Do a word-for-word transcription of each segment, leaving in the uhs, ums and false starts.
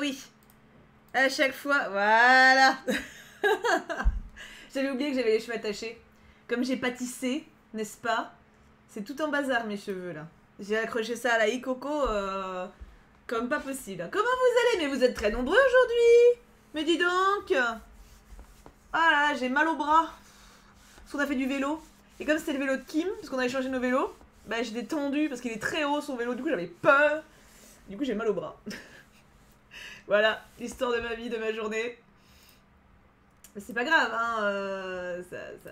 oui. À chaque fois, voilà. J'avais oublié que j'avais les cheveux attachés. Comme j'ai pâtissé, n'est-ce pas? C'est tout en bazar mes cheveux là. J'ai accroché ça à la Ikoko euh, comme pas possible. Comment vous allez? Mais vous êtes très nombreux aujourd'hui. Mais dis donc. Ah là, j'ai mal au bras. Parce qu'on a fait du vélo. Et comme c'était le vélo de Kim, parce qu'on avait changé nos vélos, bah j'étais tendue parce qu'il est très haut son vélo. Du coup j'avais peur. Du coup j'ai mal au bras. Voilà, l'histoire de ma vie, de ma journée. Mais c'est pas grave, hein. Euh, ça, ça...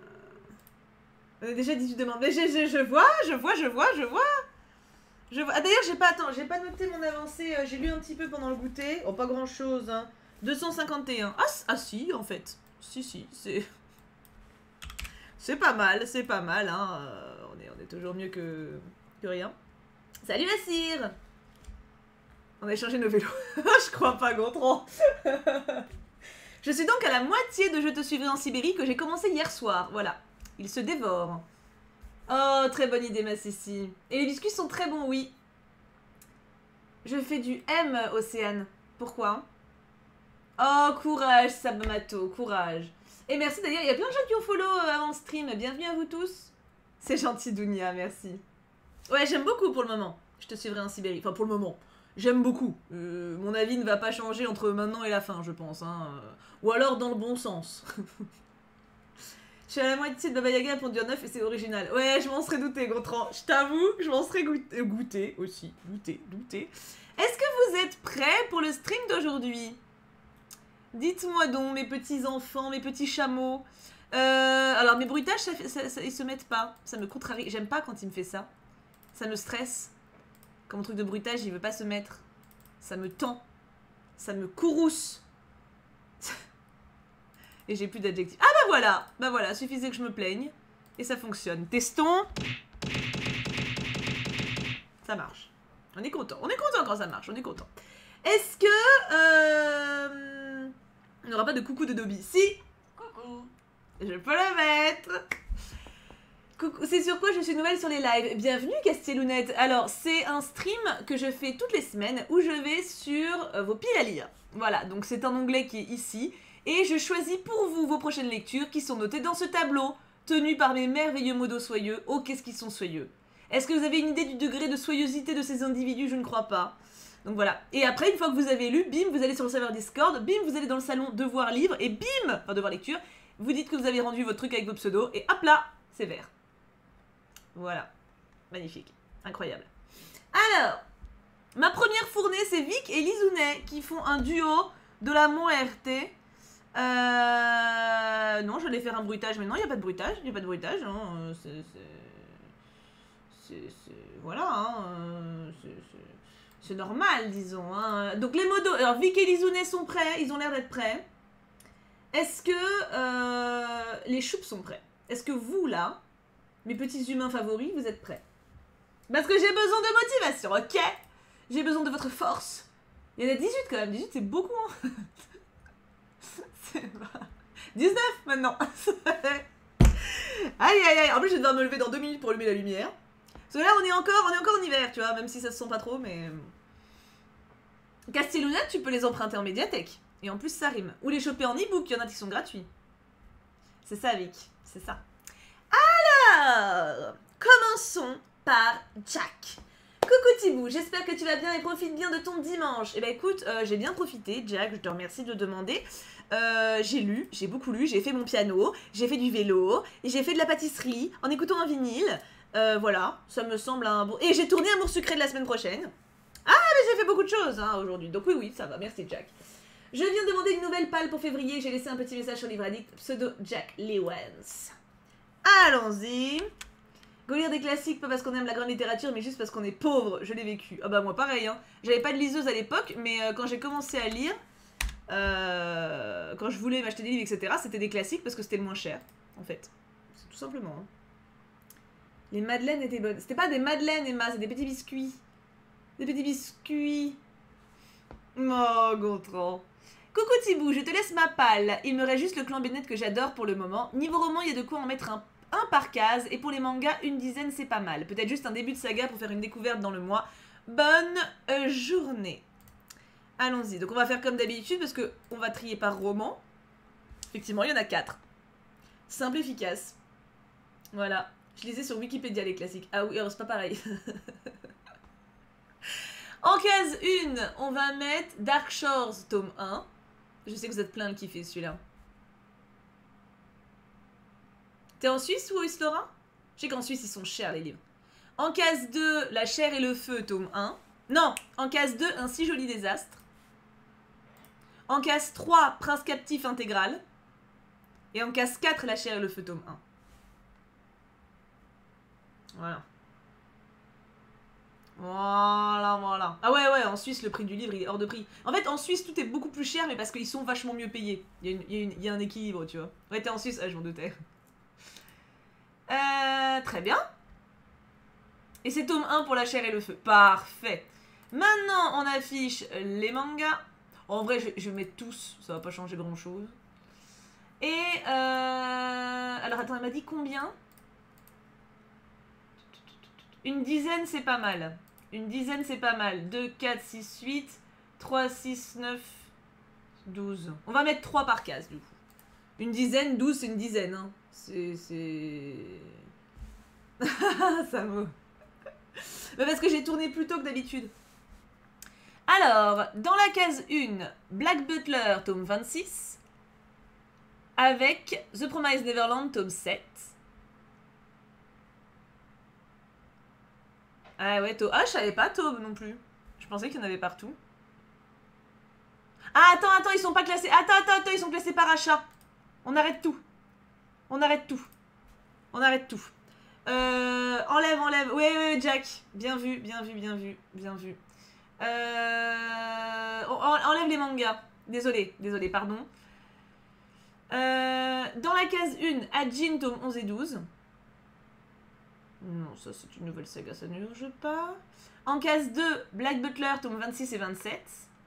On a déjà dix-huit demandes. Mais je, je, je vois, je vois, je vois, je vois. Je vois. Ah d'ailleurs, j'ai pas, attends, j'ai pas noté mon avancée. Euh, j'ai lu un petit peu pendant le goûter. Oh, pas grand chose, hein. deux cent cinquante et un. Ah, ah si, en fait. Si, si, c'est... C'est pas mal, c'est pas mal, hein. Euh, on, est, on est toujours mieux que, que rien. Salut la cire. On a échangé nos vélos. Je crois pas, Gontran. Je suis donc à la moitié de Je te suivrai en Sibérie que j'ai commencé hier soir. Voilà. Il se dévore. Oh, très bonne idée, ma Cécile. Et les biscuits sont très bons, oui. Je fais du M, Océane. Pourquoi? Oh, courage, Sabamato, courage. Et merci d'ailleurs, il y a plein de gens qui ont follow avant le stream. Bienvenue à vous tous. C'est gentil, Dounia, merci. Ouais, j'aime beaucoup pour le moment. Je te suivrai en Sibérie. Enfin, pour le moment. J'aime beaucoup. Euh, mon avis ne va pas changer entre maintenant et la fin, je pense. Hein. Ou alors dans le bon sens. Je suis à la moitié de Baba Yaga pour dire neuf et c'est original. Ouais, je m'en serais douté, Gontran. Je t'avoue, je m'en serais goûté, goûté aussi. Goûté, douté. Est-ce que vous êtes prêts pour le stream d'aujourd'hui? Dites-moi donc, mes petits enfants, mes petits chameaux. Euh, alors, mes bruitages, ça, ça, ça, ils se mettent pas. Ça me contrarie. J'aime pas quand il me fait ça. Ça me stresse. Comme mon truc de bruitage, il veut pas se mettre. Ça me tend. Ça me courrouce. Et j'ai plus d'adjectifs. Ah bah voilà. Bah voilà, suffisait que je me plaigne. Et ça fonctionne. Testons. Ça marche. On est content. On est content quand ça marche. On est content. Est-ce que... Euh... Il n'y aura pas de coucou de Dobby? Si. Coucou. Je peux le mettre. C'est sur quoi je suis nouvelle sur les lives? Bienvenue Castellounette. Alors c'est un stream que je fais toutes les semaines où je vais sur euh, vos piles à lire. Voilà, donc c'est un onglet qui est ici. Et je choisis pour vous vos prochaines lectures qui sont notées dans ce tableau, tenu par mes merveilleux modos soyeux. Oh, qu'est-ce qu'ils sont soyeux. Est-ce que vous avez une idée du degré de soyeuseté de ces individus? Je ne crois pas. Donc voilà. Et après, une fois que vous avez lu, bim, vous allez sur le serveur Discord, bim, vous allez dans le salon Devoir Livre, et bim, enfin Devoir Lecture, vous dites que vous avez rendu votre truc avec vos pseudos, et hop là, c'est vert. Voilà. Magnifique. Incroyable. Alors, ma première fournée, c'est Vic et Lisounet qui font un duo de la Muerte. Euh... Non, je vais faire un bruitage, mais non, il n'y a pas de bruitage. Il n'y a pas de bruitage. Hein. C'est... Voilà. Hein. C'est normal, disons. Hein. Donc, les modos... Alors, Vic et Lisounet sont prêts. Ils ont l'air d'être prêts. Est-ce que euh, les choups sont prêts? Est-ce que vous, là... Mes petits humains favoris, vous êtes prêts? Parce que j'ai besoin de motivation, ok? J'ai besoin de votre force. Il y en a dix-huit quand même, dix-huit c'est beaucoup, hein. C'est pas... dix-neuf maintenant. Aïe aïe aïe, en plus je vais devoir me lever dans deux minutes pour allumer la lumière. Parce que là on est encore, on est encore en hiver, tu vois, même si ça se sent pas trop, mais... Castellounette, tu peux les emprunter en médiathèque. Et en plus ça rime. Ou les choper en e-book, il y en a qui sont gratuits. C'est ça, Vic, c'est ça. Alors, commençons par Jack. Coucou Thibou, j'espère que tu vas bien et profite bien de ton dimanche. Eh ben écoute, euh, j'ai bien profité, Jack, je te remercie de demander. Euh, j'ai lu, j'ai beaucoup lu, j'ai fait mon piano, j'ai fait du vélo, j'ai fait de la pâtisserie en écoutant un vinyle. Euh, voilà, ça me semble un bon... Et j'ai tourné Amour Sucré de la semaine prochaine. Ah, mais j'ai fait beaucoup de choses hein, aujourd'hui, donc oui, oui, ça va, merci Jack. Je viens de demander une nouvelle palle pour février, j'ai laissé un petit message sur Livre Addict, pseudo Jack Lewens. Allons-y. Go lire des classiques, pas parce qu'on aime la grande littérature, mais juste parce qu'on est pauvre. Je l'ai vécu. Ah bah moi pareil, hein. J'avais pas de liseuse à l'époque, mais euh, quand j'ai commencé à lire, euh, quand je voulais m'acheter des livres, et cetera, c'était des classiques parce que c'était le moins cher, en fait. C'est tout simplement. Hein. Les madeleines étaient bonnes. C'était pas des madeleines, Emma, c'est des petits biscuits. Des petits biscuits. Oh, Gontran. Coucou Thibou, je te laisse ma palle. Il me reste juste le clan Bennett que j'adore pour le moment. Niveau roman, il y a de quoi en mettre un, un par case. Et pour les mangas, une dizaine, c'est pas mal. Peut-être juste un début de saga pour faire une découverte dans le mois. Bonne euh, journée. Allons-y. Donc on va faire comme d'habitude parce que on va trier par roman. Effectivement, il y en a quatre. Simple, efficace. Voilà. Je lisais sur Wikipédia les classiques. Ah oui, alors c'est pas pareil. En case un, on va mettre Dark Shores, tome un. Je sais que vous êtes plein à le kiffer celui-là. T'es en Suisse ou au Islora? Je sais qu'en Suisse, ils sont chers les livres. En case deux, La chair et le feu, tome un. Non, en case deux, Un si joli désastre. En case trois, Prince captif intégral. Et en case quatre, La chair et le feu, tome un. Voilà. Voilà, voilà. Ah ouais, ouais, en Suisse, le prix du livre, il est hors de prix. En fait, en Suisse, tout est beaucoup plus cher, mais parce qu'ils sont vachement mieux payés. Il y a, une, il y a, une, il y a un équilibre, tu vois. Ouais, t'es en Suisse? Ah, je m'en doutais. Euh, très bien. Et c'est tome un pour La chair et le feu. Parfait. Maintenant, on affiche les mangas. En vrai, je, je vais mettre tous. Ça va pas changer grand-chose. Et... Euh... Alors, attends, elle m'a dit combien? Une dizaine, c'est pas mal. Une dizaine, c'est pas mal. deux, quatre, six, huit, trois, six, neuf, douze. On va mettre trois par case, du coup. Une dizaine, douze, c'est une dizaine. Hein. C'est... c'est... Ça vaut. Mais parce que j'ai tourné plus tôt que d'habitude. Alors, dans la case un, Black Butler, tome vingt-six. Avec The Promised Neverland, tome sept. Ah ouais, Taube. Ah, je savais pas Taube non plus. Je pensais qu'il y en avait partout. Ah, attends, attends, ils sont pas classés. Attends, attends, attends, ils sont classés par achat. On arrête tout. On arrête tout. On arrête tout. Euh, enlève, enlève. Oui, oui, Jack. Bien vu, bien vu, bien vu, bien vu. Euh, enlève les mangas. Désolé, désolé, pardon. Euh, dans la case un, Ajin, tome onze et douze. Non, ça c'est une nouvelle saga, ça ne urge pas. En case deux, Black Butler, tome vingt-six et vingt-sept.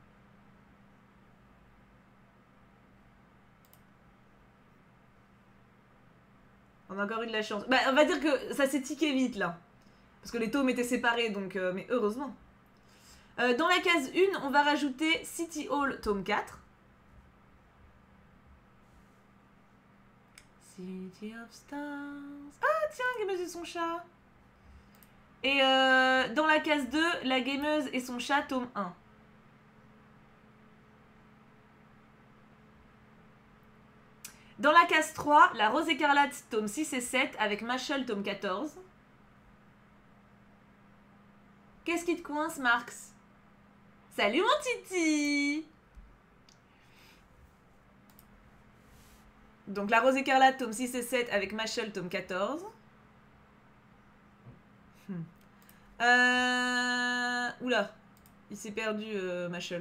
On a encore eu de la chance. Bah, on va dire que ça s'est tiqué vite là. Parce que les tomes étaient séparés, donc... Euh, mais heureusement. Euh, dans la case un, on va rajouter City Hall, tome quatre. City of Stars. Ah tiens, Gameuse et son chat. Et euh, dans la case deux, La Gameuse et son chat, tome un. Dans la case trois, La Rose écarlate, tome six et sept, avec Machel, tome quatorze. Qu'est-ce qui te coince, Marx? Salut mon titi! Donc La Rose écarlate, tome six et sept, avec Machel, tome quatorze. Hmm. Euh... Oula, il s'est perdu, euh, Machel.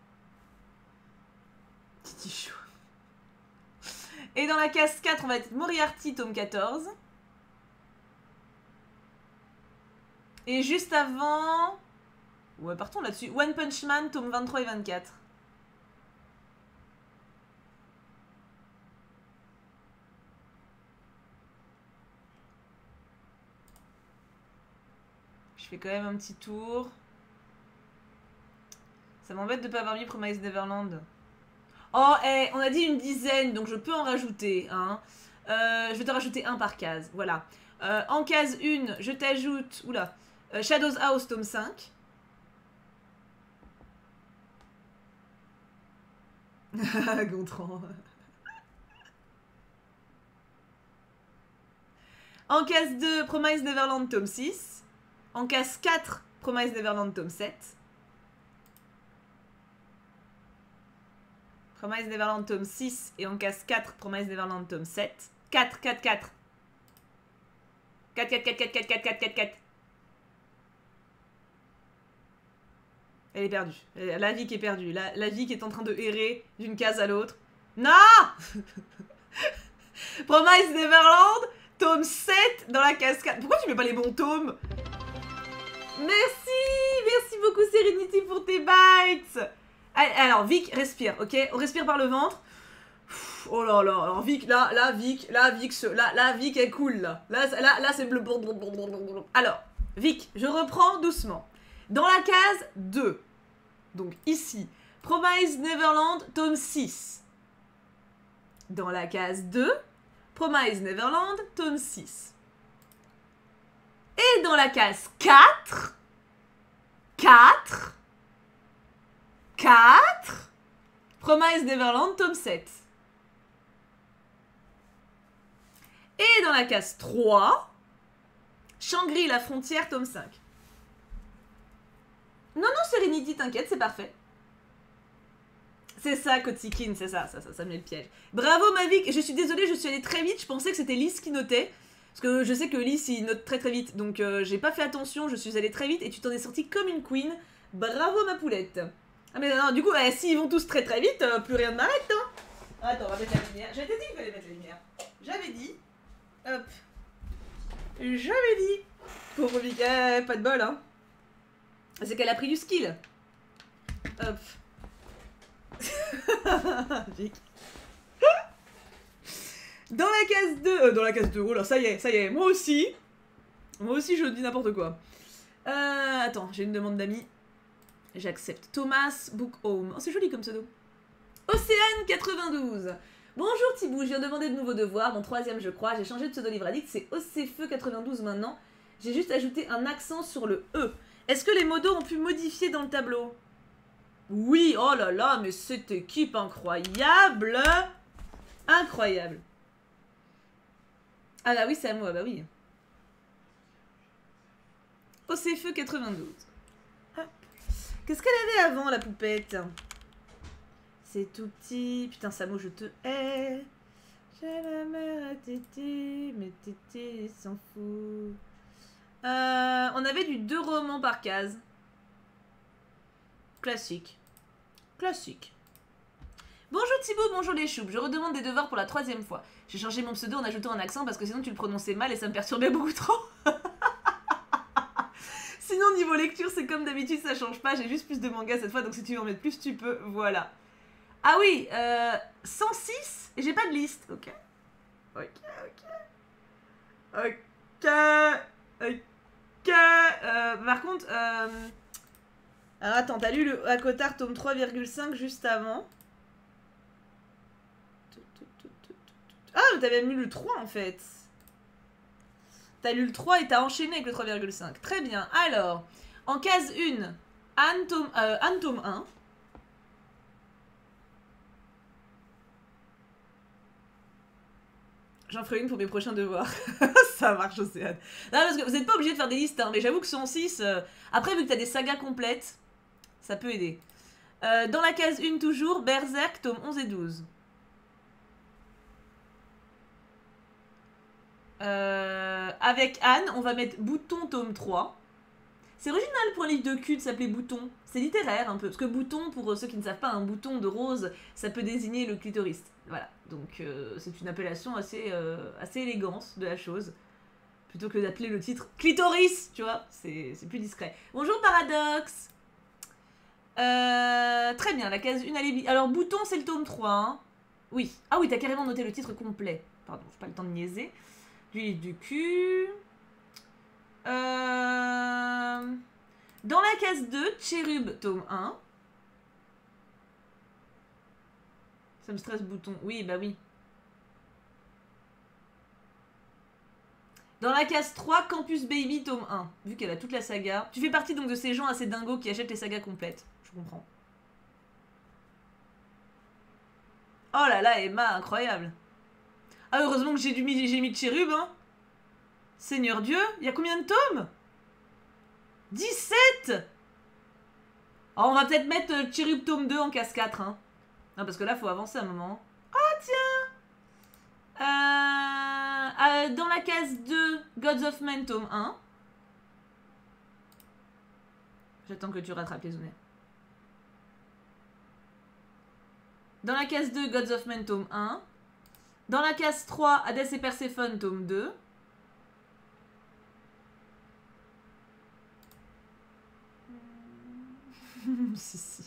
Titi chou. Et dans la case quatre, on va être Moriarty, tome quatorze. Et juste avant... Ouais, partons là-dessus. One Punch Man, tome vingt-trois et vingt-quatre. Je fais quand même un petit tour. Ça m'embête de ne pas avoir mis Promised Neverland. Oh, hey, on a dit une dizaine, donc je peux en rajouter. Hein. Euh, je vais te rajouter un par case. Voilà. Euh, en case un, je t'ajoute... Oula. Euh, Shadows House, tome cinq. Gontran. En case deux, Promised Neverland, tome six. En case quatre, Promised Neverland, tome sept. Promised Neverland, tome six. Et en case quatre, Promised Neverland, tome sept. quatre, quatre, quatre. quatre, quatre, quatre, quatre, quatre, quatre, quatre, quatre, quatre. Elle est perdue. La vie qui est perdue. La, la vie qui est en train de errer d'une case à l'autre. Non. Promised Neverland, tome sept dans la case quatre. Pourquoi tu mets pas les bons tomes? Merci. Merci beaucoup Serenity pour tes bites. Alors Vic, respire, ok? On respire par le ventre. Oh là là, alors Vic, là, là, Vic, là, Vic, là, là, Vic est cool, là. Là, là, là c'est bleu. Alors, Vic, je reprends doucement. Dans la case deux, donc ici, Promise Neverland, tome six. Dans la case deux, Promise Neverland, tome six. Et dans la case quatre, quatre, quatre, Promise Neverland, tome sept. Et dans la case trois, Shangri la frontière, tome cinq. Non, non, Serenity, t'inquiète, c'est parfait. C'est ça, Kotikin, c'est ça, ça, ça, ça me met le piège. Bravo, Mavic, je suis désolée, je suis allée très vite, je pensais que c'était Lys qui notait. Parce que je sais que Lys, il note très très vite, donc euh, j'ai pas fait attention, je suis allée très vite et tu t'en es sortie comme une queen. Bravo, ma poulette. Ah mais non, du coup, eh, s'ils vont tous très très vite, euh, plus rien ne m'arrête, hein. Attends, on va mettre la lumière. J'avais dit qu'il fallait mettre la lumière. J'avais dit. Hop. J'avais dit. Pauvre Vic, eh, pas de bol, hein. C'est qu'elle a pris du skill. Hop. Vic. Dans la case deux. Euh, dans la case deux, oh là, ça y est, ça y est. Moi aussi. Moi aussi, je dis n'importe quoi. Euh, attends, j'ai une demande d'amis. J'accepte. Thomas Book Home. Oh, c'est joli comme pseudo. Océane quatre-vingt-douze. Bonjour Thibou, je viens demander de nouveaux devoirs, mon troisième je crois, j'ai changé de pseudo livre addict, c'est Ocfeu quatre-vingt-douze maintenant. J'ai juste ajouté un accent sur le E. Est-ce que les modos ont pu modifier dans le tableau? Oui, oh là là, mais cette équipe incroyable. Incroyable. Ah bah oui, c'est à moi, bah oui. Ocfeu quatre-vingt-douze. Qu'est-ce qu'elle avait avant, la poupette? C'est tout petit. Putain, Samo, je te hais. J'ai la mère à Tété, mais Tété s'en fout. Euh, on avait du deux romans par case. Classique. Classique. Bonjour Thibaut, bonjour les choupes. Je redemande des devoirs pour la troisième fois. J'ai changé mon pseudo en ajoutant un accent parce que sinon tu le prononçais mal et ça me perturbait beaucoup trop. Sinon, niveau lecture, c'est comme d'habitude, ça change pas. J'ai juste plus de mangas cette fois, donc si tu veux en mettre plus, tu peux. Voilà. Ah oui, euh, cent six, et j'ai pas de liste. Ok. Ok, ok. Ok. Ok. Euh, par contre, euh... alors attends, t'as lu le Akotar tome trois virgule cinq juste avant. Ah, mais t'as même lu le trois en fait. T'as lu le trois et t'as enchaîné avec le trois virgule cinq. Très bien. Alors, en case un, Anne tome, euh, Anne tome un. J'en ferai une pour mes prochains devoirs. Ça marche, Océane. Non, parce que vous n'êtes pas obligé de faire des listes, hein, mais j'avoue que cent six... Euh... Après, vu que t'as des sagas complètes, ça peut aider. Euh, dans la case un toujours, Berserk, tome onze et douze. Euh, avec Anne, on va mettre Bouton, tome trois. C'est original pour un livre de cul de s'appeler Bouton. C'est littéraire un peu. Parce que bouton, pour ceux qui ne savent pas, un bouton de rose, ça peut désigner le clitoris. Voilà. Donc euh, c'est une appellation assez, euh, assez élégante de la chose. Plutôt que d'appeler le titre clitoris, tu vois. C'est plus discret. Bonjour Paradoxe. Euh, très bien, la case un alibi. Alors Bouton, c'est le tome trois. Hein. Oui. Ah oui, t'as carrément noté le titre complet. Pardon, j'ai pas le temps de niaiser. Du livre du cul. Euh... Dans la case deux, Cherub, tome un. Ça me stresse, Bouton. Oui, bah oui. Dans la case trois, Campus Baby, tome un. Vu qu'elle a toute la saga. Tu fais partie donc de ces gens assez dingos qui achètent les sagas complètes. Je comprends. Oh là là, Emma, incroyable. Ah, heureusement que j'ai mis, j'ai mis de Cherub, hein. Seigneur Dieu, il y a combien de tomes? dix-sept. Alors, on va peut-être mettre euh, Cherub tome deux en case quatre, hein. Non, parce que là, faut avancer un moment. Oh, tiens. euh, euh, Dans la case deux, Gods of Men, tome un. J'attends que tu rattrapes les honneurs. Dans la case deux, Gods of Men, tome un. Dans la case trois, Hadès et Perséphone, tome deux. Si, si.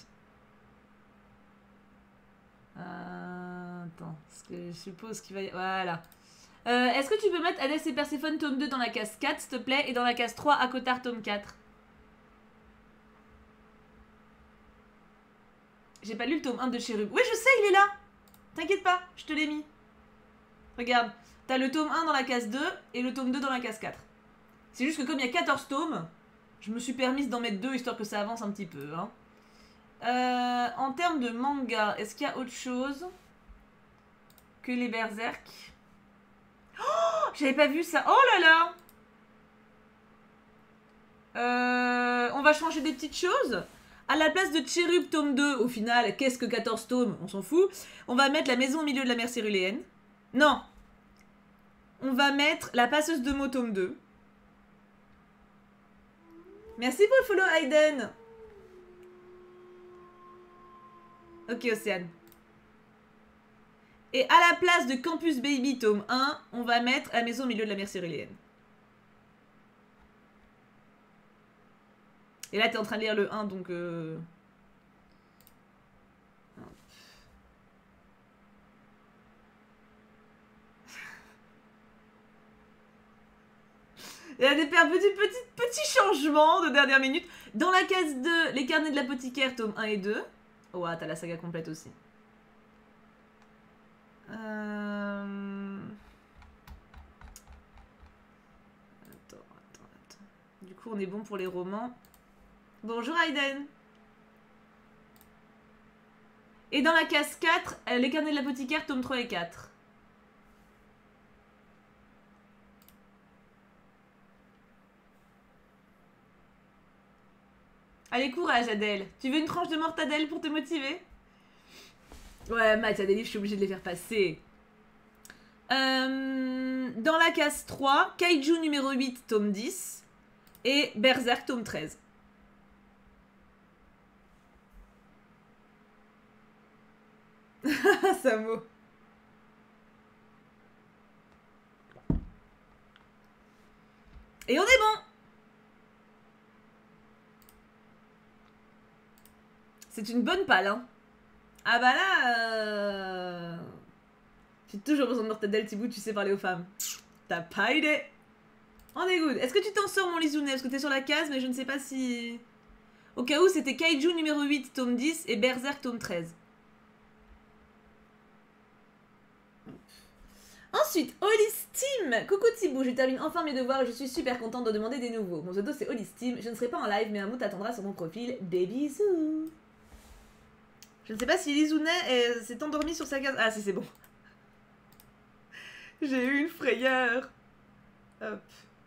Euh, attends, parce que je suppose qu'il va y... Voilà. Euh, Est-ce que tu peux mettre Hadès et Perséphone, tome deux dans la case quatre, s'il te plaît, et dans la case trois, Akotar, tome quatre. J'ai pas lu le tome un de Cherub. Oui, je sais, il est là. T'inquiète pas, je te l'ai mis. Regarde, t'as le tome un dans la case deux et le tome deux dans la case quatre. C'est juste que comme il y a quatorze tomes, je me suis permise d'en mettre deux histoire que ça avance un petit peu. Hein. Euh, en termes de manga, est-ce qu'il y a autre chose que les Berserk? Oh, j'avais pas vu ça. Oh là là. Euh, on va changer des petites choses. À la place de Cherub tome deux, au final, qu'est-ce que quatorze tomes? On s'en fout. On va mettre la maison au milieu de la mer céruléenne. Non. On va mettre la passeuse de mots tome deux. Merci pour le follow, Aiden. Ok, Océane. Et à la place de Campus Baby tome un, on va mettre la maison au milieu de la mer céruléenne. Et là, t'es en train de lire le un, donc... Euh... Il y a des petits, petits, petits changements de dernière minute. Dans la case deux, les carnets de l'apothicaire, tome un et deux. Oh, ah, t'as la saga complète aussi. Euh... Attends, attends, attends. Du coup, on est bon pour les romans. Bonjour, Aiden. Et dans la case quatre, les carnets de l'apothicaire, tome trois et quatre. Allez, courage, Adèle. Tu veux une tranche de mortadelle pour te motiver? Ouais, Matt, il y a des livres, je suis obligée de les faire passer. Euh, dans la case trois, Kaiju numéro huit, tome dix. Et Berserk, tome treize. Samo. Et on est bon. C'est une bonne palle, hein. Ah bah là... Euh... J'ai toujours besoin de mortadelle, Thibaut, tu sais parler aux femmes. T'as pas idée. On est good. Est-ce que tu t'en sors, mon Lizounet? Parce que t'es sur la case, mais je ne sais pas si... Au cas où, c'était Kaiju numéro huit, tome dix, et Berserk, tome treize. Ensuite, Holistim. Coucou Thibaut, je termine enfin mes devoirs et je suis super contente de demander des nouveaux. Mon pseudo c'est Holistim, je ne serai pas en live mais un mot t'attendra sur mon profil. Des bisous. Je ne sais pas si Lizounet s'est endormi sur sa case. Ah si c'est bon. J'ai eu une frayeur. Hop.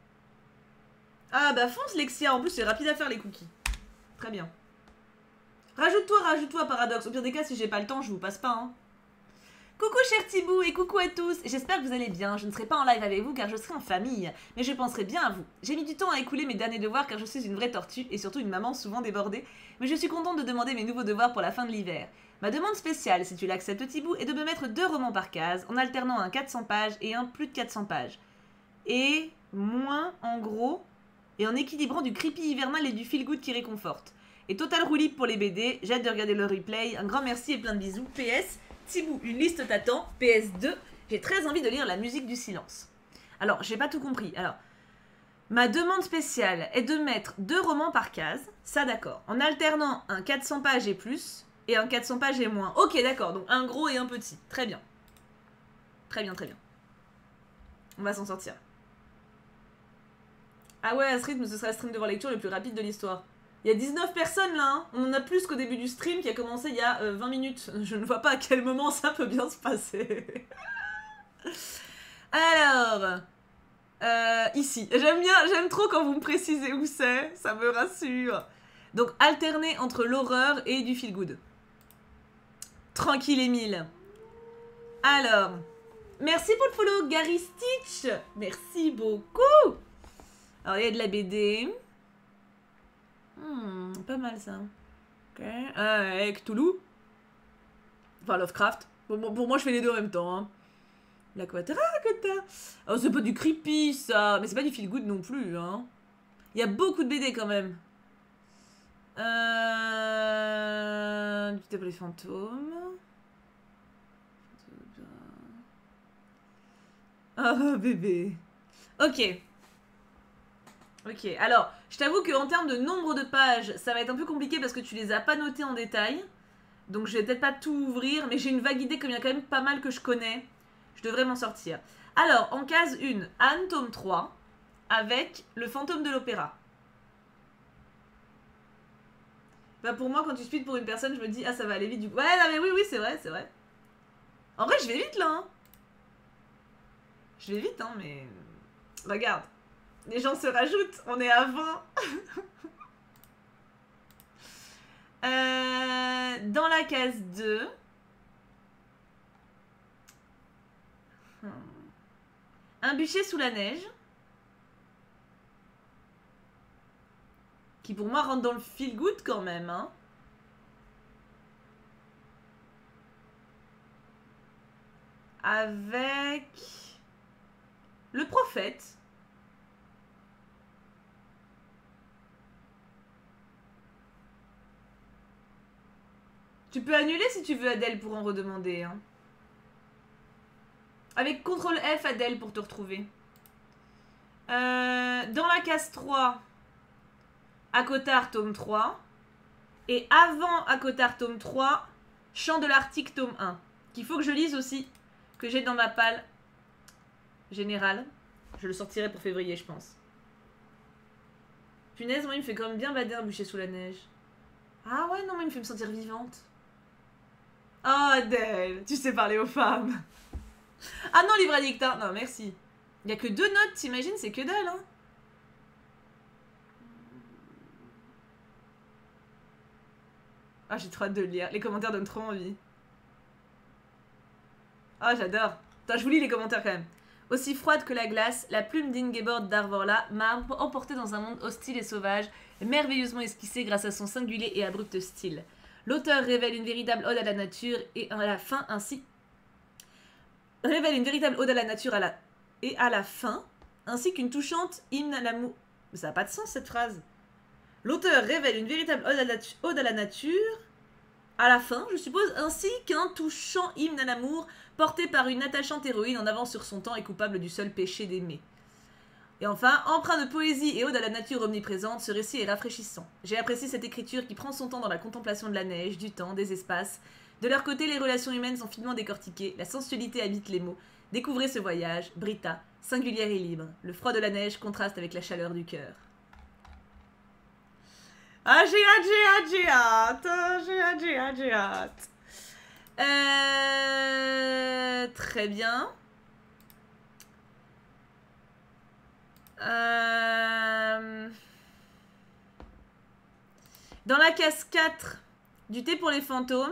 Ah bah fonce Lexia, en plus c'est rapide à faire les cookies. Très bien. Rajoute-toi, rajoute-toi Paradoxe. Au pire des cas si j'ai pas le temps je vous passe pas hein. Coucou cher Thibaut et coucou à tous, j'espère que vous allez bien, je ne serai pas en live avec vous car je serai en famille, mais je penserai bien à vous. J'ai mis du temps à écouler mes derniers devoirs car je suis une vraie tortue et surtout une maman souvent débordée, mais je suis contente de demander mes nouveaux devoirs pour la fin de l'hiver. Ma demande spéciale, si tu l'acceptes Thibaut, est de me mettre deux romans par case, en alternant un quatre cents pages et un plus de quatre cents pages. Et moins en gros, et en équilibrant du creepy hivernal et du feel good qui réconforte. Et total roue libre pour les B D, j'ai hâte de regarder le replay, un grand merci et plein de bisous, P S Thibaut, une liste t'attend. P S deux, j'ai très envie de lire La musique du silence. Alors, j'ai pas tout compris. Alors, ma demande spéciale est de mettre deux romans par case. Ça, d'accord. En alternant un quatre cents pages et plus et un quatre cents pages et moins. Ok, d'accord. Donc, un gros et un petit. Très bien. Très bien, très bien. On va s'en sortir. Ah ouais, à ce rythme, ce sera le stream de lecture le plus rapide de l'histoire. Il y a dix-neuf personnes là, hein. On en a plus qu'au début du stream qui a commencé il y a euh, vingt minutes. Je ne vois pas à quel moment ça peut bien se passer. Alors, euh, ici. J'aime bien, j'aime trop quand vous me précisez où c'est, ça me rassure. Donc, alterner entre l'horreur et du feel good. Tranquille, Émile. Alors, merci pour le follow, Gary Stitch. Merci beaucoup. Alors, il y a de la B D. Hmm, pas mal ça. Ok. Euh, Cthulhu. Enfin, Lovecraft. Pour, pour moi, je fais les deux en même temps. Hein. La Quatera, oh, c'est pas du creepy ça. Mais c'est pas du feel good non plus. Hein. Il y a beaucoup de B D quand même. Euh... Du tableau des fantômes. Oh, bébé. Ok. Ok, alors, je t'avoue qu'en termes de nombre de pages, ça va être un peu compliqué parce que tu les as pas notées en détail. Donc je vais peut-être pas tout ouvrir, mais j'ai une vague idée comme il y a quand même pas mal que je connais. Je devrais m'en sortir. Alors, en case un, Anne, tome trois, avec le fantôme de l'opéra. Bah pour moi, quand tu speed pour une personne, je me dis, ah ça va aller vite du coup. Ouais, non mais oui, oui, c'est vrai, c'est vrai. En vrai, je vais vite là, hein. Je vais vite, hein, mais... Regarde. Les gens se rajoutent, on est à vingt. euh, dans la case deux... Hmm. Un bûcher sous la neige. Qui pour moi rentre dans le feel good quand même, hein. Avec... Le prophète. Tu peux annuler si tu veux, Adèle, pour en redemander, hein. Avec contrôle F, Adèle, pour te retrouver. Euh, dans la case trois, Akotar, tome trois. Et avant Akotar, tome trois, Chant de l'Arctique, tome un. Qu'il faut que je lise aussi, que j'ai dans ma palle générale. Je le sortirai pour février, je pense. Punaise, moi, il me fait quand même bien bader un bûcher sous la neige. Ah ouais, non, mais il me fait me sentir vivante. Oh, Adèle, tu sais parler aux femmes. Ah non, livre addictin. Non, merci. Il n'y a que deux notes, t'imagines, c'est que dalle, hein. Ah, j'ai trop hâte de le lire. Les commentaires donnent trop envie. Ah, j'adore. Attends, je vous lis les commentaires quand même. Aussi froide que la glace, la plume d'Ingeborg d'Arvorla m'a emporté dans un monde hostile et sauvage, merveilleusement esquissé grâce à son singulier et abrupt style. L'auteur révèle une véritable ode à la nature et à la fin ainsi... révèle une véritable ode à la nature à la... et à la fin, ainsi qu'une touchante hymne à l'amour... Ça n'a pas de sens cette phrase. L'auteur révèle une véritable ode à, la ode à la nature à la fin, je suppose, ainsi qu'un touchant hymne à l'amour porté par une attachante héroïne en avance sur son temps et coupable du seul péché d'aimer. Et enfin, empreint de poésie et ode à la nature omniprésente, ce récit est rafraîchissant. J'ai apprécié cette écriture qui prend son temps dans la contemplation de la neige, du temps, des espaces. De leur côté, les relations humaines sont finement décortiquées, la sensualité habite les mots. Découvrez ce voyage, Britta, singulière et libre. Le froid de la neige contraste avec la chaleur du cœur. Ah, j'ai hâte, j'ai hâte, j'ai hâte, j'ai hâte, j'ai hâte, j'ai hâte. Euh... Très bien. Euh... Dans la case quatre, du thé pour les fantômes.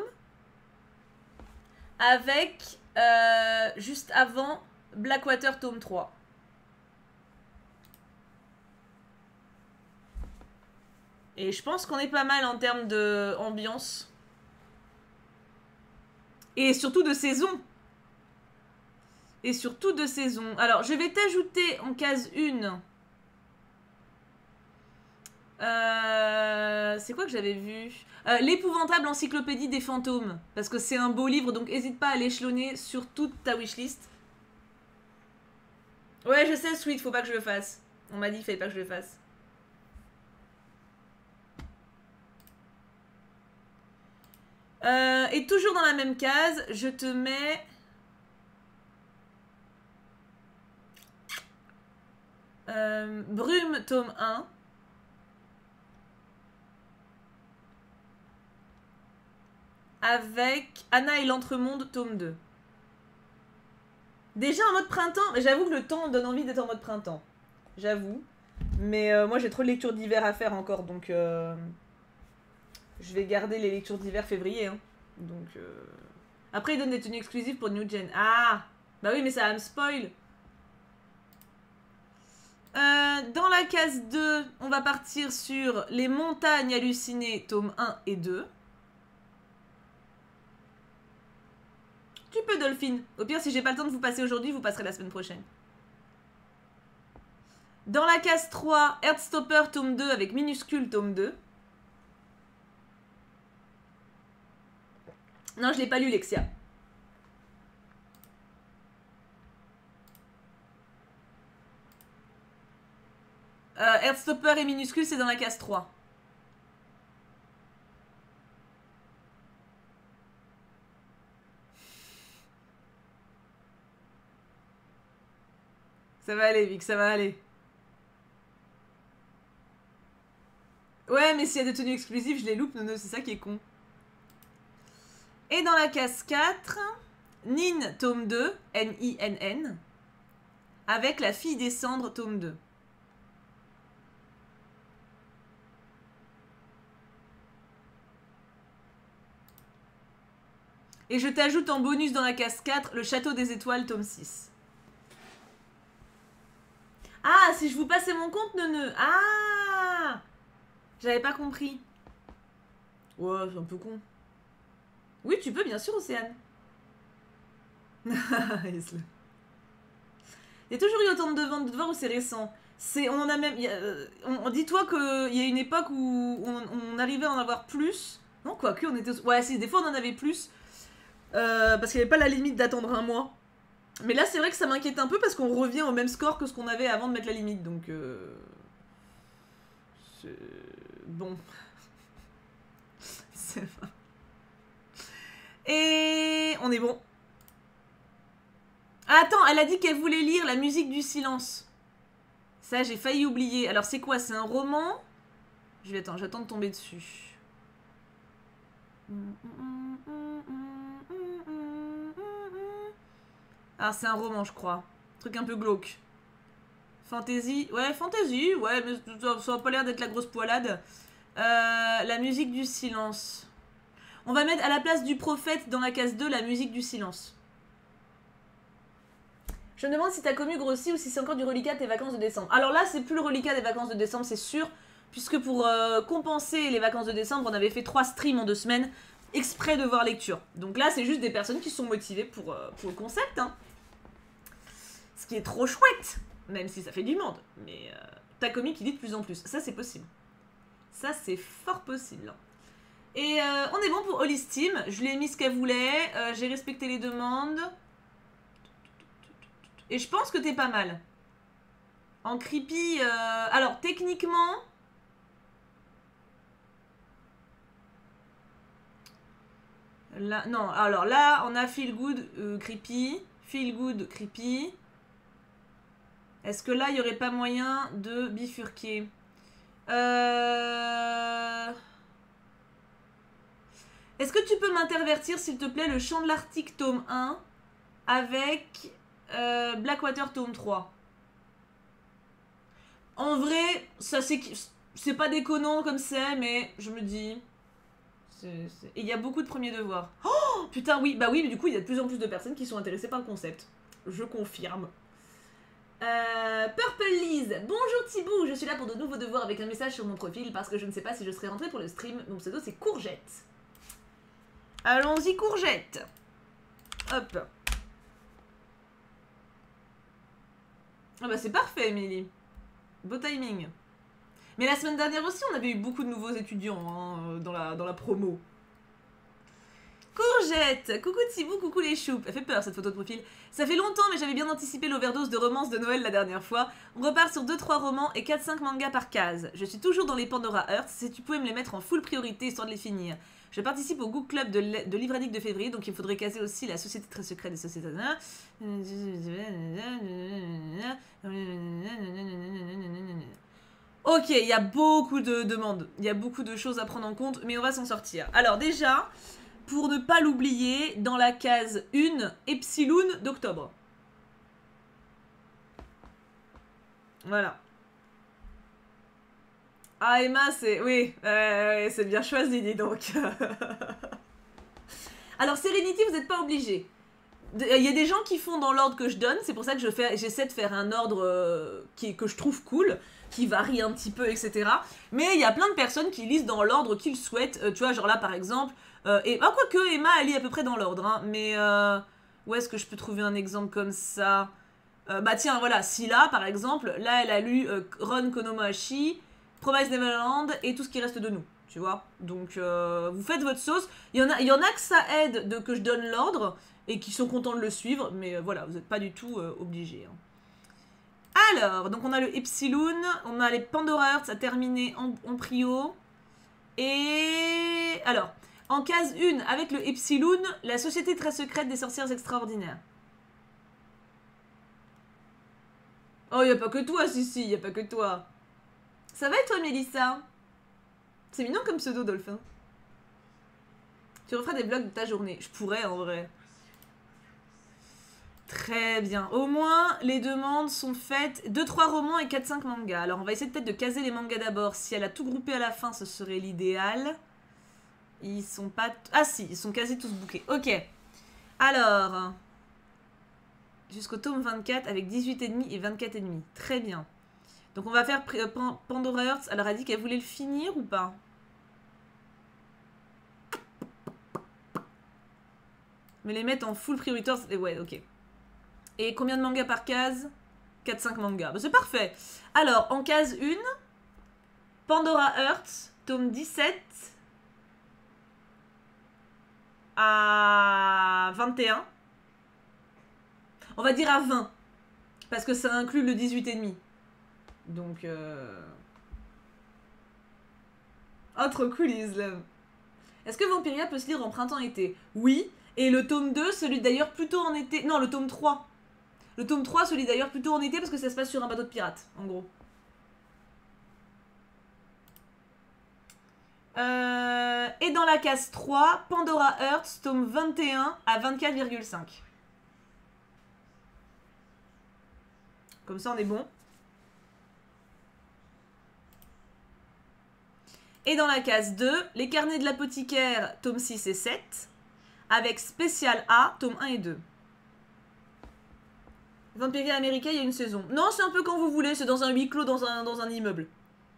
Avec, euh, juste avant, Blackwater tome trois. Et je pense qu'on est pas mal en termes d'ambiance. Et surtout de saison. Et surtout de saison. Alors, je vais t'ajouter en case un. Euh, c'est quoi que j'avais vu euh, L'épouvantable encyclopédie des fantômes. Parce que c'est un beau livre, donc n'hésite pas à l'échelonner sur toute ta wishlist. Ouais, je sais, Sweet, faut pas que je le fasse. On m'a dit qu'il fallait pas que je le fasse. Euh, et toujours dans la même case, je te mets... Euh, Brume, tome un. Avec Anna et l'Entremonde, tome deux. Déjà en mode printemps, mais j'avoue que le temps donne envie d'être en mode printemps. J'avoue. Mais euh, moi j'ai trop de lectures d'hiver à faire encore, donc... Euh... Je vais garder les lectures d'hiver février. Hein. Donc, euh... Après, ils donnent des tenues exclusives pour New Gen. Ah! Bah oui, mais ça va me spoil. Euh, dans la case deux, on va partir sur Les Montagnes Hallucinées, tome un et deux. Tu peux, Dolphine. Au pire, si j'ai pas le temps de vous passer aujourd'hui, vous passerez la semaine prochaine. Dans la case trois, Heartstopper, tome deux, avec Minuscule, tome deux. Non, je l'ai pas lu, Lexia. Euh, Heartstopper et Minuscule, c'est dans la case trois. Ça va aller, Vic, ça va aller. Ouais, mais s'il y a des tenues exclusives, je les loupe, non, c'est ça qui est con. Et dans la case quatre, Nin, tome deux, N I N N, avec La fille des cendres, tome deux. Et je t'ajoute en bonus dans la case quatre, Le château des étoiles, tome six. Ah, si je vous passais mon compte, neuneu. Ah, j'avais pas compris. Ouais, c'est un peu con. Oui, tu peux, bien sûr, Océane. Il y a toujours eu autant de ventes de devoirs ou c'est récent? C'est, on en a même... Euh, on, dis-toi qu'il y a une époque où on, on arrivait à en avoir plus. Non, quoique, on était... Ouais, si, des fois, on en avait plus. Euh, parce qu'il n'y avait pas la limite d'attendre un mois. Mais là, c'est vrai que ça m'inquiète un peu parce qu'on revient au même score que ce qu'on avait avant de mettre la limite. Donc... Euh... C'est... Bon... C'est... Et... On est bon. Ah, attends, elle a dit qu'elle voulait lire La musique du silence. Ça, j'ai failli oublier. Alors, c'est quoi? C'est un roman? Je vais attendre, j'attends de tomber dessus. Ah, c'est un roman, je crois. Truc un peu glauque. Fantasy. Ouais, fantasy, ouais, mais ça, ça a pas l'air d'être la grosse poilade. Euh, la musique du silence. On va mettre à la place du prophète dans la case deux, La musique du silence. Je me demande si ta commu grossit ou si c'est encore du reliquat tes vacances de décembre. Alors là, c'est plus le reliquat des vacances de décembre, c'est sûr. Puisque pour euh, compenser les vacances de décembre, on avait fait trois streams en deux semaines, exprès de voir lecture. Donc là, c'est juste des personnes qui sont motivées pour, euh, pour le concept. Hein. Ce qui est trop chouette, même si ça fait du monde. Mais euh, ta commu qui lit de plus en plus. Ça, c'est possible. Ça, c'est fort possible. Et euh, on est bon pour Holly's Team. Je lui ai mis ce qu'elle voulait. Euh, J'ai respecté les demandes. Et je pense que t'es pas mal. En creepy... Euh... Alors, techniquement... Là, non, alors là, on a Feel Good, euh, Creepy. Feel Good, Creepy. Est-ce que là, il n'y aurait pas moyen de bifurquer? euh... Est-ce que tu peux m'intervertir, s'il te plaît, le Chant de l'Arctique, tome un, avec... Euh, Blackwater tome trois. En vrai, ça c'est c'est pas déconnant comme c'est, mais je me dis... Et il y a beaucoup de premiers devoirs. Oh putain, oui, bah oui, mais du coup, il y a de plus en plus de personnes qui sont intéressées par le concept. Je confirme. Euh, Purple Liz. Bonjour Thibaut, je suis là pour de nouveaux devoirs avec un message sur mon profil parce que je ne sais pas si je serai rentrée pour le stream. Mon pseudo, c'est Courgette. Allons-y, Courgette. Hop. Ah bah c'est parfait, Émilie. Beau timing. Mais la semaine dernière aussi, on avait eu beaucoup de nouveaux étudiants hein, dans, la, dans la promo. Courgette. Coucou Thibaut, coucou les choupes. Elle fait peur cette photo de profil. Ça fait longtemps, mais j'avais bien anticipé l'overdose de romances de Noël la dernière fois. On repart sur deux trois romans et quatre cinq mangas par case. Je suis toujours dans les Pandora Hearts. Si tu pouvais me les mettre en full priorité histoire de les finir. Je participe au Book Club de, de livre addict de février, donc il faudrait caser aussi la Société très secrète des sociétés. Ok, il y a beaucoup de demandes, il y a beaucoup de choses à prendre en compte, mais on va s'en sortir. Alors déjà, pour ne pas l'oublier, dans la case un, Epsilon d'octobre. Voilà. Ah, Emma, c'est... Oui, euh, c'est bien choisi, dis donc. Alors, Serenity, vous n'êtes pas obligé. Il y a des gens qui font dans l'ordre que je donne, c'est pour ça que je fais, j'essaie de faire un ordre euh, qui, que je trouve cool, qui varie un petit peu, et cetera. Mais il y a plein de personnes qui lisent dans l'ordre qu'ils souhaitent. Euh, tu vois, genre là, par exemple... Euh, et, ah, quoique, Emma, elle lit à peu près dans l'ordre. Hein, mais euh, où est-ce que je peux trouver un exemple comme ça euh, Bah tiens, voilà, Scylla, par exemple, là, elle a lu euh, Ron Konomachi... Promise Neverland et tout ce qui reste de nous, tu vois. Donc, euh, vous faites votre sauce. Il y en a, il y en a que ça aide de que je donne l'ordre et qui sont contents de le suivre, mais euh, voilà, vous n'êtes pas du tout euh, obligés. Hein. Alors, donc on a le Epsilon, on a les Pandora Hearts à terminer en, en prio. Et... Alors, en case un, avec le Epsilon, la Société très secrète des sorcières extraordinaires. Oh, y a pas que toi, si, si, y a pas que toi. Ça va et toi, Mélissa? C'est mignon comme pseudo, Dolphin. Tu referas des vlogs de ta journée. Je pourrais, en vrai. Très bien. Au moins, les demandes sont faites. deux trois romans et quatre cinq mangas. Alors, on va essayer peut-être de caser les mangas d'abord. Si elle a tout groupé à la fin, ce serait l'idéal. Ils sont pas... Ah si, ils sont quasi tous bookés. Ok. Alors... Jusqu'au tome vingt-quatre avec dix-huit virgule cinq et vingt-quatre virgule cinq. Très bien. Donc on va faire euh, Pandora Hearts. Elle a dit qu'elle voulait le finir ou pas? Mais les mettre en full prioritaire. Ouais, ok. Et combien de mangas par case? quatre cinq mangas. Bah, c'est parfait. Alors, en case un, Pandora Hearts, tome dix-sept à vingt et un. On va dire à vingt. Parce que ça inclut le dix-huit virgule cinq. Donc... Euh... Oh, trop cool, Islam. Est-ce que Vampiria peut se lire en printemps-été? Oui. Et le tome deux, celui d'ailleurs plutôt en été... Non, le tome trois. Le tome trois, celui d'ailleurs plutôt en été parce que ça se passe sur un bateau de pirates, en gros. Euh... Et dans la case trois, Pandora Hearts, tome vingt et un à vingt-quatre virgule cinq. Comme ça, on est bon. Et dans la case deux, les carnets de l'apothicaire, tome six et sept, avec spécial A, tome un et deux. Vampiria America, il y a une saison. Non, c'est un peu quand vous voulez, c'est dans un huis clos, dans un, dans un immeuble.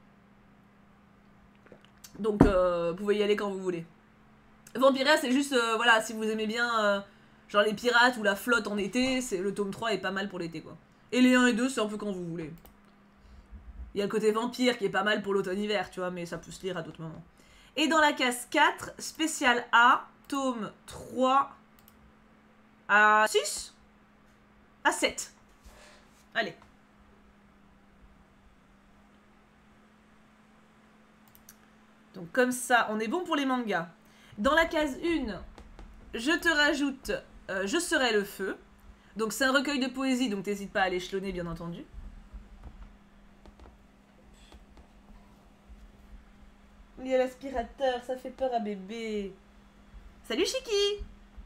Donc, euh, vous pouvez y aller quand vous voulez. Vampiria, c'est juste, euh, voilà, si vous aimez bien, euh, genre les pirates ou la flotte en été, c'est le tome trois est pas mal pour l'été, quoi. Et les un et deux, c'est un peu quand vous voulez. Il y a le côté vampire qui est pas mal pour l'automne-hiver, tu vois, mais ça peut se lire à d'autres moments. Et dans la case quatre, spécial A, tome trois à six à sept. Allez. Donc comme ça, on est bon pour les mangas. Dans la case un, je te rajoute euh, Je serai le feu. Donc c'est un recueil de poésie, donc t'hésites pas à l'échelonner, bien entendu. Il y a l'aspirateur, ça fait peur à bébé. Salut Chiki.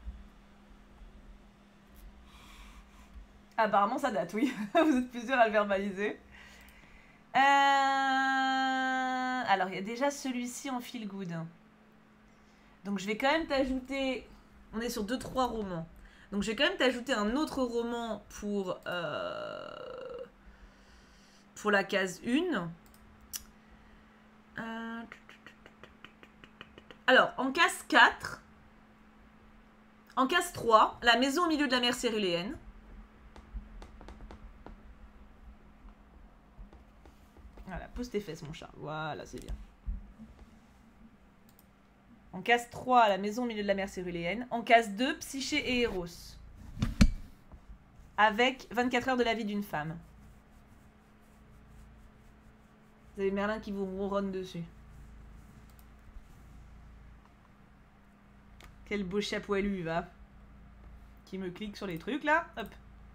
Apparemment ça date, oui. Vous êtes plusieurs à le verbaliser. Euh... Alors il y a déjà celui-ci en feel good. Donc je vais quand même t'ajouter... On est sur deux trois romans. Donc je vais quand même t'ajouter un autre roman pour... Euh... Pour la case un. Euh... Alors, en case quatre, en case trois, La maison au milieu de la mer céruléenne. Voilà, pose tes fesses, mon chat. Voilà, c'est bien. En case trois, La maison au milieu de la mer céruléenne. En case deux, Psyché et Eros. Avec vingt-quatre heures de la vie d'une femme. Vous avez Merlin qui vous ronronne dessus. Quel beau chat poilu, va. Qui me clique sur les trucs, là. Hop.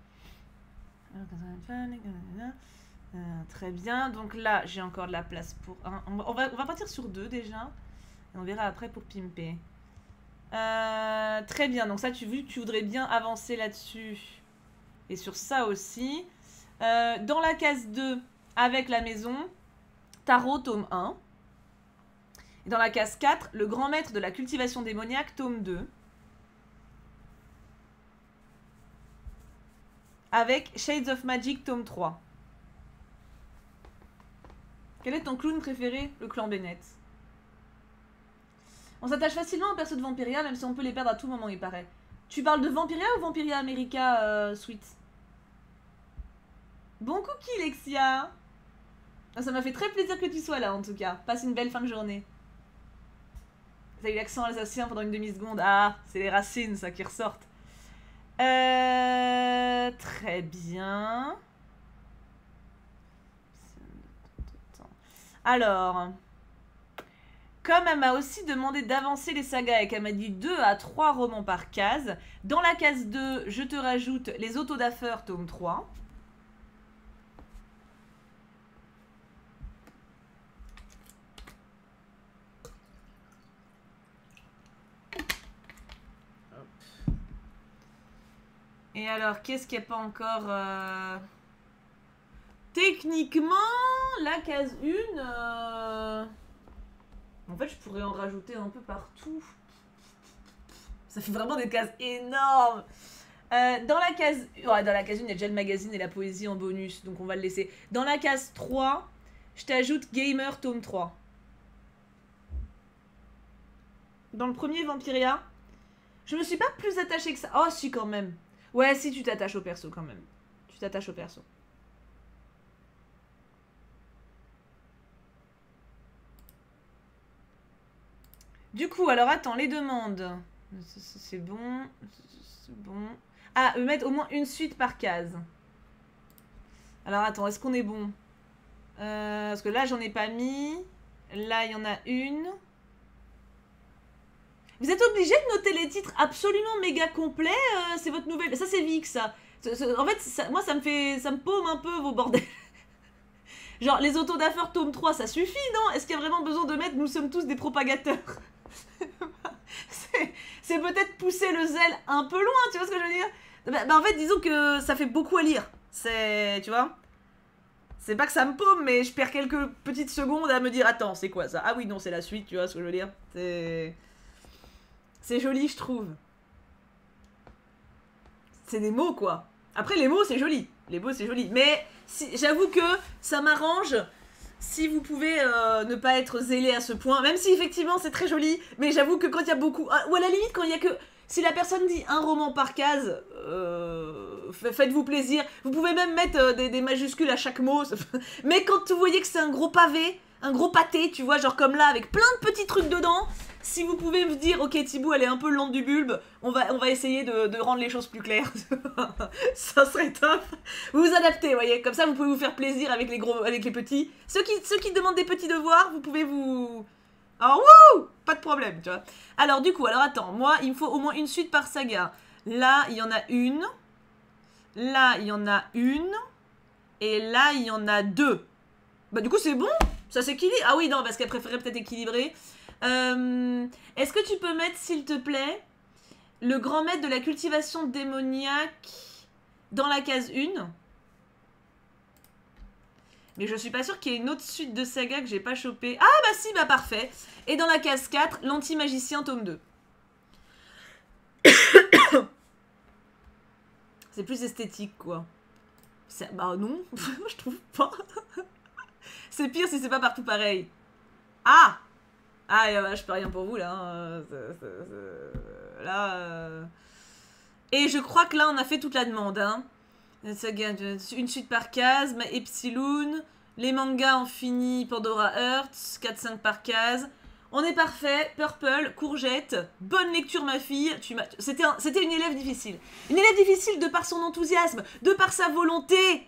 Euh, très bien. Donc là, j'ai encore de la place pour un. On va, on va partir sur deux, déjà. Et on verra après pour pimper. Euh, très bien. Donc ça, tu, vu que tu voudrais bien avancer là-dessus. Et sur ça aussi. Euh, dans la case deux, avec la maison, Tarot, tome un. Et dans la case quatre, Le grand maître de la cultivation démoniaque, tome deux. Avec Shades of Magic, tome trois. Quel est ton clown préféré? Le clan Bennett. On s'attache facilement aux persos de Vampiria, même si on peut les perdre à tout moment, il paraît. Tu parles de Vampiria ou Vampiria America, euh, Sweet? Bon cookie, Lexia. Ça m'a fait très plaisir que tu sois là, en tout cas. Passe une belle fin de journée. T'as eu l'accent alsacien pendant une demi-seconde. Ah, c'est les racines, ça, qui ressortent. Euh, très bien. Alors, comme elle m'a aussi demandé d'avancer les sagas et qu'elle m'a dit deux à trois romans par case, dans la case deux, je te rajoute Les Autodafeurs, tome trois. Et alors, qu'est-ce qu'il n'y a pas encore euh... Techniquement, la case un... Euh... En fait, je pourrais en rajouter un peu partout. Ça fait vraiment des cases énormes. Euh, dans la case... Ouais, dans la case un, il y a déjà le magazine et la poésie en bonus, donc on va le laisser. Dans la case trois, je t'ajoute Gamer tome trois. Dans le premier Vampiria, je me suis pas plus attachée que ça. Oh, si, quand même. Ouais, si, tu t'attaches au perso, quand même. Tu t'attaches au perso. Du coup, alors attends, les demandes. C'est bon. C'est bon. Ah, mettre au moins une suite par case. Alors attends, est-ce qu'on est bon euh, Parce que là, j'en ai pas mis. Là, il y en a une. Vous êtes obligé de noter les titres absolument méga complets. Euh, c'est votre nouvelle. Ça, c'est Vic, ça. En fait, ça, moi, ça me fait. Ça me paume un peu vos bordels. Genre, les autodafeurs tome trois, ça suffit, non? Est-ce qu'il y a vraiment besoin de mettre nous sommes tous des propagateurs? C'est peut-être pousser le zèle un peu loin, tu vois ce que je veux dire? Bah, bah en fait, disons que ça fait beaucoup à lire. C'est, tu vois? C'est pas que ça me paume, mais je perds quelques petites secondes à me dire, attends, c'est quoi ça? Ah oui, non, c'est la suite, tu vois ce que je veux dire? C'est... C'est joli, je trouve. C'est des mots, quoi. Après, les mots, c'est joli. Les mots, c'est joli. Mais si, j'avoue que ça m'arrange si vous pouvez euh, ne pas être zélé à ce point. Même si, effectivement, c'est très joli. Mais j'avoue que quand il y a beaucoup... Ou à la limite, quand il y a que... Si la personne dit un roman par case, euh, faites-vous plaisir. Vous pouvez même mettre euh, des, des majuscules à chaque mot. Mais quand vous voyez que c'est un gros pavé, un gros pâté, tu vois, genre comme là, avec plein de petits trucs dedans... Si vous pouvez me dire, ok Thibaut, elle est un peu lente du bulbe, on va, on va essayer de, de rendre les choses plus claires. Ça serait top. Vous vous adaptez, vous voyez. Comme ça, vous pouvez vous faire plaisir avec les gros, avec les petits. Ceux qui, ceux qui demandent des petits devoirs, vous pouvez vous... Alors, wouh, pas de problème, tu vois. Alors, du coup, alors attends, moi, il me faut au moins une suite par saga. Là, il y en a une. Là, il y en a une. Et là, il y en a deux. Bah, du coup, c'est bon. Ça s'équilibre. Ah oui, non, parce qu'elle préférait peut-être équilibrer. Euh, Est-ce que tu peux mettre, s'il te plaît, le grand maître de la cultivation démoniaque dans la case un? Mais je suis pas sûre qu'il y ait une autre suite de saga que j'ai pas chopé. Ah bah si, bah parfait. Et dans la case quatre, l'anti-magicien tome deux. C'est plus esthétique, quoi. Bah non, je trouve pas. C'est pire si c'est pas partout pareil. Ah! Ah, euh, je peux rien pour vous, là. Hein. C'est, c'est, c'est... Là... Euh... Et je crois que là, on a fait toute la demande. Hein. Une suite par case, Epsilon, les mangas en fini, Pandora Hearts, quatre cinq par case. On est parfait. Purple, courgette, bonne lecture, ma fille. Tu m'as... C'était un... C'était une élève difficile. Une élève difficile de par son enthousiasme, de par sa volonté.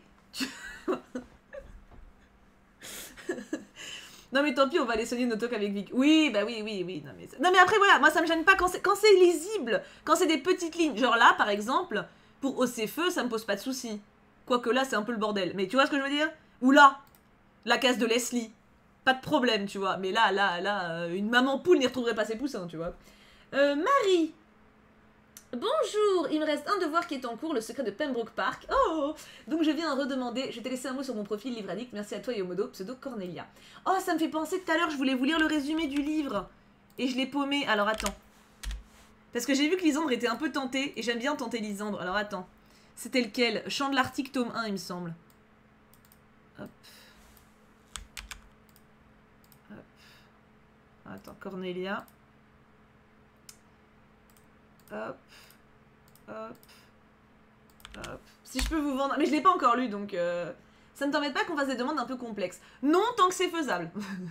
Non mais tant pis, on va aller soigner nos talks avec Vic. Oui, bah oui, oui, oui. Non mais, non, mais après voilà, moi ça me gêne pas quand c'est, quand c'est lisible, quand c'est des petites lignes. Genre là, par exemple, pour O C F E, ça me pose pas de soucis. Quoique là, c'est un peu le bordel. Mais tu vois ce que je veux dire? Ou là, la case de Leslie. Pas de problème, tu vois. Mais là, là, là, une maman poule n'y retrouverait pas ses poussins, tu vois. Euh, Marie. Bonjour, il me reste un devoir qui est en cours, le secret de Pembroke Park. Oh, donc je viens redemander, je t'ai laissé un mot sur mon profil Livre Addict, merci à toi Yomodo, pseudo Cornelia. Oh, ça me fait penser tout à l'heure, je voulais vous lire le résumé du livre. Et je l'ai paumé, alors attends. Parce que j'ai vu que Lisandre était un peu tentée, et j'aime bien tenter Lisandre, alors attends. C'était lequel? Chant de l'Arctique, tome un, il me semble. Hop. Hop. Attends, Cornelia. Hop. Hop. Hop. Si je peux vous vendre... Mais je l'ai pas encore lu, donc... Euh... Ça ne t'embête pas qu'on fasse des demandes un peu complexes. Non, tant que c'est faisable.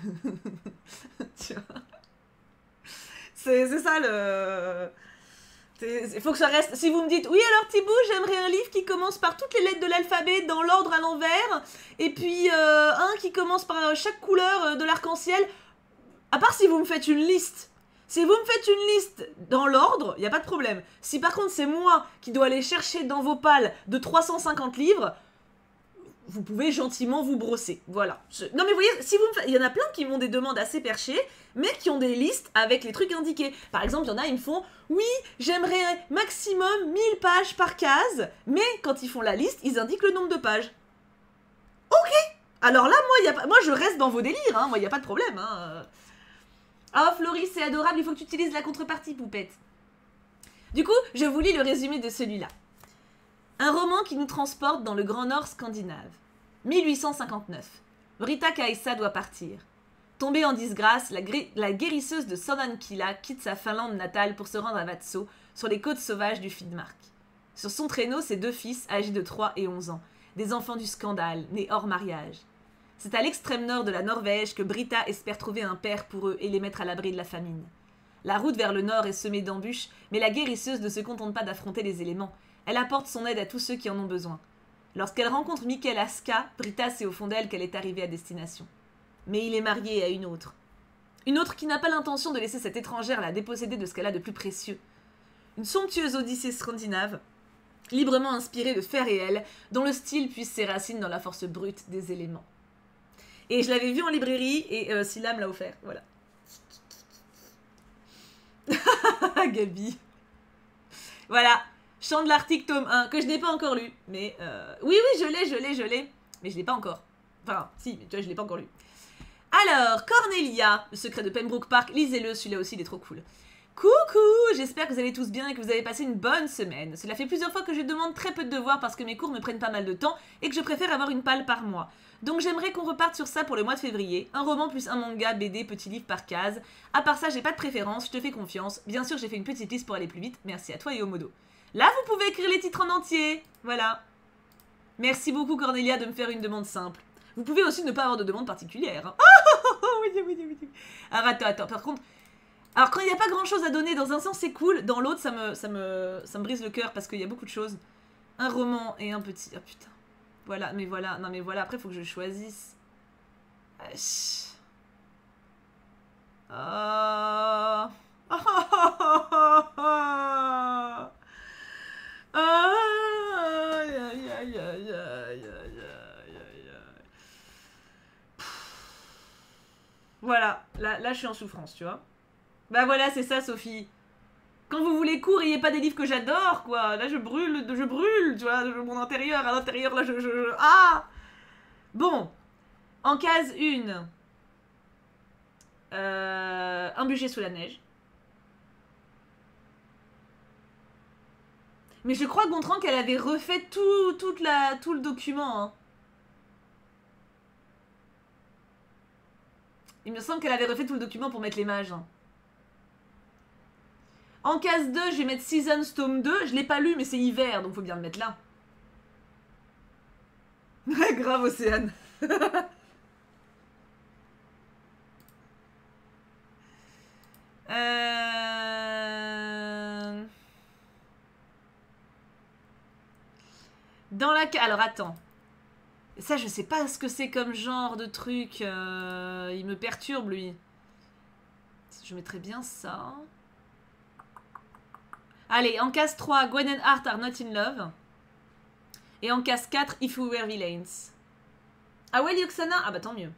Tu vois. C'est ça le... Il faut que ça reste... Si vous me dites, oui alors Thibaut, j'aimerais un livre qui commence par toutes les lettres de l'alphabet dans l'ordre à l'envers, et puis euh, un qui commence par chaque couleur de l'arc-en-ciel, à part si vous me faites une liste. Si vous me faites une liste dans l'ordre, il n'y a pas de problème. Si par contre c'est moi qui dois aller chercher dans vos pales de trois cent cinquante livres, vous pouvez gentiment vous brosser. Voilà. Je... Non mais vous voyez, si vous me... il y en a plein qui m'ont des demandes assez perchées, mais qui ont des listes avec les trucs indiqués. Par exemple, il y en a, ils me font « Oui, j'aimerais maximum mille pages par case », mais quand ils font la liste, ils indiquent le nombre de pages. Ok. Alors là, moi, y a pas... moi je reste dans vos délires, hein. Moi, il n'y a pas de problème. Hein. Oh, Floris, c'est adorable, il faut que tu utilises la contrepartie, poupette. Du coup, je vous lis le résumé de celui-là. Un roman qui nous transporte dans le Grand Nord scandinave. mille huit cent cinquante-neuf. Britta Kaisa doit partir. Tombée en disgrâce, la, la guérisseuse de Sodankila quitte sa Finlande natale pour se rendre à Vatsö, sur les côtes sauvages du Finnmark. Sur son traîneau, ses deux fils, âgés de trois et onze ans, des enfants du scandale, nés hors mariage. C'est à l'extrême nord de la Norvège que Britta espère trouver un père pour eux et les mettre à l'abri de la famine. La route vers le nord est semée d'embûches, mais la guérisseuse ne se contente pas d'affronter les éléments. Elle apporte son aide à tous ceux qui en ont besoin. Lorsqu'elle rencontre Mikkel Aska, Britta sait au fond d'elle qu'elle est arrivée à destination. Mais il est marié à une autre. Une autre qui n'a pas l'intention de laisser cette étrangère la déposséder de ce qu'elle a de plus précieux. Une somptueuse odyssée scandinave, librement inspirée de faits réels, dont le style puise ses racines dans la force brute des éléments. Et je l'avais vu en librairie, et euh, Silla me l'a offert, voilà. Gabi. Voilà, Chant de l'Arctique tome un, que je n'ai pas encore lu, mais... Euh... Oui, oui, je l'ai, je l'ai, je l'ai, mais je l'ai pas encore. Enfin, si, mais tu vois, je l'ai pas encore lu. Alors, Cornelia, le secret de Pembroke Park, lisez-le, celui-là aussi, il est trop cool. Coucou, j'espère que vous allez tous bien et que vous avez passé une bonne semaine. Cela fait plusieurs fois que je demande très peu de devoirs parce que mes cours me prennent pas mal de temps et que je préfère avoir une palle par mois. Donc j'aimerais qu'on reparte sur ça pour le mois de février. Un roman plus un manga, B D, petit livre par case. À part ça, j'ai pas de préférence, je te fais confiance. Bien sûr, j'ai fait une petite liste pour aller plus vite. Merci à toi et au modo. Là, vous pouvez écrire les titres en entier. Voilà. Merci beaucoup Cornelia de me faire une demande simple. Vous pouvez aussi ne pas avoir de demande particulière. Hein. oui, oui, oui, oui. Alors attends, attends, par contre... Alors quand il n'y a pas grand chose à donner, dans un sens c'est cool, dans l'autre ça me, ça, me, ça me brise le cœur parce qu'il y a beaucoup de choses. Un roman et un petit... Oh putain. Voilà, mais voilà, non mais voilà, après il faut que je choisisse. Oh. Aïe aïe aïe aïe aïe aïe aïe. Voilà, là, là je suis en souffrance, tu vois. Bah voilà, c'est ça, Sophie. Quand vous voulez court, il n'y a pas des livres que j'adore, quoi. Là, je brûle, je brûle, tu vois, mon intérieur, à l'intérieur, là, je, je, je... Ah. Bon. En case un. Euh, un budget sous la neige. Mais je crois, Gontran, qu'elle avait refait tout, toute la, tout le document, hein. Il me semble qu'elle avait refait tout le document pour mettre les mages, hein. En case deux, je vais mettre Seasons tome deux. Je l'ai pas lu, mais c'est hiver, donc faut bien le mettre là. Grave, Océane. euh... Dans la... Alors, attends. Ça, je sais pas ce que c'est comme genre de truc. Euh... Il me perturbe, lui. Je mettrais bien ça... Allez, en case trois, Gwen and Hart are not in love. Et en case quatre, If We Were Villains. Ah ouais, Lyoxana? Ah bah tant mieux.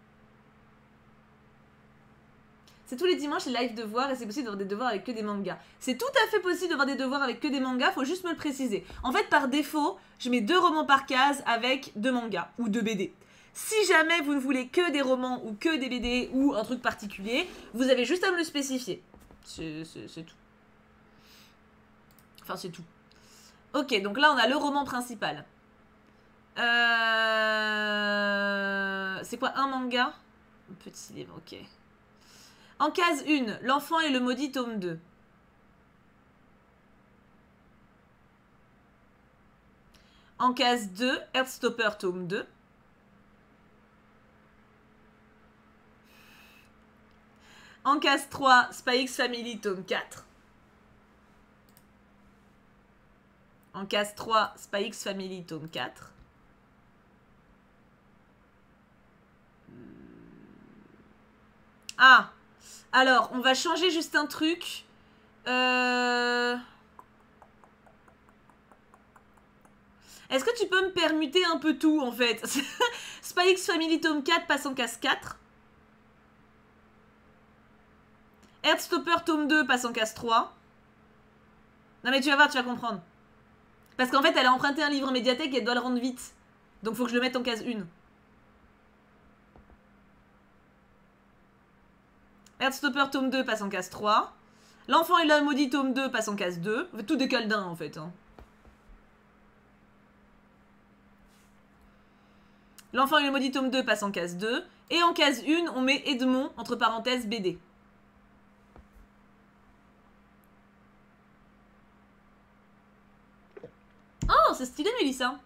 C'est tous les dimanches les live devoirs et c'est possible d'avoir des devoirs avec que des mangas. C'est tout à fait possible d'avoir des devoirs avec que des mangas, faut juste me le préciser. En fait, par défaut, je mets deux romans par case avec deux mangas ou deux B D. Si jamais vous ne voulez que des romans ou que des B D ou un truc particulier, vous avez juste à me le spécifier. C'est tout. Enfin, c'est tout. Ok, donc là, on a le roman principal. Euh... C'est quoi, un manga? Un petit livre, ok. En case un, L'enfant et le maudit, tome deux. En case deux, Heartstopper, tome deux. En case trois, Spy X Family, tome quatre. En case trois, Spy X Family, tome quatre. Ah, alors, on va changer juste un truc. Euh... Est-ce que tu peux me permuter un peu tout, en fait? Spy X Family tome quatre passe en case quatre. Heartstopper tome deux passe en case trois. Non mais tu vas voir, tu vas comprendre. Parce qu'en fait, elle a emprunté un livre en médiathèque et elle doit le rendre vite. Donc faut que je le mette en case un. Heartstopper tome deux passe en case trois. L'enfant et la maudit tome deux passe en case deux. Tout décale d'un en fait. Hein. L'enfant et le maudit tome deux passe en case deux. Et en case un, on met Edmond, entre parenthèses, B D. Oh, c'est stylé, Mélissa.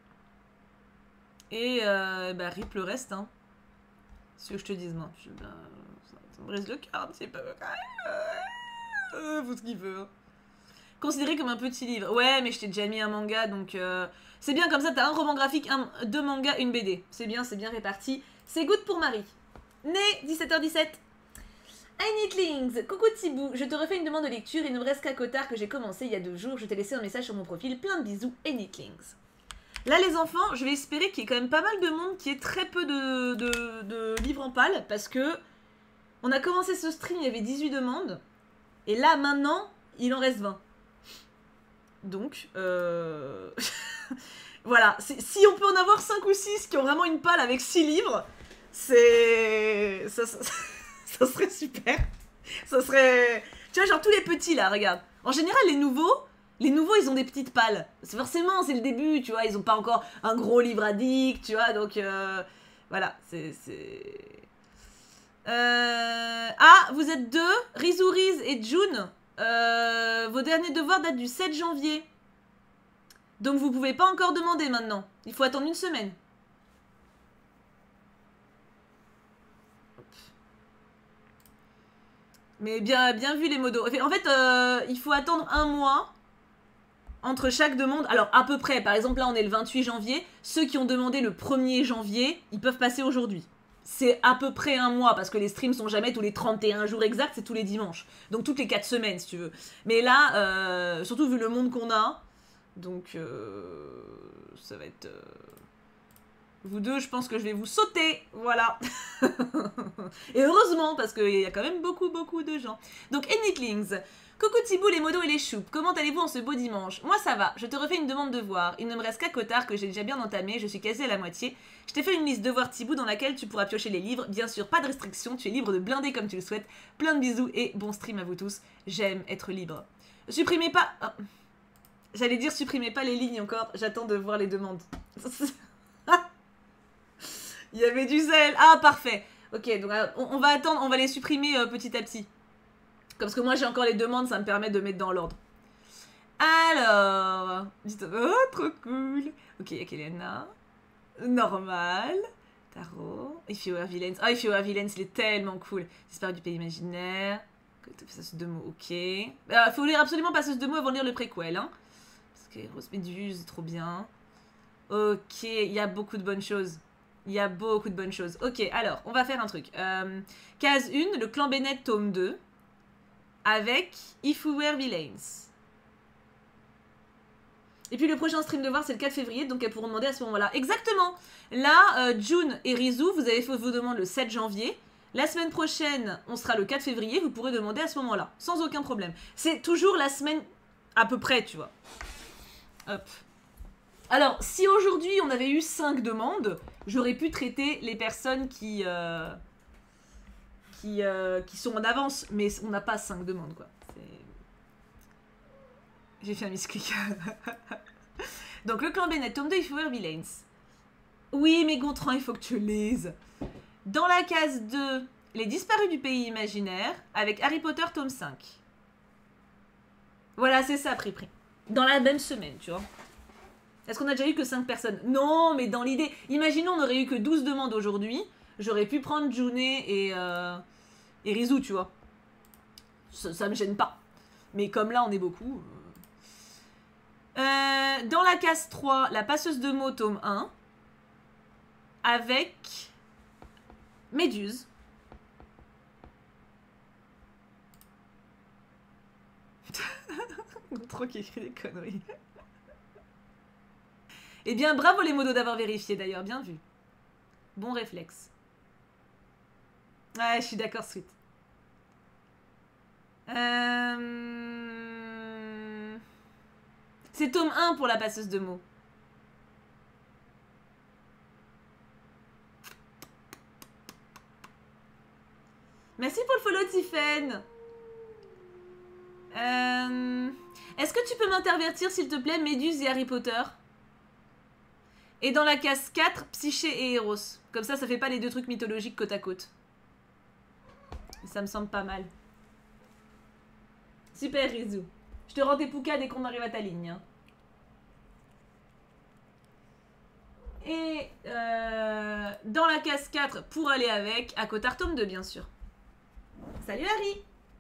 Et euh, bah, rip le reste, hein. Ce que je te dise, moi. Je, bah, ça, ça me brise le cœur un petit peu. Euh, faut ce qu'il veut. Hein. Considéré comme un petit livre. Ouais, mais je t'ai déjà mis un manga, donc... Euh, c'est bien, comme ça, t'as un roman graphique, un, deux mangas, une B D. C'est bien, c'est bien réparti. C'est good pour Marie. Né, dix-sept heures dix-sept. Hi Knitlings, coucou Thibou, je te refais une demande de lecture, il ne me reste qu'à Cotard que j'ai commencé il y a deux jours, je t'ai laissé un message sur mon profil, plein de bisous et Knitlings. Là les enfants, je vais espérer qu'il y ait quand même pas mal de monde qui ait très peu de, de, de livres en pâle, parce que on a commencé ce stream, il y avait dix-huit demandes, et là maintenant, il en reste vingt. Donc, euh... voilà, si on peut en avoir cinq ou six qui ont vraiment une pâle avec six livres, c'est... Ça, ça... Ça serait super. Ça serait... Tu vois, genre tous les petits, là, regarde. En général, les nouveaux, les nouveaux, ils ont des petites pales. C'est forcément, c'est le début, tu vois. Ils ont pas encore un gros livre addict, tu vois. Donc, euh, voilà. C'est... Euh... Ah, vous êtes deux. Rizou Riz et June. Euh... Vos derniers devoirs datent du sept janvier. Donc, vous pouvez pas encore demander maintenant. Il faut attendre une semaine. Mais bien, bien vu les modos. En fait, euh, il faut attendre un mois entre chaque demande. Alors, à peu près, par exemple, là, on est le vingt-huit janvier. Ceux qui ont demandé le premier janvier, ils peuvent passer aujourd'hui. C'est à peu près un mois, parce que les streams sont jamais tous les trente et un jours exacts, c'est tous les dimanches. Donc, toutes les quatre semaines, si tu veux. Mais là, euh, surtout vu le monde qu'on a, donc, euh, ça va être... Euh... Vous deux, je pense que je vais vous sauter, voilà. Et heureusement, parce qu'il y a quand même beaucoup, beaucoup de gens. Donc, Ennitlings, coucou Thibou, les modos et les choupes, comment allez-vous en ce beau dimanche? Moi, ça va, je te refais une demande de voir. Il ne me reste qu'à Cotard, que j'ai déjà bien entamé, je suis quasi à la moitié. Je t'ai fait une liste de voir Thibou dans laquelle tu pourras piocher les livres. Bien sûr, pas de restriction, tu es libre de blinder comme tu le souhaites. Plein de bisous et bon stream à vous tous. J'aime être libre. Supprimez pas... Oh. J'allais dire supprimez pas les lignes encore, j'attends de voir les demandes. Il y avait du zèle. Ah, parfait. Ok, donc on, on va attendre, on va les supprimer euh, petit à petit. Parce que moi, j'ai encore les demandes, ça me permet de mettre dans l'ordre. Alors... Oh, trop cool. Ok, il y a Kelena. Normal. Tarot. If You Were Villains. Ah, If You Were Villains, il est tellement cool. Disparu du pays imaginaire. Passeuse de mots, ok. Il euh, faut lire absolument Passeuse de mots avant de lire le préquel. Hein. Parce que Rose Méduse, trop bien. Ok, il y a beaucoup de bonnes choses. Il y a beaucoup de bonnes choses. Ok, alors, on va faire un truc. Euh, case un, le clan Bennett, tome deux. Avec If We Were Villains. Et puis le prochain stream de voir, c'est le quatre février, donc elles pourront demander à ce moment-là. Exactement. Là, euh, June et Rizou, vous avez fait vos demandes le sept janvier. La semaine prochaine, on sera le quatre février, vous pourrez demander à ce moment-là. Sans aucun problème. C'est toujours la semaine à peu près, tu vois. Hop. Alors, si aujourd'hui on avait eu cinq demandes, j'aurais pu traiter les personnes qui, euh, qui, euh, qui sont en avance, mais on n'a pas cinq demandes, quoi. J'ai fait un misclick. Donc, le clan Bennett, tome deux, If You Were Villains. Oui, mais Gontran, il faut que tu lises. Dans la case deux, Les disparus du pays imaginaire, avec Harry Potter, tome cinq. Voilà, c'est ça, prix prix. Dans la même semaine, tu vois. Est-ce qu'on a déjà eu que cinq personnes? Non, mais dans l'idée... Imaginons, on aurait eu que douze demandes aujourd'hui. J'aurais pu prendre June et, euh, et Rizou, tu vois. Ça, ça me gêne pas. Mais comme là, on est beaucoup... Euh, dans la case trois, La passeuse de mots, tome un. Avec... Méduse. Trop qui écrit des conneries. Eh bien, bravo les modos d'avoir vérifié d'ailleurs, bien vu. Bon réflexe. Ouais, je suis d'accord, Sweet. Euh... C'est tome un pour la passeuse de mots. Merci pour le follow, Tiffen. Euh... Est-ce que tu peux m'intervertir, s'il te plaît, Méduse et Harry Potter? Et dans la case quatre, Psyché et Eros. Comme ça, ça fait pas les deux trucs mythologiques côte à côte. Ça me semble pas mal. Super, Rizou. Je te rends tes poucas dès qu'on arrive à ta ligne. Hein. Et euh, dans la case quatre, pour aller avec, à Cotard tome deux, bien sûr. Salut, Harry.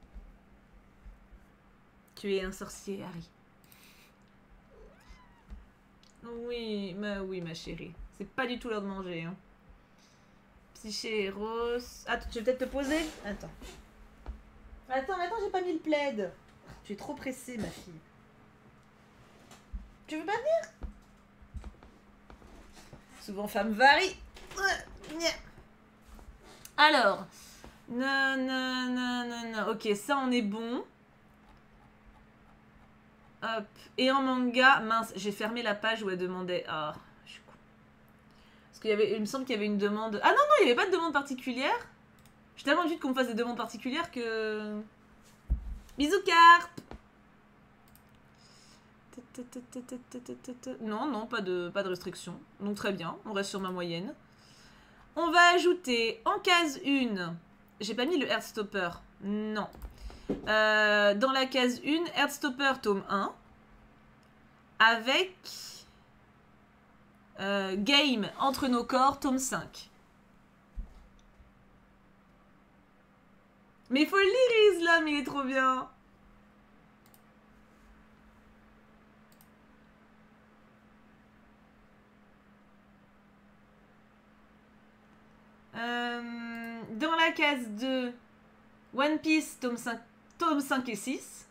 Tu es un sorcier, Harry. Oui, ma, oui, ma chérie. C'est pas du tout l'heure de manger. Hein. Psyché, Rose... Attends, tu veux peut-être te poser? Attends. Attends, attends, j'ai pas mis le plaid. Tu es trop pressée, ma fille. Tu veux pas venir? Souvent, femme varie. Alors. Non, non, non, non, non. Ok, ça, on est bon. Hop. Et en manga, mince, j'ai fermé la page où elle demandait... Ah, je suis con. Parce qu'il y avait... Il me semble qu'il y avait une demande... Ah non, non, il n'y avait pas de demande particulière. J'ai tellement envie qu'on me fasse des demandes particulières que... Bisous, Carpe. Non, non, pas de, pas de restriction. Donc très bien, on reste sur ma moyenne. On va ajouter en case un... J'ai pas mis le Heartstopper. Non. Euh, dans la case un, Heartstopper tome un. Avec... Euh, Game entre nos corps, tome cinq. Mais il faut le lire, Islam, il est trop bien. Euh, dans la case deux, One Piece, tome cinq, tome cinq et six.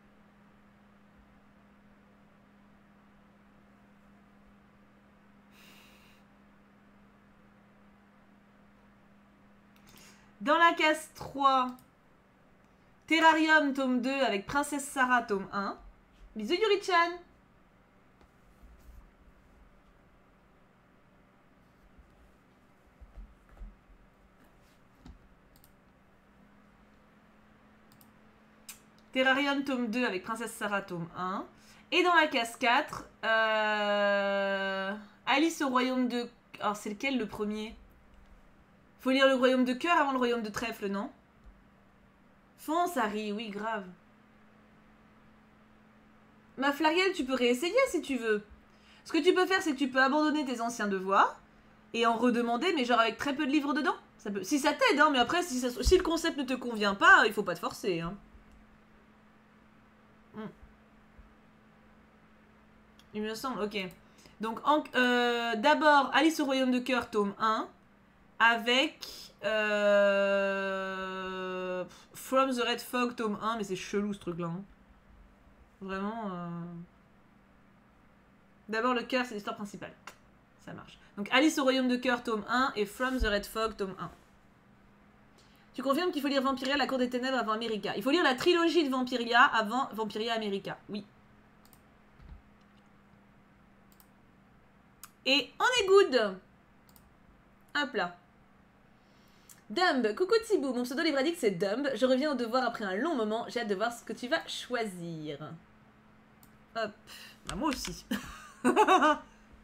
Dans la case trois, Terrarium, tome deux, avec Princesse Sarah, tome un. Bisous, Yuri-chan. Terrarium, tome deux, avec Princesse Sarah, tome un. Et dans la case quatre, euh... Alice au royaume de... Alors, c'est lequel, le premier? Faut lire le royaume de cœur avant le royaume de trèfle, non? Fonce, Harry, oui, grave. Ma Flariel, tu peux réessayer si tu veux. Ce que tu peux faire, c'est que tu peux abandonner tes anciens devoirs et en redemander, mais genre avec très peu de livres dedans. Ça peut... Si ça t'aide, hein, mais après, si, ça... si le concept ne te convient pas, il faut pas te forcer, hein. Hmm. Il me semble, ok. Donc, euh, d'abord, Alice au royaume de cœur, tome un, avec euh, From the Red Fog, tome un, mais c'est chelou ce truc-là. Hein. Vraiment. Euh... D'abord, le cœur, c'est l'histoire principale. Ça marche. Donc, Alice au royaume de cœur, tome un, et From the Red Fog, tome un. Tu confirmes qu'il faut lire Vampiria, la cour des ténèbres avant America. Il faut lire la trilogie de Vampiria avant Vampiria America. Oui. Et on est good. Hop là. Dumb, coucou Thibou, mon pseudo livradique c'est Dumb. Je reviens au devoir après un long moment. J'ai hâte de voir ce que tu vas choisir. Hop. Bah, moi aussi. Moi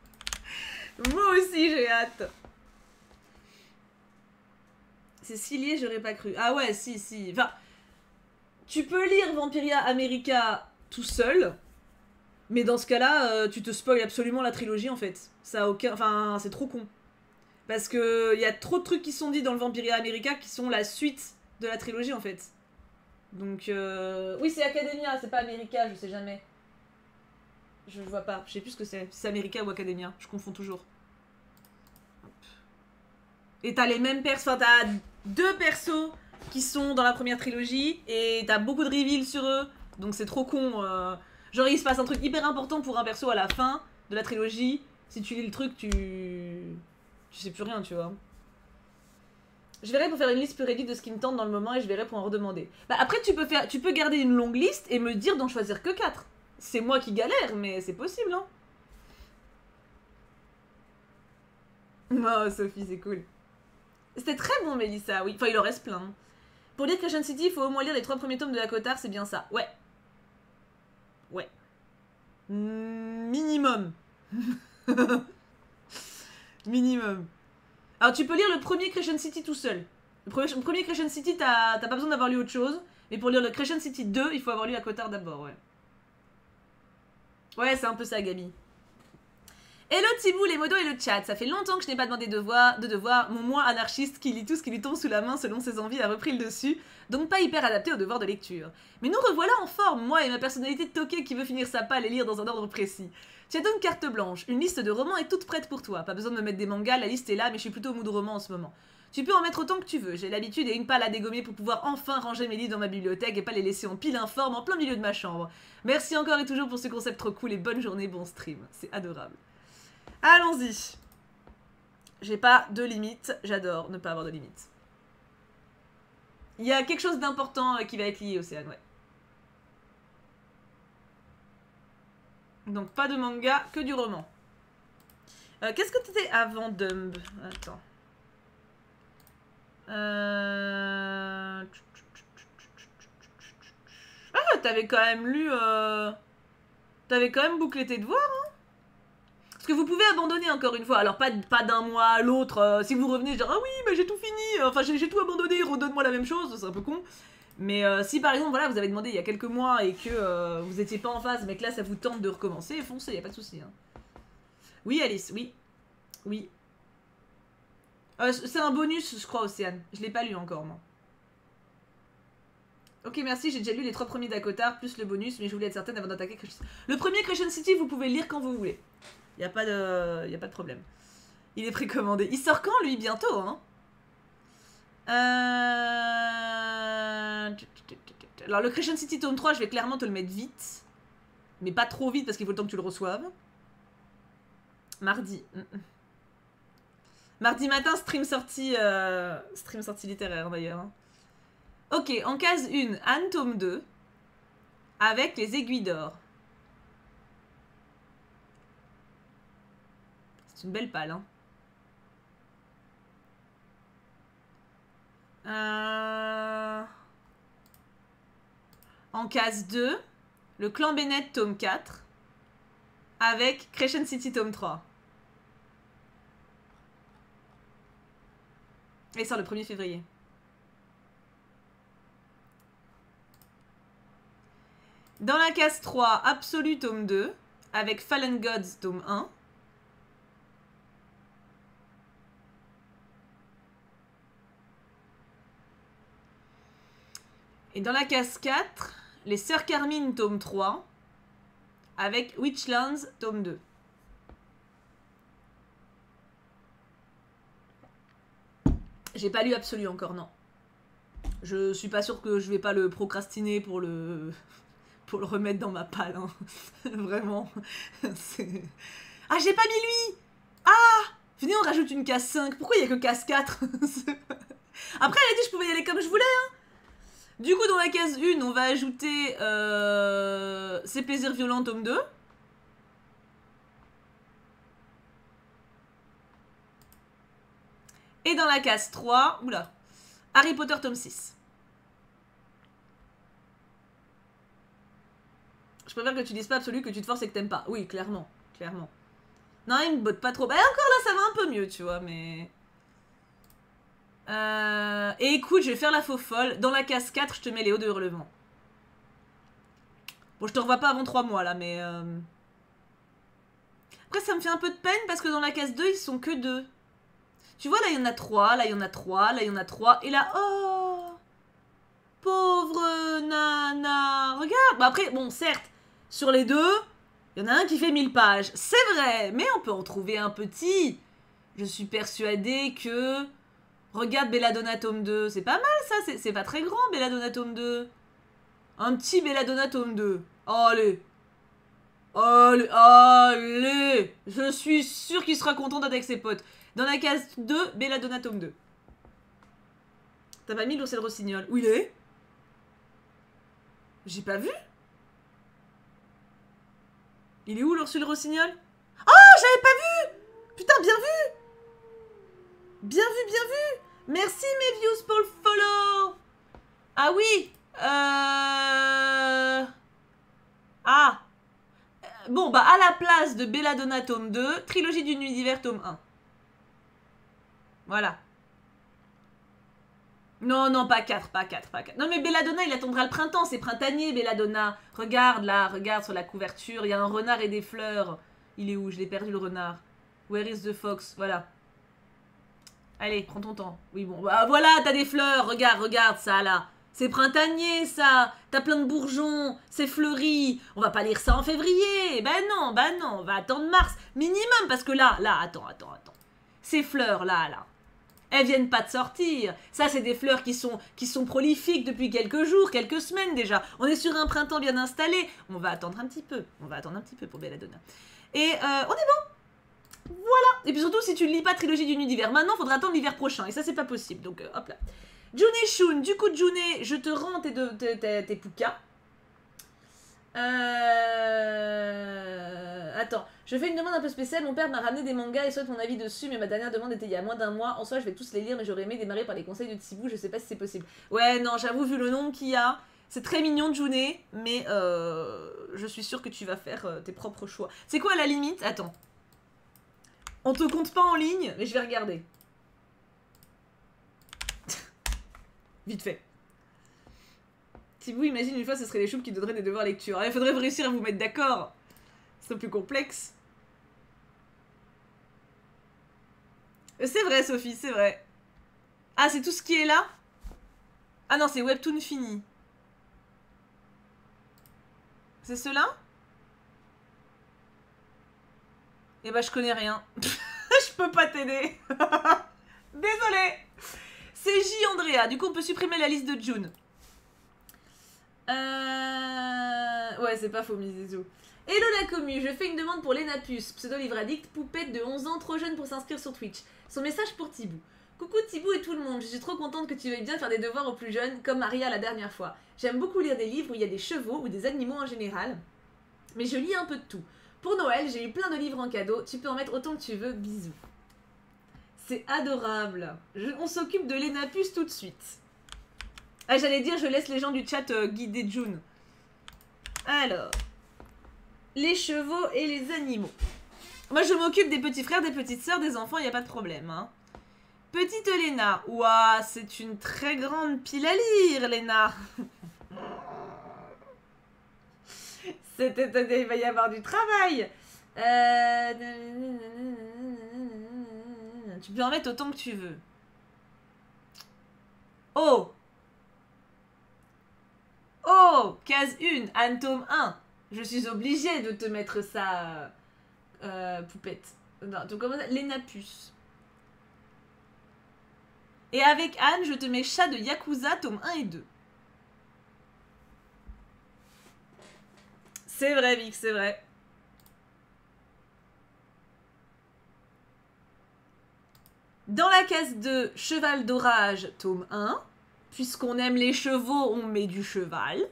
aussi j'ai hâte. C'est si lié, j'aurais pas cru. Ah ouais, si, si. Enfin, tu peux lire Vampiria America tout seul, mais dans ce cas-là, euh, tu te spoil absolument la trilogie en fait. Ça a aucun... Enfin, c'est trop con. Parce que il y a trop de trucs qui sont dits dans le Vampiria America qui sont la suite de la trilogie en fait. Donc, euh... oui, c'est Academia, c'est pas America, je sais jamais. Je vois pas, je sais plus ce que c'est. Si c'est America ou Academia, je confonds toujours. Et t'as les mêmes persos, enfin t'as deux persos qui sont dans la première trilogie et t'as beaucoup de reveals sur eux, donc c'est trop con. Euh... Genre il se passe un truc hyper important pour un perso à la fin de la trilogie Si tu lis le truc, tu... Tu sais plus rien, tu vois. Je verrai pour faire une liste plus réduite de ce qui me tente dans le moment et je verrai pour en redemander. Bah après, tu peux, faire... tu peux garder une longue liste et me dire d'en choisir que quatre. C'est moi qui galère, mais c'est possible, hein. Oh, Sophie, c'est cool. C'était très bon, Mélissa, oui. Enfin, il en reste plein. Pour lire Crescent City, il faut au moins lire les trois premiers tomes de ACOTAR, c'est bien ça. Ouais. Ouais. Minimum. Minimum. Alors, tu peux lire le premier Crescent City tout seul. Le premier, le premier Crescent City, t'as pas besoin d'avoir lu autre chose. Mais pour lire le Crescent City deux, il faut avoir lu ACOTAR d'abord, ouais. Ouais, c'est un peu ça, Gabi. Hello Tibou, les modos et le chat. Ça fait longtemps que je n'ai pas demandé de devoir, de devoir. Mon moi anarchiste qui lit tout ce qui lui tombe sous la main selon ses envies a repris le dessus, donc pas hyper adapté au devoir de lecture. Mais nous revoilà en forme, moi et ma personnalité toquée qui veut finir sa palle et lire dans un ordre précis. Tu as donc carte blanche, une liste de romans est toute prête pour toi. Pas besoin de me mettre des mangas, la liste est là, mais je suis plutôt au mood roman en ce moment. Tu peux en mettre autant que tu veux, j'ai l'habitude et une palle à dégommer pour pouvoir enfin ranger mes livres dans ma bibliothèque et pas les laisser en pile informe en plein milieu de ma chambre. Merci encore et toujours pour ce concept trop cool et bonne journée, bon stream. C'est adorable. Allons-y. J'ai pas de limite, j'adore ne pas avoir de limite. Il y a quelque chose d'important qui va être lié, Océane, ouais. Donc pas de manga, que du roman. Euh, Qu'est-ce que t'étais avant Dumb? Attends. Euh... Ah, t'avais quand même lu... Euh... T'avais quand même bouclé tes devoirs, hein? Parce que vous pouvez abandonner encore une fois. Alors pas, pas d'un mois à l'autre. Euh, si vous revenez, genre, ah oui, bah, j'ai tout fini. Enfin, j'ai tout abandonné, redonne-moi la même chose. C'est un peu con. Mais euh, si par exemple, voilà, vous avez demandé il y a quelques mois et que euh, vous étiez pas en phase, mais que là, ça vous tente de recommencer, foncez, y a pas de souci. Hein. Oui, Alice, oui. Oui. Euh, c'est un bonus, je crois, Océane. Je l'ai pas lu encore, moi. Ok, merci, j'ai déjà lu les trois premiers d'ACOTAR, plus le bonus, mais je voulais être certaine avant d'attaquer Crescent City. Le premier Crescent City, vous pouvez le lire quand vous voulez. Y a pas de... y a pas de problème. Il est précommandé. Il sort quand, lui? Bientôt, hein. Euh... Alors, le Crescent City tome trois, je vais clairement te le mettre vite. Mais pas trop vite, parce qu'il faut le temps que tu le reçoives. Mardi. Mardi matin, stream sorti... Euh... Stream sorti littéraire, d'ailleurs. Ok, en case un, Anne tome deux. Avec les aiguilles d'or. C'est une belle palle, hein. Euh... En case deux, le clan Bennett tome quatre. Avec Crescent City tome trois. Et il sort le premier février. Dans la case trois, Absolu tome deux. Avec Fallen Gods tome un. Et dans la case quatre, les Sœurs Carmine tome trois. Avec Witchlands tome deux. J'ai pas lu Absolu encore, non. Je suis pas sûre que je vais pas le procrastiner pour le... pour le remettre dans ma palle, hein. Vraiment. Ah, j'ai pas mis lui. Ah, venez, on rajoute une case cinq. Pourquoi il y a que case quatre? Après, elle a dit que je pouvais y aller comme je voulais, hein. Du coup, dans la case un, on va ajouter euh, Ses plaisirs violents, tome deux. Et dans la case trois, oula, Harry Potter, tome six. Je préfère que tu dises pas Absolu, que tu te forces et que t'aimes pas. Oui, clairement, clairement. Non, il me botte pas trop. Bah, encore là, ça va un peu mieux, tu vois, mais... Euh... Et écoute, je vais faire la faux folle. Dans la case quatre, je te mets les hauts de hurlement. Bon, je te revois pas avant trois mois, là, mais... Euh... Après, ça me fait un peu de peine, parce que dans la case deux, ils sont que deux. Tu vois, là, il y en a trois, là, il y en a trois, là, il y en a trois, et là... Oh, pauvre nana. Regarde. Bah après, bon, certes, sur les deux, il y en a un qui fait mille pages. C'est vrai, mais on peut en trouver un petit. Je suis persuadée que... Regarde Belladonna tome deux. C'est pas mal, ça. C'est pas très grand, Belladonna tome deux. Un petit Belladonna tome deux. Oh, allez. Allez, allez. Je suis sûr qu'il sera content d'être avec ses potes. Dans la case deux, Belladonna tome deux. T'as pas mis l'ours et le rossignol? Où il est? J'ai pas vu. Il est où l'ours et le rossignol? Oh, j'avais pas vu. Putain, bien vu. Bien vu, bien vu. Merci mes views pour le follow. Ah oui. Euh... Ah. Bon, bah à la place de Belladonna tome deux, Trilogie du Nuit d'hiver tome un. Voilà. Non, non, pas quatre, pas quatre, pas quatre. Non, mais Belladonna, il attendra le printemps, c'est printanier, Belladonna. Regarde, là, regarde sur la couverture, il y a un renard et des fleurs. Il est où? Je l'ai perdu, le renard. Where is the fox? Voilà. Allez, prends ton temps. Oui, bon, bah voilà, t'as des fleurs, regarde, regarde ça, là. C'est printanier, ça. T'as plein de bourgeons, c'est fleuri. On va pas lire ça en février. Ben non, ben non, on va attendre mars. Minimum, parce que là, là, attends, attends, attends. Ces fleurs, là, là. Elles viennent pas de sortir. Ça, c'est des fleurs qui sont, qui sont prolifiques depuis quelques jours, quelques semaines déjà. On est sur un printemps bien installé. On va attendre un petit peu. On va attendre un petit peu pour Belladonna. Et euh, on est bon. Voilà. Et puis surtout, si tu ne lis pas Trilogie du Nuit d'hiver maintenant, il faudra attendre l'hiver prochain. Et ça, c'est pas possible. Donc, euh, hop là. June et Shun. Du coup, June, je te rends tes, tes, tes, tes poukas. Euh... Attends, je fais une demande un peu spéciale. Mon père m'a ramené des mangas et souhaite mon avis dessus, mais ma dernière demande était il y a moins d'un mois. En soi, je vais tous les lire, mais j'aurais aimé démarrer par les conseils de Tsibou. Je sais pas si c'est possible. Ouais, non, j'avoue, vu le nombre qu'il y a, c'est très mignon de June, mais euh, je suis sûre que tu vas faire euh, tes propres choix. C'est quoi à la limite? Attends. On te compte pas en ligne, mais je vais regarder. Vite fait. Tsibou, imagine une fois, ce serait les choupes qui donneraient des devoirs lecture. Il faudrait réussir à vous mettre d'accord. Ce serait plus complexe. C'est vrai, Sophie, c'est vrai. Ah, c'est tout ce qui est là? Ah non, c'est Webtoon fini. C'est cela? Eh bah, je connais rien. Je peux pas t'aider. Désolée. C'est J. Andrea. Du coup, on peut supprimer la liste de June. Euh... Ouais, c'est pas faux, Mizizou. Hello la commu, je fais une demande pour Lénapus, pseudo-livre addict, poupette de onze ans, trop jeune pour s'inscrire sur Twitch. Son message pour Thibou. Coucou Thibou et tout le monde, je suis trop contente que tu veuilles bien faire des devoirs aux plus jeunes, comme Maria la dernière fois. J'aime beaucoup lire des livres où il y a des chevaux ou des animaux en général, mais je lis un peu de tout. Pour Noël, j'ai eu plein de livres en cadeau, tu peux en mettre autant que tu veux, bisous. C'est adorable. Je... On s'occupe de Lénapus tout de suite. Ah, j'allais dire, je laisse les gens du chat euh, guider June. Alors, les chevaux et les animaux. Moi, je m'occupe des petits frères, des petites sœurs, des enfants, il n'y a pas de problème. Hein. Petite Léna. Ouah, c'est une très grande pile à lire, Léna. C'était, il va y avoir du travail. Euh... Tu peux en mettre autant que tu veux. Oh! Oh, case un, Anne tome un. Je suis obligée de te mettre ça, euh, poupette. Non, tu commences Lénapus. Et avec Anne, je te mets Chat de Yakuza, tome un et deux. C'est vrai, Vic, c'est vrai. Dans la case deux, Cheval d'orage, tome un. Puisqu'on aime les chevaux, on met du cheval.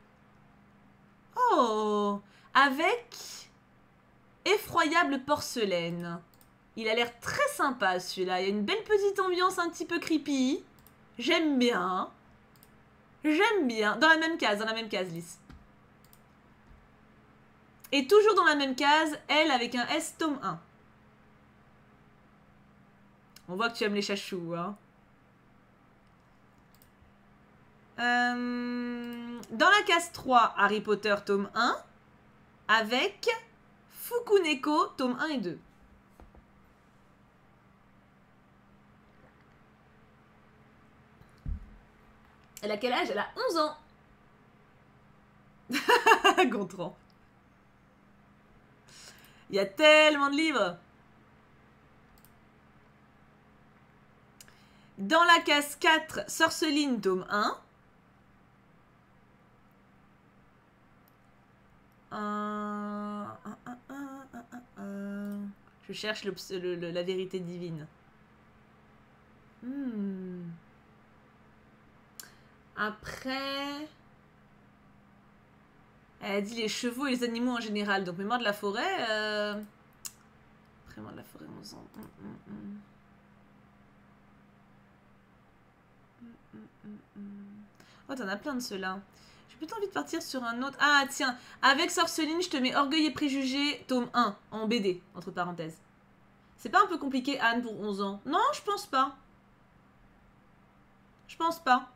Oh! Avec Effroyable porcelaine. Il a l'air très sympa celui-là. Il y a une belle petite ambiance un petit peu creepy. J'aime bien. J'aime bien. Dans la même case, dans la même case, Lys. Et toujours dans la même case, elle avec un S tome un. On voit que tu aimes les chachous, hein. Euh, dans la case trois, Harry Potter tome un, avec Fukuneko tome un et deux. Elle a quel âge? Elle a onze ans. Gontran. Il y a tellement de livres. Dans la case quatre, Sorceline tome un. Un, Je cherche le, le, le, la vérité divine. Hmm. Après... Elle a dit les chevaux et les animaux en général. Donc mémoire de la forêt... Euh... Mémoire de la forêt, onze ans. Hum, hum, hum. Hum, hum, hum. Oh, t'en as plein de ceux-là. J'ai plutôt envie de partir sur un autre... Ah, tiens. Avec Sorceline, je te mets Orgueil et Préjugés, tome un, en B D, entre parenthèses. C'est pas un peu compliqué, Anne, pour onze ans? Non, je pense pas. Je pense pas.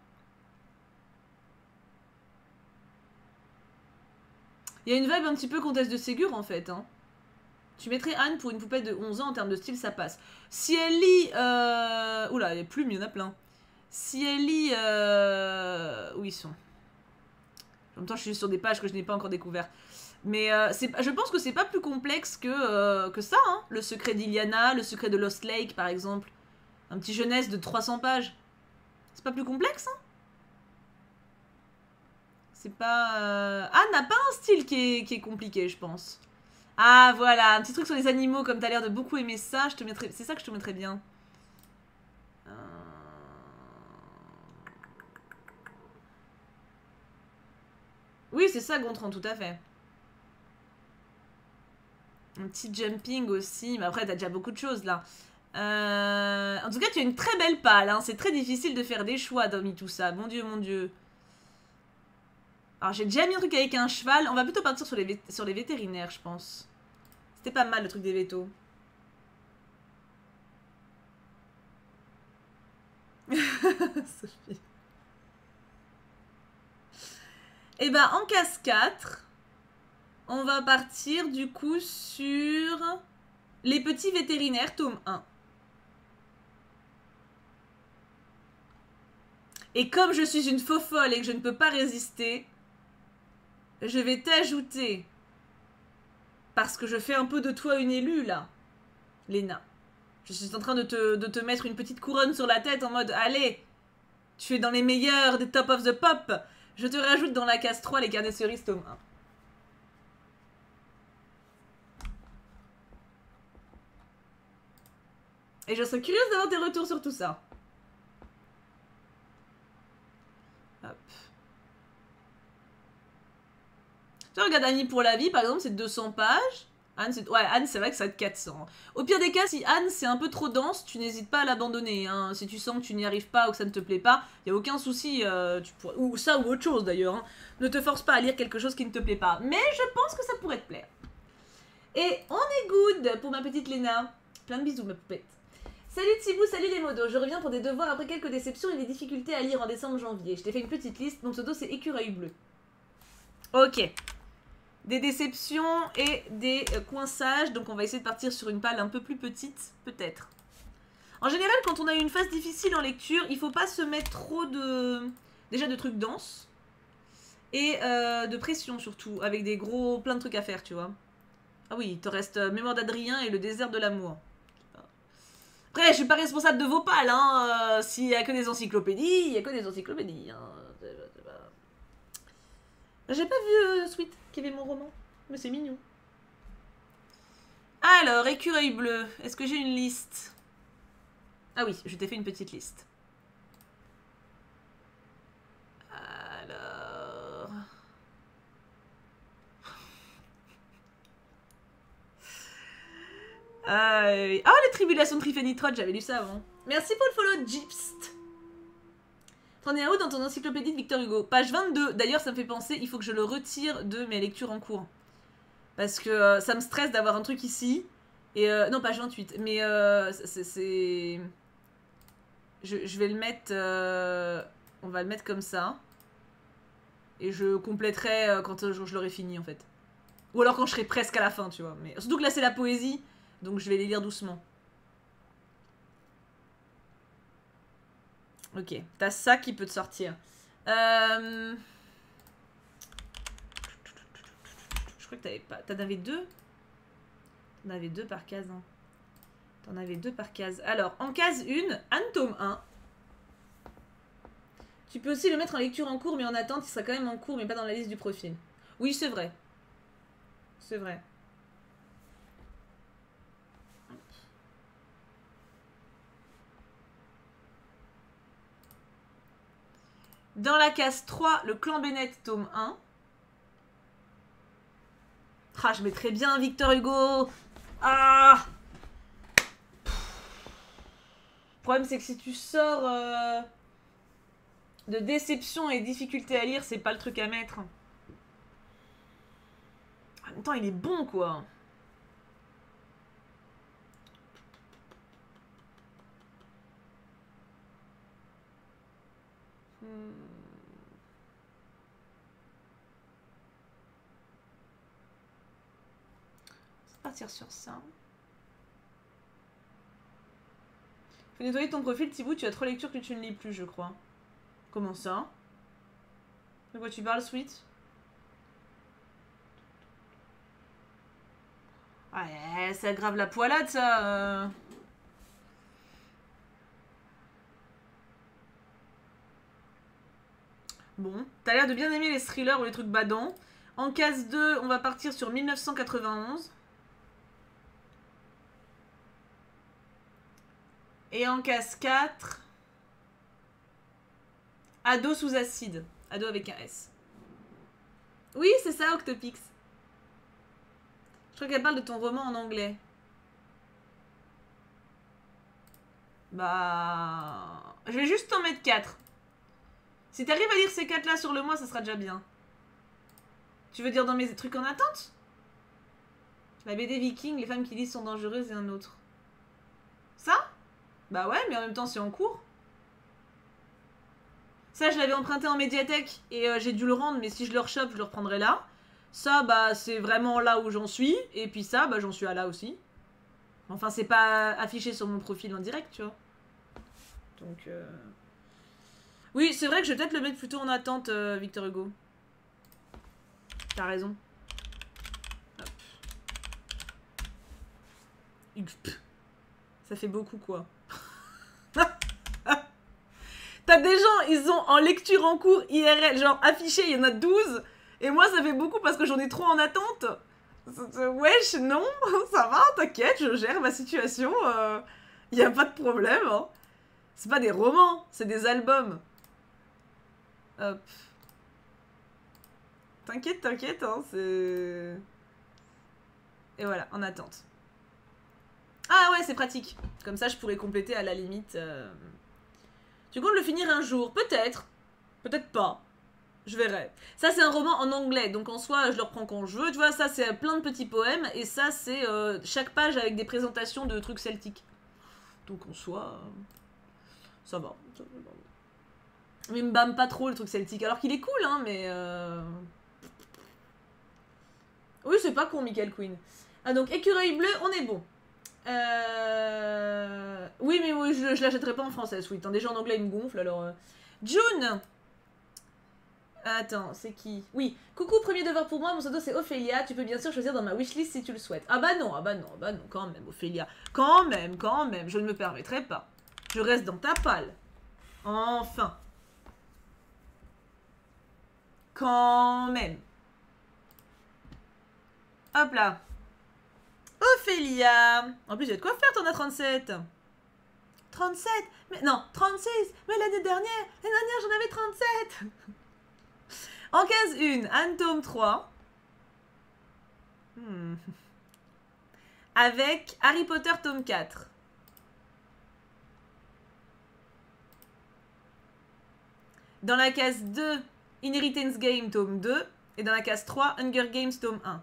Il y a une vibe un petit peu Comtesse de Ségur, en fait. Hein. Tu mettrais Anne pour une poupette de onze ans, en termes de style, ça passe. Si elle lit... Euh... Oula, les plumes, il y en a plein. Si elle lit... Euh... Où ils sont? En même temps, je suis sur des pages que je n'ai pas encore découvertes. Mais euh, je pense que c'est pas plus complexe que, euh, que ça. Hein. Le secret d'Iliana, le secret de Lost Lake, par exemple. Un petit jeunesse de trois cents pages. C'est pas plus complexe, hein? C'est pas... Euh... Ah, n'a pas un style qui est, qui est compliqué, je pense. Ah, voilà. Un petit truc sur les animaux, comme t'as l'air de beaucoup aimer ça. Je te mettrais... C'est ça que je te mettrais bien. Euh... Oui, c'est ça, Gontran, tout à fait. Un petit jumping aussi. Mais après, t'as déjà beaucoup de choses, là. Euh... En tout cas, tu as une très belle palle. Hein. C'est très difficile de faire des choix, Domi, tout ça. Mon Dieu, mon Dieu. Alors, j'ai déjà mis un truc avec un cheval. On va plutôt partir sur les, vé... sur les vétérinaires, je pense. C'était pas mal, le truc des vétos. Sophie. Et ben, en case quatre, on va partir, du coup, sur les petits vétérinaires, tome un. Et comme je suis une faux folle et que je ne peux pas résister, je vais t'ajouter, parce que je fais un peu de toi une élue, là, Léna. Je suis en train de te, de te mettre une petite couronne sur la tête en mode, allez, tu es dans les meilleurs des top of the pop. Je te rajoute dans la case trois les carnets cerises, tome un. Et je serais curieuse d'avoir tes retours sur tout ça. Hop. Tu regardes Annie pour la vie, par exemple, c'est deux cents pages. Anne, c'est ouais, Anne, c'est vrai que ça va être quatre cents. Au pire des cas, si Anne, c'est un peu trop dense, tu n'hésites pas à l'abandonner. Hein. Si tu sens que tu n'y arrives pas ou que ça ne te plaît pas, il n'y a aucun souci. Euh, tu pourrais... Ou ça ou autre chose, d'ailleurs. Hein. Ne te force pas à lire quelque chose qui ne te plaît pas. Mais je pense que ça pourrait te plaire. Et on est good pour ma petite Léna. Plein de bisous, ma poupette. Salut Tsibou, salut les modos. Je reviens pour des devoirs après quelques déceptions et des difficultés à lire en décembre-janvier. Je t'ai fait une petite liste. Mon pseudo, c'est Écureuil Bleu. Ok. Des déceptions et des euh, coinçages. Donc on va essayer de partir sur une palle un peu plus petite, peut-être. En général, quand on a une phase difficile en lecture, il faut pas se mettre trop de... Déjà de trucs denses. Et euh, de pression surtout, avec des gros... plein de trucs à faire, tu vois. Ah oui, il te reste euh, Mémoire d'Adrien et Le désert de l'amour. Après, je suis pas responsable de vos pales, hein. Euh, S'il y a que des encyclopédies, il y a que des encyclopédies, hein. J'ai pas vu euh, Sweet, qui avait mon roman. Mais c'est mignon. Alors, Écureuil Bleu. Est-ce que j'ai une liste? Ah oui, je t'ai fait une petite liste. Alors... Euh... Oh, les tribulations de Trifénitrot, j'avais lu ça avant. Merci pour le follow, Gypst. T'en es à où dans ton encyclopédie de Victor Hugo? Page vingt-deux. D'ailleurs, ça me fait penser, il faut que je le retire de mes lectures en cours. Parce que euh, ça me stresse d'avoir un truc ici. Et euh, non, page vingt-huit. Mais euh, c'est... Je, je vais le mettre... Euh, on va le mettre comme ça. Et je compléterai euh, quand euh, je, je l'aurai fini, en fait. Ou alors quand je serai presque à la fin, tu vois. Mais surtout que là, c'est la poésie. Donc je vais les lire doucement. Ok, t'as ça qui peut te sortir. Euh... Je crois que t'avais pas... T'en avais deux? T'en avais deux par case. Hein. T'en avais deux par case. Alors, en case un, Anne tome un. Tu peux aussi le mettre en lecture en cours, mais en attente, il sera quand même en cours, mais pas dans la liste du profil. Oui, c'est vrai. C'est vrai. Dans la case trois, le clan Bennett, tome un. Ah, je mettrais bien Victor Hugo. Ah. Le problème, c'est que si tu sors euh, de déception et difficulté à lire, c'est pas le truc à mettre. En même temps, il est bon, quoi. Hmm. On va partir sur ça. Faut nettoyer ton profil, Thibaut, tu as trop lecture que tu ne lis plus, je crois. Comment ça? De quoi tu parles, Sweet? Ouais, ça aggrave la poilade, ça. Euh... Bon, t'as l'air de bien aimer les thrillers ou les trucs badants. En case deux, on va partir sur mille neuf cent quatre-vingt-onze. Et en case quatre, Ado sous acide. Ado avec un S. Oui, c'est ça, Octopix. Je crois qu'elle parle de ton roman en anglais. Bah... Je vais juste t'en mettre quatre. Si t'arrives à lire ces quatre là sur le mois, ça sera déjà bien. Tu veux dire dans mes trucs en attente? La B D Viking, les femmes qui lisent sont dangereuses et un autre. Ça? Bah ouais, mais en même temps c'est en cours. Ça, je l'avais emprunté en médiathèque et euh, j'ai dû le rendre, mais si je le rechoppe, je le reprendrai là. Ça, bah c'est vraiment là où j'en suis. Et puis ça, bah j'en suis à là aussi. Enfin, c'est pas affiché sur mon profil en direct, tu vois. Donc... Euh... Oui, c'est vrai que je vais peut-être le mettre plutôt en attente, euh, Victor Hugo. T'as raison. Hop. Ça fait beaucoup, quoi. T'as des gens, ils sont en lecture en cours I R L, genre affichés, il y en a douze. Et moi, ça fait beaucoup parce que j'en ai trop en attente. Wesh, non, ça va, t'inquiète, je gère ma situation. Il euh, n'y a pas de problème. Hein. C'est pas des romans, c'est des albums. Hop. T'inquiète, t'inquiète, hein, c'est... Et voilà, en attente. Ah ouais, c'est pratique. Comme ça, je pourrais compléter à la limite... Euh... Tu comptes le finir un jour? Peut-être. Peut-être pas. Je verrai. Ça, c'est un roman en anglais. Donc, en soi, je le reprends quand je veux. Tu vois, ça, c'est plein de petits poèmes. Et ça, c'est euh, chaque page avec des présentations de trucs celtiques. Donc, en soi, euh, ça va. Mais il me bâme pas trop, le truc celtique. Alors qu'il est cool, hein, mais... Euh... Oui, c'est pas con, Michael Quinn. Ah, donc, écureuil bleu, on est bon. Euh... Oui, mais oui, je, je l'achèterai pas en français, oui. Déjà en anglais, il me gonfle, alors... Euh... June. Attends, c'est qui? Oui. Coucou, premier devoir pour moi, mon pseudo c'est Ophélia. Tu peux bien sûr choisir dans ma wishlist si tu le souhaites. Ah bah non, ah bah non, ah bah non, quand même, Ophélia. Quand même, quand même, je ne me permettrai pas. Je reste dans ta palle. Enfin. Quand même. Hop là. Ophélia. En plus, il y a de quoi faire, t'en as trente-sept. trente-sept? Mais non, trente-six. Mais l'année dernière, l'année dernière, j'en avais trente-sept. En case un, Anne tome trois. Hmm. Avec Harry Potter tome quatre. Dans la case deux, Inheritance Game tome deux. Et dans la case trois, Hunger Games tome un.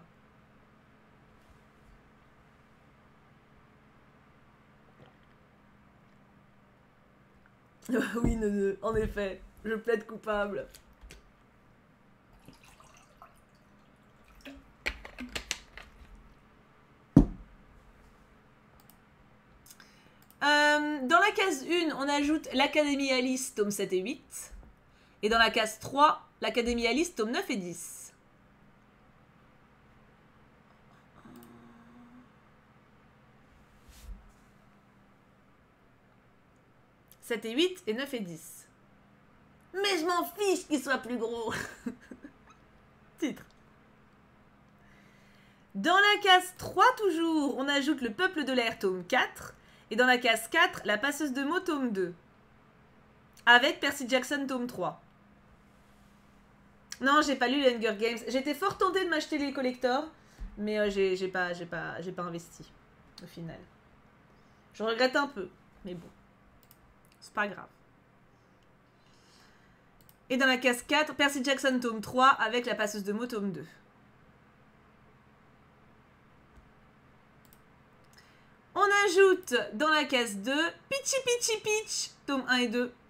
Oui, ne, ne, en effet, je plaide coupable. Euh, dans la case un, on ajoute l'Académie Alice, tome sept et huit. Et dans la case trois, l'Académie Alice, tome neuf et dix. sept et huit et neuf et dix. Mais je m'en fiche qu'il soit plus gros. Titre. Dans la case trois toujours, on ajoute le Peuple de l'air, tome quatre. Et dans la case quatre, la passeuse de mots, tome deux. Avec Percy Jackson, tome trois. Non, j'ai pas lu les Hunger Games. J'étais fort tentée de m'acheter les collectors, mais euh, j'ai pas, j'ai pas, j'ai pas investi, au final. Je regrette un peu, mais bon. C'est pas grave. Et dans la case quatre, Percy Jackson tome trois avec la passeuse de mots tome deux. On ajoute dans la case deux Peachy Peachy Peach, tome un et deux.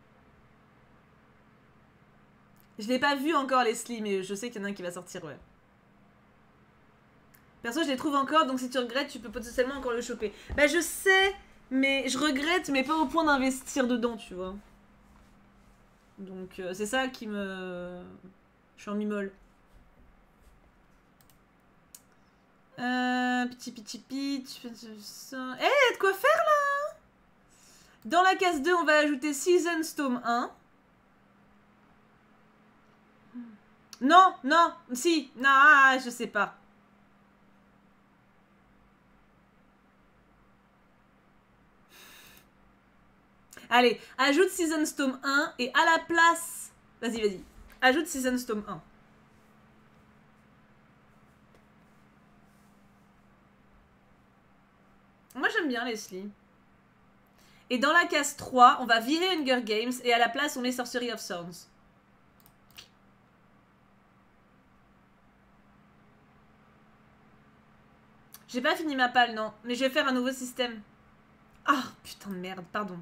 Je l'ai pas vu encore, Leslie, mais je sais qu'il y en a un qui va sortir, ouais. Perso, je les trouve encore, donc si tu regrettes, tu peux potentiellement encore le choper. Bah, je sais, mais je regrette, mais pas au point d'investir dedans, tu vois. Donc, euh, c'est ça qui me... Je suis en mi-molle. Euh, petit petit pitch. Eh, hey, de quoi faire là? Dans la case deux, on va ajouter Seasons tome un. Non, non, si, non, ah, je sais pas. Allez, ajoute Seasons tome un et à la place... Vas-y, vas-y. Ajoute Seasons tome un. Moi, j'aime bien Leslie. Et dans la case trois, on va virer Hunger Games et à la place, on met Sorcery of Swords. J'ai pas fini ma palle, non. Mais je vais faire un nouveau système. Ah, putain de merde, pardon.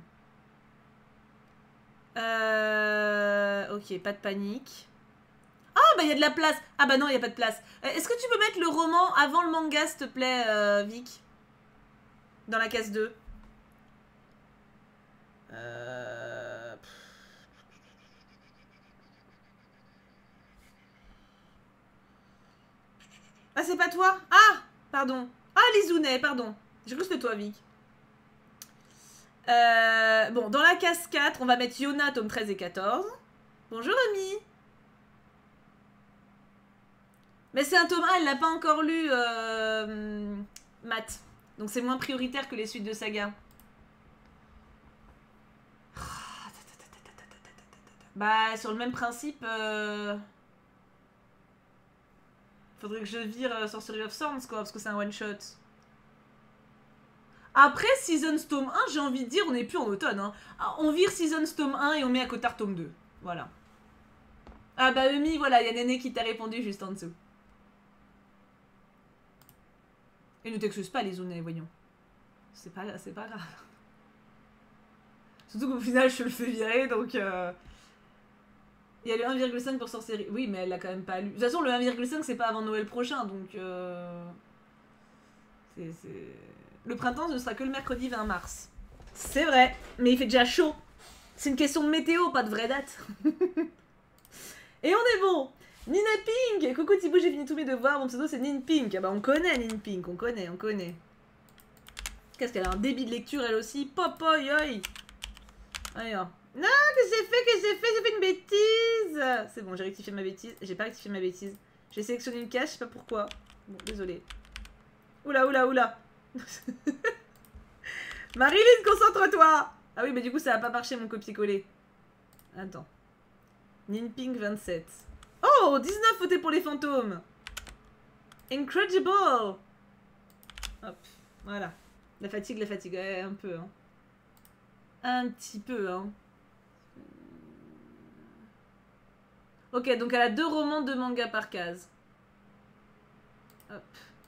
Euh... Ok, pas de panique. Ah, bah il y a de la place. Ah bah non, il n'y a pas de place. Est-ce que tu peux mettre le roman avant le manga, s'il te plaît, euh, Vic? Dans la case deux. Euh... Ah, c'est pas toi? Ah, pardon. Ah, Lisounet, pardon. J'ai cru que c'était toi, Vic. Euh, bon, dans la case quatre, on va mettre Yona, tome treize et quatorze. Bonjour, Ami. Mais c'est un tome un, elle l'a pas encore lu, euh, Matt. Donc c'est moins prioritaire que les suites de saga. Bah, sur le même principe... Euh... Faudrait que je vire euh, Sorcery of Swords, quoi, parce que c'est un one-shot. Après Seasons tome un, j'ai envie de dire, on n'est plus en automne. Hein. On vire Seasons tome un et on met à Cotard tome deux. Voilà. Ah bah Emi, voilà, il y a Néné qui t'a répondu juste en dessous. Et ne t'excuse pas, les Ounais, voyons. C'est pas, c'est pas grave. Surtout qu'au final, je le fais virer, donc... Euh... Il y a le un virgule cinq pour Sorcery. Oui, mais elle l'a quand même pas lu. De toute façon, le un virgule cinq, c'est pas avant Noël prochain, donc... Euh... C'est... Le printemps ne sera que le mercredi vingt mars. C'est vrai, mais il fait déjà chaud. C'est une question de météo, pas de vraie date. Et on est bon. Nina Pink. Coucou Thibaut, j'ai fini tous mes devoirs. Mon pseudo c'est Nin Pink. Ah bah on connaît Nin Pink, on connaît, on connaît. Qu'est-ce qu'elle a un débit de lecture elle aussi. Popoy, oi. Alors. Non, que j'ai fait, que j'ai fait, j'ai fait une bêtise. C'est bon, j'ai rectifié ma bêtise. J'ai pas rectifié ma bêtise. J'ai sélectionné une case, je sais pas pourquoi. Bon, désolé. Oula, oula, oula. Marilyn, concentre-toi. Ah oui, mais du coup, ça a pas marché mon copier-coller. Attends. Ninping vingt-sept. Oh, dix-neuf votés pour les fantômes. Incredible. Hop, voilà. La fatigue, la fatigue, ouais, un peu. Hein. Un petit peu, hein. Ok, donc elle a deux romans, deux mangas par case. Hop.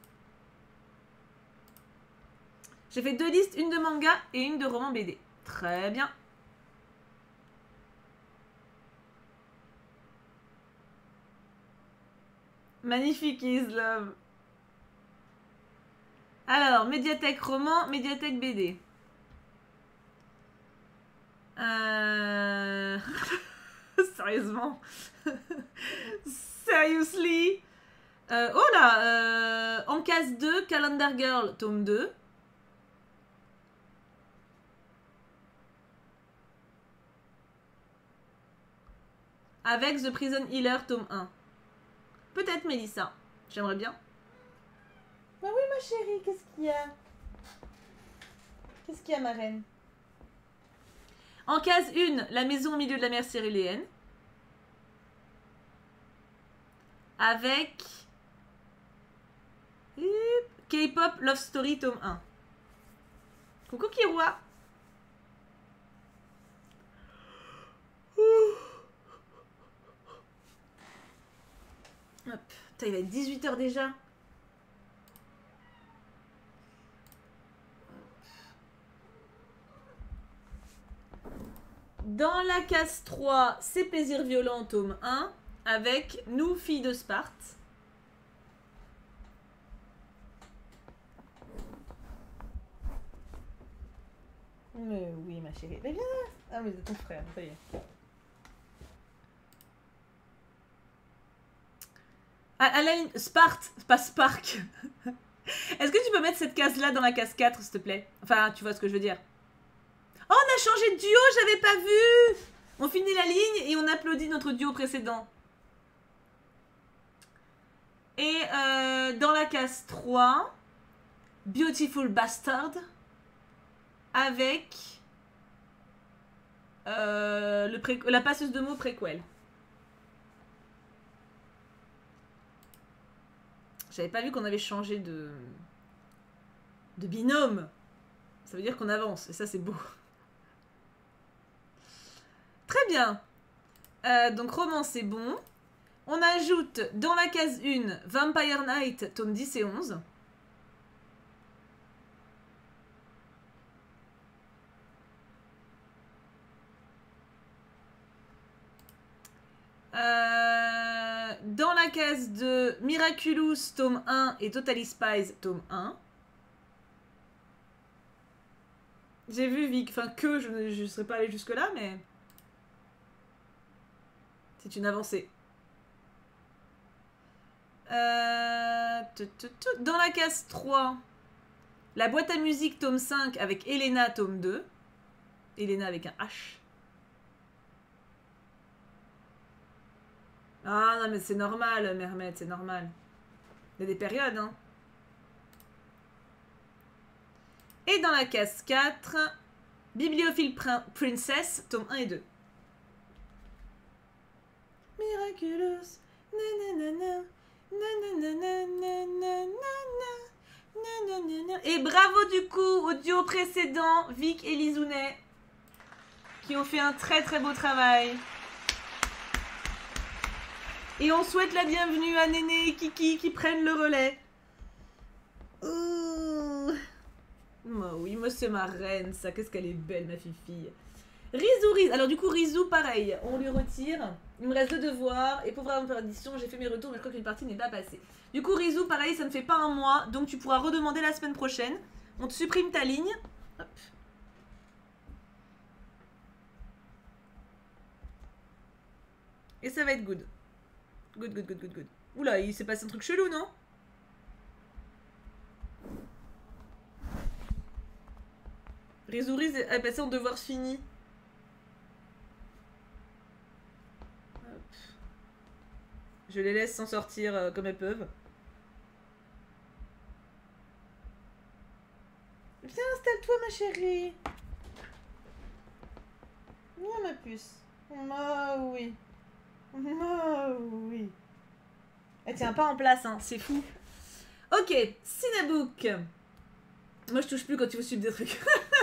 J'ai fait deux listes, une de manga et une de romans B D. Très bien. Magnifique, Islove. Alors, médiathèque roman, médiathèque B D. Euh... Sérieusement. Seriously. Euh, oh là, euh, en case deux, Calendar Girl, tome deux. Avec The Prison Healer, tome un. Peut-être Mélissa. J'aimerais bien. Bah oui, ma chérie, qu'est-ce qu'il y a? Qu'est-ce qu'il y a, ma reine? En case un, La maison au milieu de la mer syrienne. avec K-pop Love Story tome un. Coucou Kiroi. Hop. Putain, il va être dix-huit heures déjà. Dans la case trois, c'est Plaisir violent, tome un, avec Nous, filles de Sparte. Mais oui, ma chérie. Mais viens là. Ah oui, c'est ton frère, ça y est. Alain, Sparte, pas Spark. Est-ce que tu peux mettre cette case-là dans la case quatre, s'il te plaît? Enfin, tu vois ce que je veux dire. Oh, on a changé de duo, j'avais pas vu. On finit la ligne et on applaudit notre duo précédent. Et euh, dans la case trois, Beautiful Bastard, avec euh, le pré la passeuse de mots préquel. J'avais pas vu qu'on avait changé de, de binôme. Ça veut dire qu'on avance, et ça c'est beau. Très bien. Euh, donc roman c'est bon. On ajoute dans la case un Vampire Knight, tome dix et onze. Euh, dans la case de Miraculous, tome un et Totally Spies, tome un. J'ai vu Vic, enfin que je ne serais pas allée jusque là, mais c'est une avancée. Euh, dans la case trois, La boîte à musique, tome cinq avec Elena, tome deux. Elena avec un H. Ah non mais c'est normal, Mermet, c'est normal. Il y a des périodes, hein. Et dans la case quatre, Bibliophile Princess, tome un et deux. Miraculous. Nanana, nanana, nanana, et bravo du coup au duo précédent, Vic et Lizounet, qui ont fait un très très beau travail. Et on souhaite la bienvenue à Néné et Kiki qui prennent le relais. Ouh. Oh oui, moi c'est ma reine, ça. Qu'est-ce qu'elle est belle, ma fille-fille. Rizou, Rizou. Alors du coup, Rizou, pareil. On lui retire. Il me reste deux devoirs. Et pour voir une édition, j'ai fait mes retours, mais je crois qu'une partie n'est pas passée. Du coup, Rizou, pareil, ça ne fait pas un mois. Donc tu pourras redemander la semaine prochaine. On te supprime ta ligne. Hop. Et ça va être good. Good, good, good, good, good. Oula, il s'est passé un truc chelou, non? Rizou Riz est passé en devoir fini. Hop. Je les laisse s'en sortir euh, comme elles peuvent. Viens, installe-toi, ma chérie. Viens, ma puce. Ah oui. Ah oui. Elle tient pas en place, hein. C'est fou. Ok, Cinébook. Moi, je touche plus quand tu veux suivre des trucs.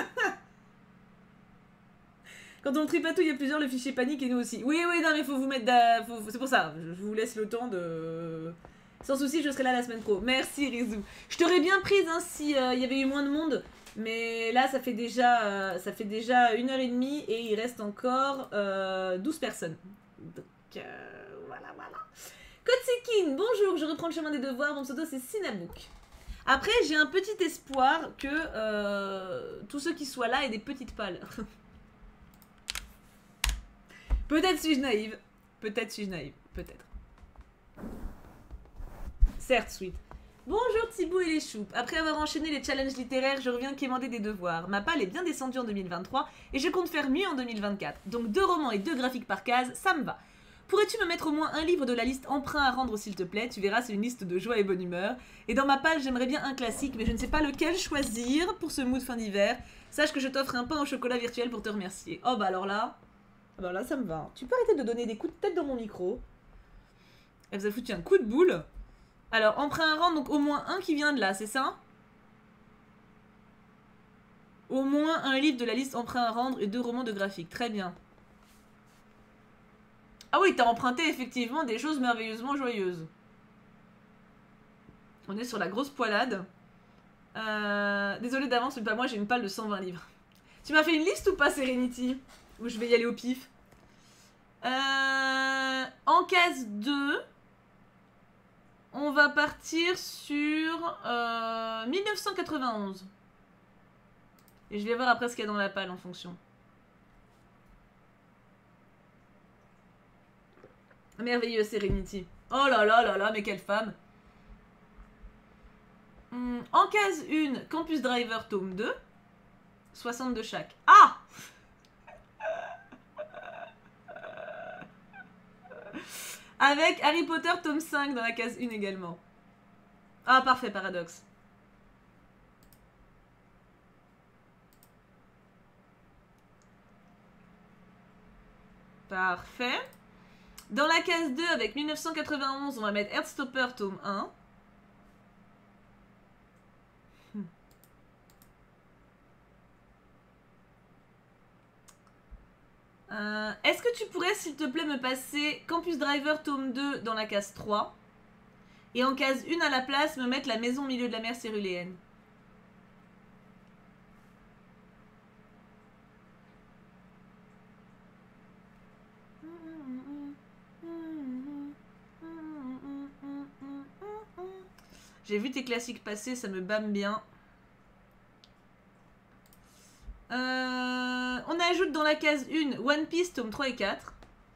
Quand on tripatouille, il y a plusieurs, le fichier panique et nous aussi. Oui, oui, non, mais faut vous mettre... Faut... C'est pour ça, je vous laisse le temps de... Sans souci, je serai là la semaine pro. Merci, Rizou. Je t'aurais bien prise, hein, si il euh, y avait eu moins de monde. Mais là, ça fait déjà, euh, ça fait déjà une heure et demie et il reste encore euh, douze personnes. Donc, euh, voilà, voilà. Kotsikin, bonjour, je reprends le chemin des devoirs. Mon pseudo, c'est Cinébook. Après, j'ai un petit espoir que euh, tous ceux qui soient là aient des petites pales. Peut-être suis-je naïve. Peut-être suis-je naïve. Peut-être. Certes, sweet. Bonjour Thibaut et les choupes. Après avoir enchaîné les challenges littéraires, je reviens quémander des devoirs. Ma palle est bien descendue en deux mille vingt-trois et je compte faire mieux en deux mille vingt-quatre. Donc deux romans et deux graphiques par case, ça me va. Pourrais-tu me mettre au moins un livre de la liste emprunt à rendre s'il te plaît? Tu verras, c'est une liste de joie et bonne humeur. Et dans ma palle, j'aimerais bien un classique, mais je ne sais pas lequel choisir pour ce mood fin d'hiver. Sache que je t'offre un pain au chocolat virtuel pour te remercier. Oh bah alors là... Bah là, ça me va. Tu peux arrêter de donner des coups de tête dans mon micro. Elle vous a foutu un coup de boule. Alors, emprunt à rendre, donc au moins un qui vient de là, c'est ça? Au moins un livre de la liste emprunt à rendre et deux romans de graphique. Très bien. Ah oui, t'as emprunté effectivement des choses merveilleusement joyeuses. On est sur la grosse poilade. Euh... Désolée d'avance, mais pas moi, j'ai une palle de cent vingt livres. Tu m'as fait une liste ou pas, Serenity? Ou je vais y aller au pif? euh... En case deux, on va partir sur euh... mille neuf cent quatre-vingt-onze. Et je vais voir après ce qu'il y a dans la palle en fonction. Merveilleux, Serenity. Oh là là là là, mais quelle femme. hum, En case un, Campus Driver tome deux. soixante de chaque. Ah! Avec Harry Potter tome cinq dans la case un également. Ah, parfait, Paradoxe. Parfait. Dans la case deux, avec mille neuf cent quatre-vingt-onze, on va mettre Heartstopper tome un. Hmm. Euh, Est-ce que tu pourrais, s'il te plaît, me passer Campus Driver tome deux dans la case trois? Et en case un à la place, me mettre La Maison au milieu de la mer céruléenne. J'ai vu tes classiques passer, ça me bâme bien. Euh, on ajoute dans la case un One Piece tome trois et quatre.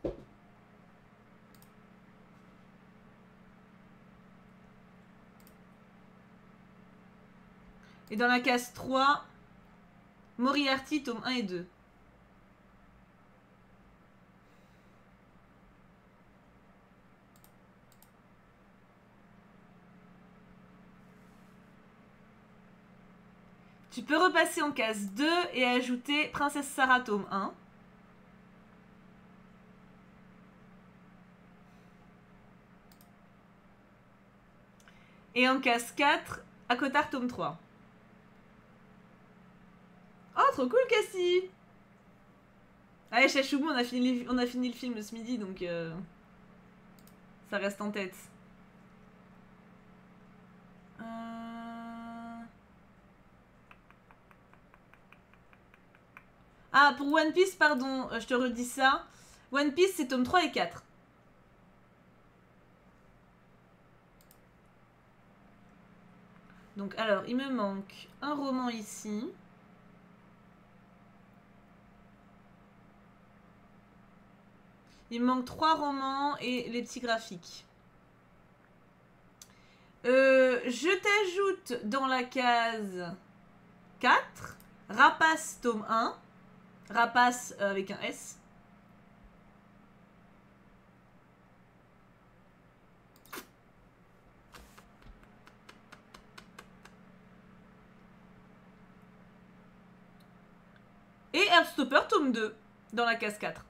Et dans la case trois, Moriarty tome un et deux. Tu peux repasser en case deux et ajouter Princesse Sarah tome un. Et en case quatre, Akotar tome trois. Oh, trop cool, Cassie! Allez, Chachoumou, on a fini, on a fini le film ce midi, donc euh, ça reste en tête. Euh... Ah, pour One Piece, pardon, je te redis ça. One Piece, c'est tome trois et quatre. Donc, alors, il me manque un roman ici. Il me manque trois romans et les petits graphiques. Euh, je t'ajoute dans la case quatre, Rapace tome un. Rapace euh, avec un S. Et Heartstopper tome deux dans la case quatre.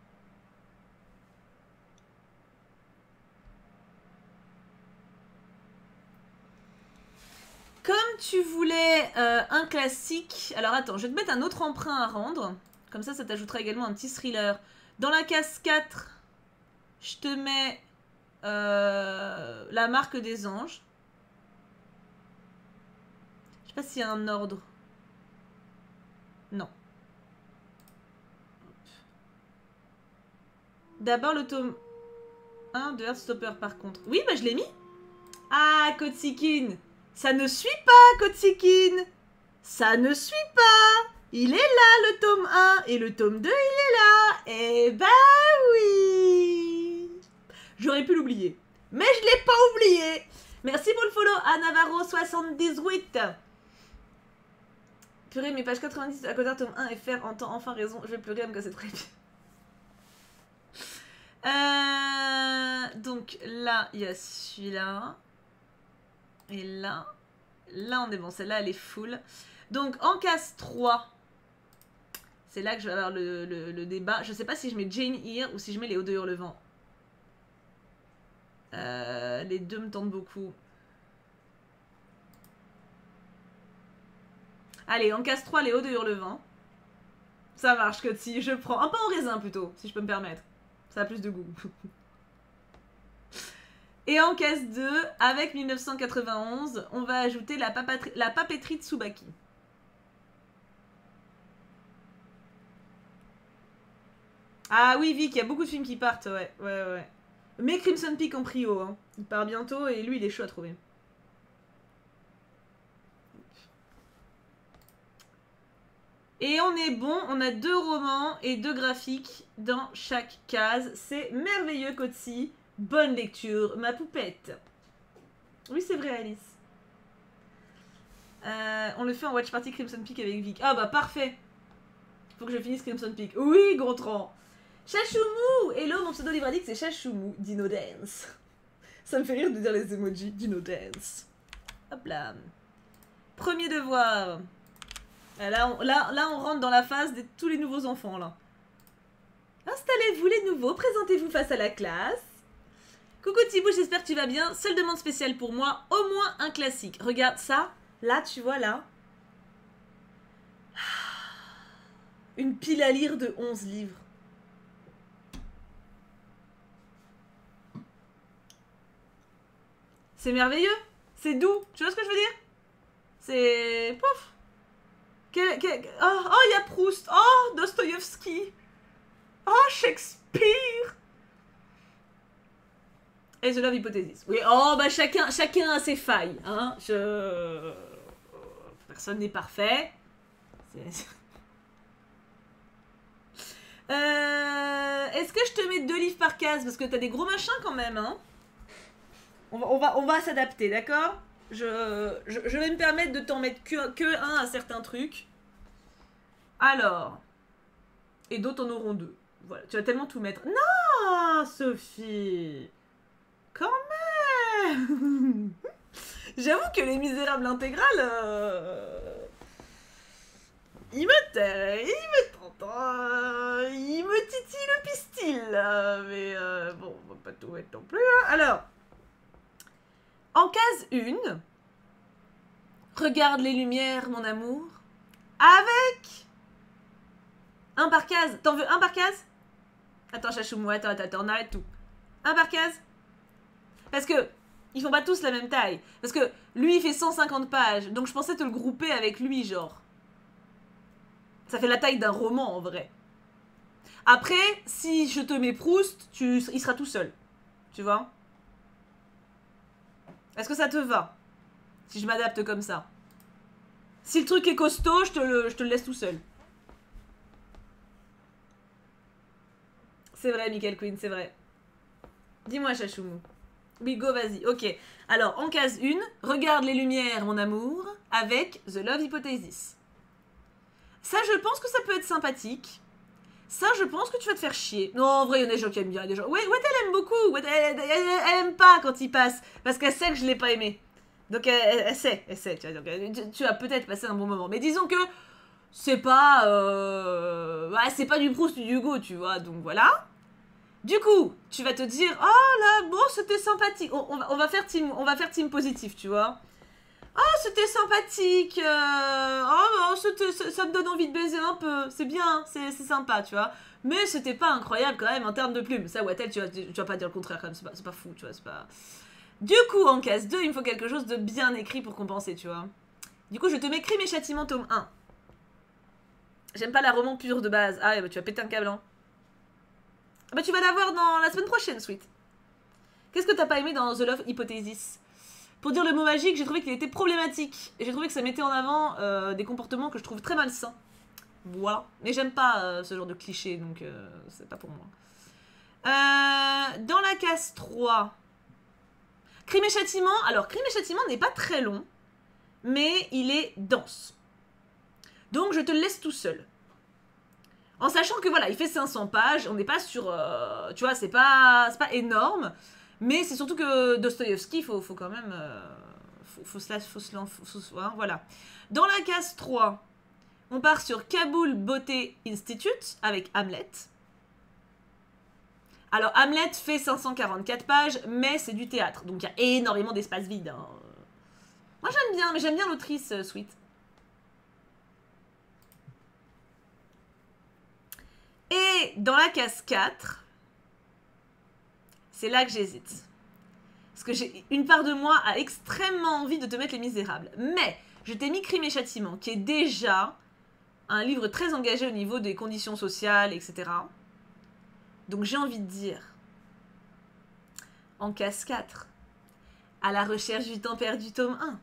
Comme tu voulais euh, un classique... Alors attends, je vais te mettre un autre emprunt à rendre. Comme ça, ça t'ajoutera également un petit thriller. Dans la case quatre, je te mets euh, La Marque des Anges. Je sais pas s'il y a un ordre. Non. D'abord le tome un de Heartstopper par contre. Oui, bah je l'ai mis. Ah, Kotsikin. Ça ne suit pas, Kotsikin. Ça ne suit pas. Il est là, le tome un. Et le tome deux, il est là. Eh bah oui. J'aurais pu l'oublier. Mais je l'ai pas oublié. Merci pour le follow à Navarro soixante-dix-huit. Purée, mes pages quatre-vingt-dix à côté tome un et faire entend enfin raison. Je vais pleurer à me casser très bien. Euh, donc là, il y a celui-là. Et là, là on est bon. Celle-là, elle est full. Donc en case trois, c'est là que je vais avoir le, le, le débat. Je sais pas si je mets Jane Eyre ou si je mets Les Hauts de Hurlevent. Euh, les deux me tentent beaucoup. Allez, en case trois, les hauts de Hurlevent. Ça marche, Kotsi, je prends. Un pain au raisin plutôt, si je peux me permettre. Ça a plus de goût. Et en case deux, avec mille neuf cent quatre-vingt-onze, on va ajouter la, la papeterie de Tsubaki. Ah oui, Vic, il y a beaucoup de films qui partent, ouais, ouais, ouais. Mais Crimson Peak en prio, hein. Il part bientôt et lui, il est chaud à trouver. Et on est bon, on a deux romans et deux graphiques dans chaque case. C'est merveilleux, Kotsi. Bonne lecture, ma poupette. Oui, c'est vrai, Alice. Euh, on le fait en watch party Crimson Peak avec Vic. Ah bah parfait. Faut que je finisse Crimson Peak. Oui, Gontran. Chachoumou. Hello, mon pseudo livre dit que c'est Chachoumou. Dino Dance. Ça me fait rire de dire les emojis. Dino Dance. Hop là. Premier devoir. Là on, là, là, on rentre dans la phase de tous les nouveaux enfants, là. Installez-vous les nouveaux, présentez-vous face à la classe. Coucou Thibaut, j'espère que tu vas bien. Seule demande spéciale pour moi, au moins un classique. Regarde ça, là, tu vois, là. Une pile à lire de onze livres. C'est merveilleux, c'est doux, tu vois ce que je veux dire? C'est... Pouf. Quel, quel... Oh, oh, il y a Proust. Oh, Dostoïevski. Oh, Shakespeare. Et The Love Hypothesis. Oui, oh, bah chacun, chacun a ses failles. Hein. Je... Personne n'est parfait. Euh... Est-ce que je te mets deux livres par case? Parce que t'as des gros machins quand même. Hein. On va, on va, on va s'adapter, d'accord? Je, je, je vais me permettre de t'en mettre que, que un à certains trucs. Alors. Et d'autres en auront deux. Voilà, tu vas tellement tout mettre. Non, Sophie. Quand même. J'avoue que Les Misérables intégrales... Euh... Il me tait, il me tente, euh... il me titille le pistil. Euh... Mais euh... bon, on va pas tout mettre non plus. Hein. Alors... En case un, regarde les lumières, mon amour, avec un par case. T'en veux un par case? Attends, Chachoumou, attends, attends, attends, on arrête tout. Un par case? Parce que, ils font pas tous la même taille. Parce que, lui, il fait cent cinquante pages, donc je pensais te le grouper avec lui, genre. Ça fait la taille d'un roman, en vrai. Après, si je te mets Proust, tu... il sera tout seul. Tu vois? Est-ce que ça te va? Si je m'adapte comme ça. Si le truc est costaud, je te le, je te le laisse tout seul. C'est vrai, Michael Quinn, c'est vrai. Dis-moi, Chachoumou. Oui, go, vas-y. Ok. Alors, en case un, regarde les lumières, mon amour, avec The Love Hypothesis. Ça, je pense que ça peut être sympathique. Ça, je pense que tu vas te faire chier. Non, en vrai, il y a des gens qui aiment bien. Des gens... Ouais, ouais, elle aime beaucoup. Ouais, elle, elle, elle, elle aime pas quand il passe. Parce qu'elle sait que je l'ai pas aimé. Donc, elle, elle, elle sait. Elle sait. Tu, vois, donc, tu, tu vas peut-être passer un bon moment. Mais disons que c'est pas... Euh... Ouais, c'est pas du Proust ou du Hugo, tu vois. Donc, voilà. Du coup, tu vas te dire... Oh là, bon, c'était sympathique. On, on, va, on, va faire team, on va faire team positif, tu vois. Oh, c'était sympathique. Euh... Oh, ça, ça me donne envie de baiser un peu. C'est bien, c'est sympa, tu vois. Mais c'était pas incroyable quand même en termes de plumes. Ça, Wattel, tu vas, tu vas pas dire le contraire quand même. C'est pas, pas fou, tu vois. Pas... Du coup, en case deux, il me faut quelque chose de bien écrit pour compenser, tu vois. Du coup, je te mets Crime et Châtiment, tome un. J'aime pas la roman pure de base. Ah, bah, tu vas péter un câble, hein. Bah, tu vas l'avoir dans la semaine prochaine, Sweet. Qu'est-ce que t'as pas aimé dans The Love Hypothesis? Pour dire le mot magique, j'ai trouvé qu'il était problématique. Et j'ai trouvé que ça mettait en avant euh, des comportements que je trouve très malsains. Voilà. Mais j'aime pas euh, ce genre de cliché, donc euh, c'est pas pour moi. Euh, dans la case trois, Crime et Châtiment. Alors, Crime et Châtiment n'est pas très long, mais il est dense. Donc, je te le laisse tout seul. En sachant que, voilà, il fait cinq cents pages. On n'est pas sur... Euh, tu vois, c'est pas, c'est pas énorme. Mais c'est surtout que Dostoïevski, il faut, faut quand même... Euh, faut, faut se... Faut se, faut se hein, voilà. Dans la case trois, on part sur Kaboul Beauté Institute avec Hamlet. Alors, Hamlet fait cinq cent quarante-quatre pages, mais c'est du théâtre. Donc, il y a énormément d'espace vide. Hein. Moi, j'aime bien, mais j'aime bien l'autrice, euh, Sweet. Et dans la case quatre, c'est là que j'hésite. Parce que j'ai une part de moi a extrêmement envie de te mettre Les Misérables. Mais je t'ai mis Crime et Châtiment, qui est déjà un livre très engagé au niveau des conditions sociales, et cetera. Donc j'ai envie de dire, en case quatre, À la recherche du temps perdu, tome un.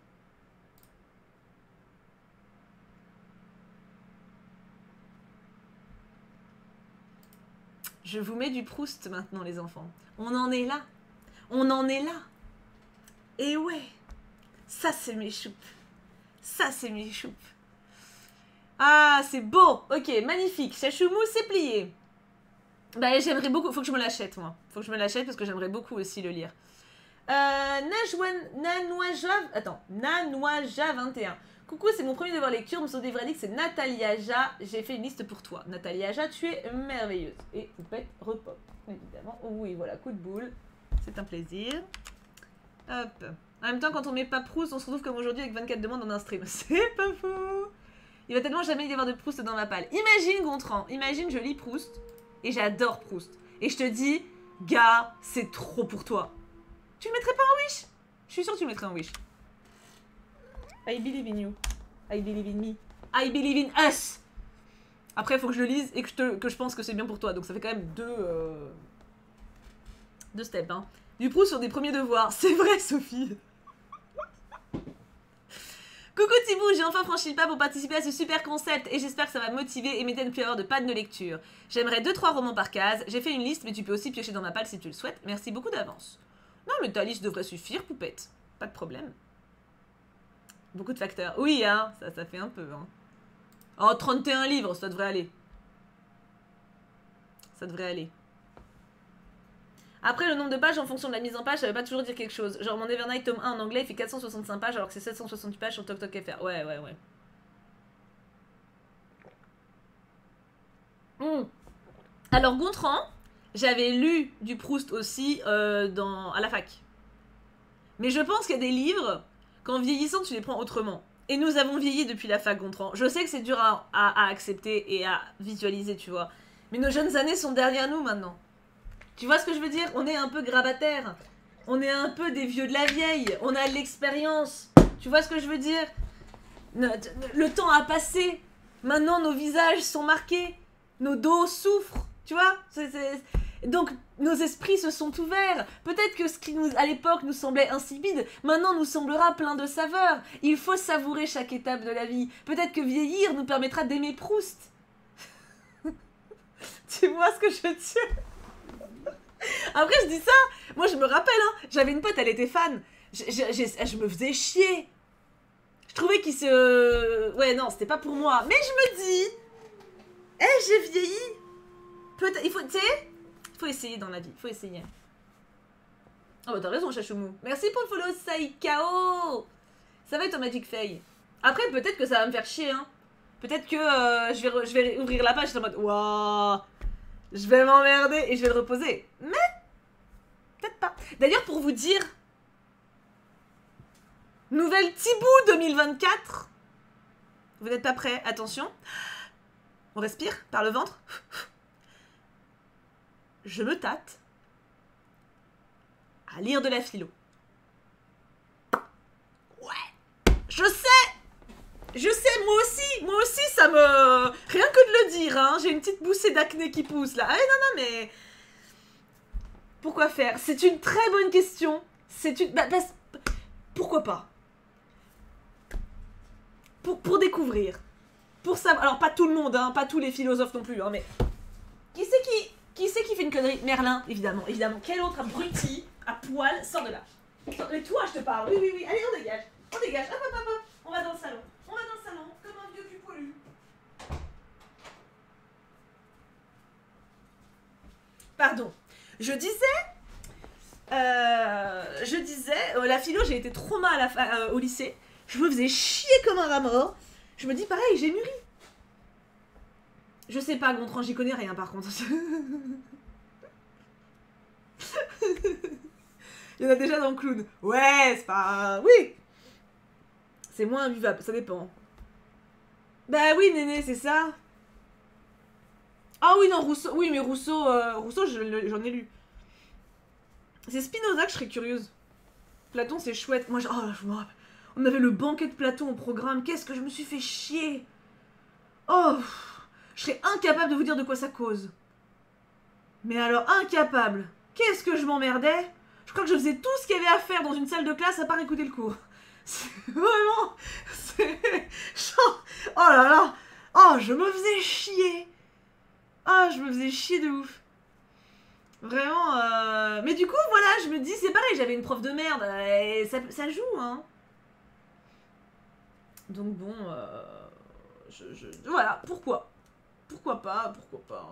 Je vous mets du Proust maintenant, les enfants. On en est là. On en est là. Et ouais, ça c'est mes choupes. Ça c'est mes choupes. Ah, c'est beau. Ok, magnifique. Chachoumou, c'est plié. Bah, j'aimerais beaucoup. Faut que je me l'achète, moi. Faut que je me l'achète parce que j'aimerais beaucoup aussi le lire. Euh, Najwan... Nanouaja... Attends. Nanouaja vingt et un. Coucou, c'est mon premier devoir lecture. Me sont des vrais que c'est Natalia Ja. J'ai fait une liste pour toi. Natalia Ja, tu es merveilleuse. Et vous faites repop, évidemment. Oui, voilà, coup de boule. C'est un plaisir. Hop. En même temps, quand on met pas Proust, on se retrouve comme aujourd'hui avec vingt-quatre demandes en un stream. C'est pas faux. Il va tellement jamais y avoir de Proust dans ma palle. Imagine, Gontran, imagine, je lis Proust et j'adore Proust. Et je te dis, gars, c'est trop pour toi. Tu le mettrais pas en wish? Je suis sûre que tu le mettrais en wish. I believe in you. I believe in me. I believe in us. Après, il faut que je le lise et que je, te, que je pense que c'est bien pour toi. Donc ça fait quand même deux, euh, deux steps. Hein. Du Proust sur des premiers devoirs. C'est vrai, Sophie. Coucou Thibaut, j'ai enfin franchi le pas pour participer à ce super concept et j'espère que ça va me motiver et m'aider à ne plus avoir de panne de lecture. J'aimerais deux trois romans par case, j'ai fait une liste mais tu peux aussi piocher dans ma palle si tu le souhaites, merci beaucoup d'avance. Non mais ta liste devrait suffire, poupette, pas de problème. Beaucoup de facteurs, oui hein, ça, ça fait un peu hein. Oh, trente et un livres, ça devrait aller. Ça devrait aller. Après, le nombre de pages en fonction de la mise en page, ça veut pas toujours dire quelque chose. Genre, mon Evernight tome un en anglais, il fait quatre cent soixante-cinq pages, alors que c'est sept cent soixante pages sur TokTok.fr. Ouais, ouais, ouais. Mmh. Alors, Gontran, j'avais lu du Proust aussi euh, dans, à la fac. Mais je pense qu'il y a des livres, qu'en vieillissant, tu les prends autrement. Et nous avons vieilli depuis la fac, Gontran. Je sais que c'est dur à, à, à accepter et à visualiser, tu vois. Mais nos jeunes années sont derrière nous maintenant. Tu vois ce que je veux dire? On est un peu grabataire. On est un peu des vieux de la vieille. On a de l'expérience. Tu vois ce que je veux dire? Le temps a passé. Maintenant, nos visages sont marqués. Nos dos souffrent. Tu vois? c'est, c'est... Donc, nos esprits se sont ouverts. Peut-être que ce qui, nous, à l'époque, nous semblait insipide, maintenant nous semblera plein de saveurs. Il faut savourer chaque étape de la vie. Peut-être que vieillir nous permettra d'aimer Proust. Tu vois ce que je veux dire? Après, je dis ça, moi je me rappelle, hein, j'avais une pote, elle était fan. Je, je, je, je me faisais chier. Je trouvais qu'il se... Ouais, non, c'était pas pour moi. Mais je me dis, hé, hey, j'ai vieilli. Peut-être, il faut, tu sais, il faut essayer dans la vie, il faut essayer. Oh, bah t'as raison, Chachoumou. Merci pour le follow, Saikao. Ça va être ton Magic Fail. Après, peut-être que ça va me faire chier, hein. Peut-être que euh, je, vais je vais ouvrir la page, je suis en mode, waouh. Je vais m'emmerder et je vais le reposer. Mais, peut-être pas. D'ailleurs, pour vous dire, nouvelle Thibaut deux mille vingt-quatre. Vous n'êtes pas prêts? Attention. On respire par le ventre. Je me tâte à lire de la philo. Ouais. Je sais. Je sais, moi aussi, moi aussi, ça me... Rien que de le dire, hein, j'ai une petite boussée d'acné qui pousse, là. Ah non, non, mais... Pourquoi faire? C'est une très bonne question. C'est une... Bah, bah, pourquoi pas? Pour, pour découvrir. Pour savoir... Alors, pas tout le monde, hein, pas tous les philosophes non plus, hein, mais... Qui c'est qui... Qui c'est qui fait une connerie? Merlin, évidemment, évidemment. Quel autre abruti à poil sort de là? Mais toi, je te parle, oui, oui, oui. Allez, on dégage. On dégage, hop, hop, hop, hop. On va dans le salon. On va dans le salon, comme un vieux cul poilu. Pardon. Je disais... Euh, je disais... Euh, la philo, j'ai été trop mal à la euh, au lycée. Je me faisais chier comme un rat mort. Je me dis, pareil, j'ai mûri. Je sais pas, Gontran, j'y connais rien, par contre. Il y en a déjà dans Clown. Ouais, c'est pas... Oui. C'est moins invivable, ça dépend. Bah oui, Néné, c'est ça. Ah oui, non, Rousseau... Oui, mais Rousseau, euh, Rousseau, j'en ai lu. C'est Spinoza que je serais curieuse. Platon, c'est chouette. Moi, je... Oh, je me rappelle. On avait le banquet de Platon au programme. Qu'est-ce que je me suis fait chier. Oh, je serais incapable de vous dire de quoi ça cause. Mais alors, incapable. Qu'est-ce que je m'emmerdais. Je crois que je faisais tout ce qu'il y avait à faire dans une salle de classe à part écouter le cours. C'est vraiment... C'est... Oh là là. Oh, je me faisais chier. Ah, je me faisais chier de ouf. Vraiment, euh... mais du coup, voilà, je me dis, c'est pareil, j'avais une prof de merde, et ça, ça joue, hein. Donc bon, euh... je, je... voilà, pourquoi Pourquoi pas, pourquoi pas.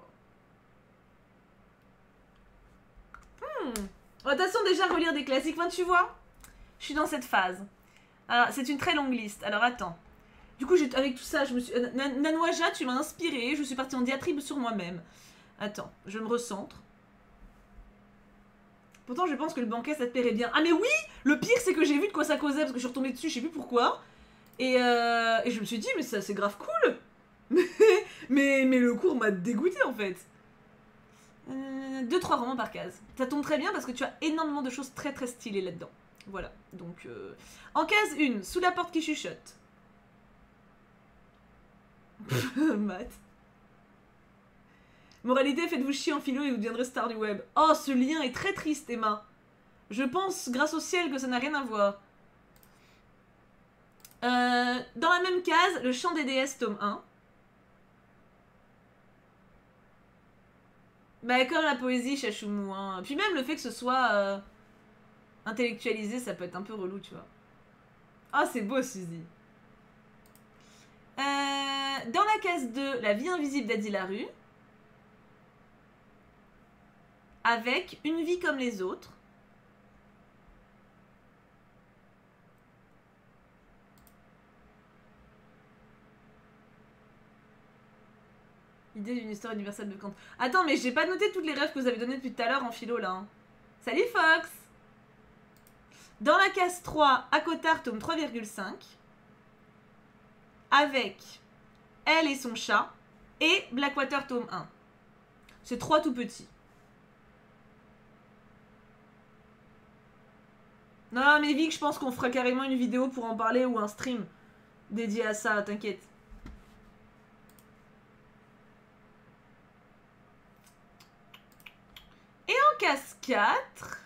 Hmm. De toute façon, déjà, relire des classiques, enfin, tu vois, je suis dans cette phase. Alors, c'est une très longue liste, alors attends. Du coup, avec tout ça, je me suis... Nanouaja, tu m'as inspirée, je suis partie en diatribe sur moi-même. Attends, je me recentre. Pourtant, je pense que le banquet, ça te plairait bien. Ah mais oui. Le pire, c'est que j'ai vu de quoi ça causait, parce que je suis retombée dessus, je sais plus pourquoi. Et, euh, et je me suis dit, mais ça, c'est grave cool. Mais, mais, mais le cours m'a dégoûté, en fait. Euh, deux, trois romans par case. Ça tombe très bien, parce que tu as énormément de choses très très stylées là-dedans. Voilà, donc... Euh... En case une, sous la porte qui chuchote. Math. Moralité, faites-vous chier en philo et vous deviendrez star du web. Oh, ce lien est très triste, Emma. Je pense, grâce au ciel, que ça n'a rien à voir. Euh, dans la même case, le chant des déesses, tome un. Bah, comme la poésie, Chachoumou, hein. Puis même le fait que ce soit euh, intellectualisé, ça peut être un peu relou, tu vois. Ah, oh, c'est beau, Suzy. Euh, dans la case deux, la vie invisible d'Adi Larue. Avec Une vie comme les autres. Idée d'une histoire universelle de Kant. Attends, mais j'ai pas noté toutes les rêves que vous avez données depuis tout à l'heure en philo, là. Hein. Salut, Fox. Dans la case trois, Akotar, tome trois virgule cinq. Avec Elle et son chat. Et Blackwater, tome un. C'est trois tout petits. Non, mais Vic, je pense qu'on fera carrément une vidéo pour en parler ou un stream dédié à ça, t'inquiète. Et en case quatre...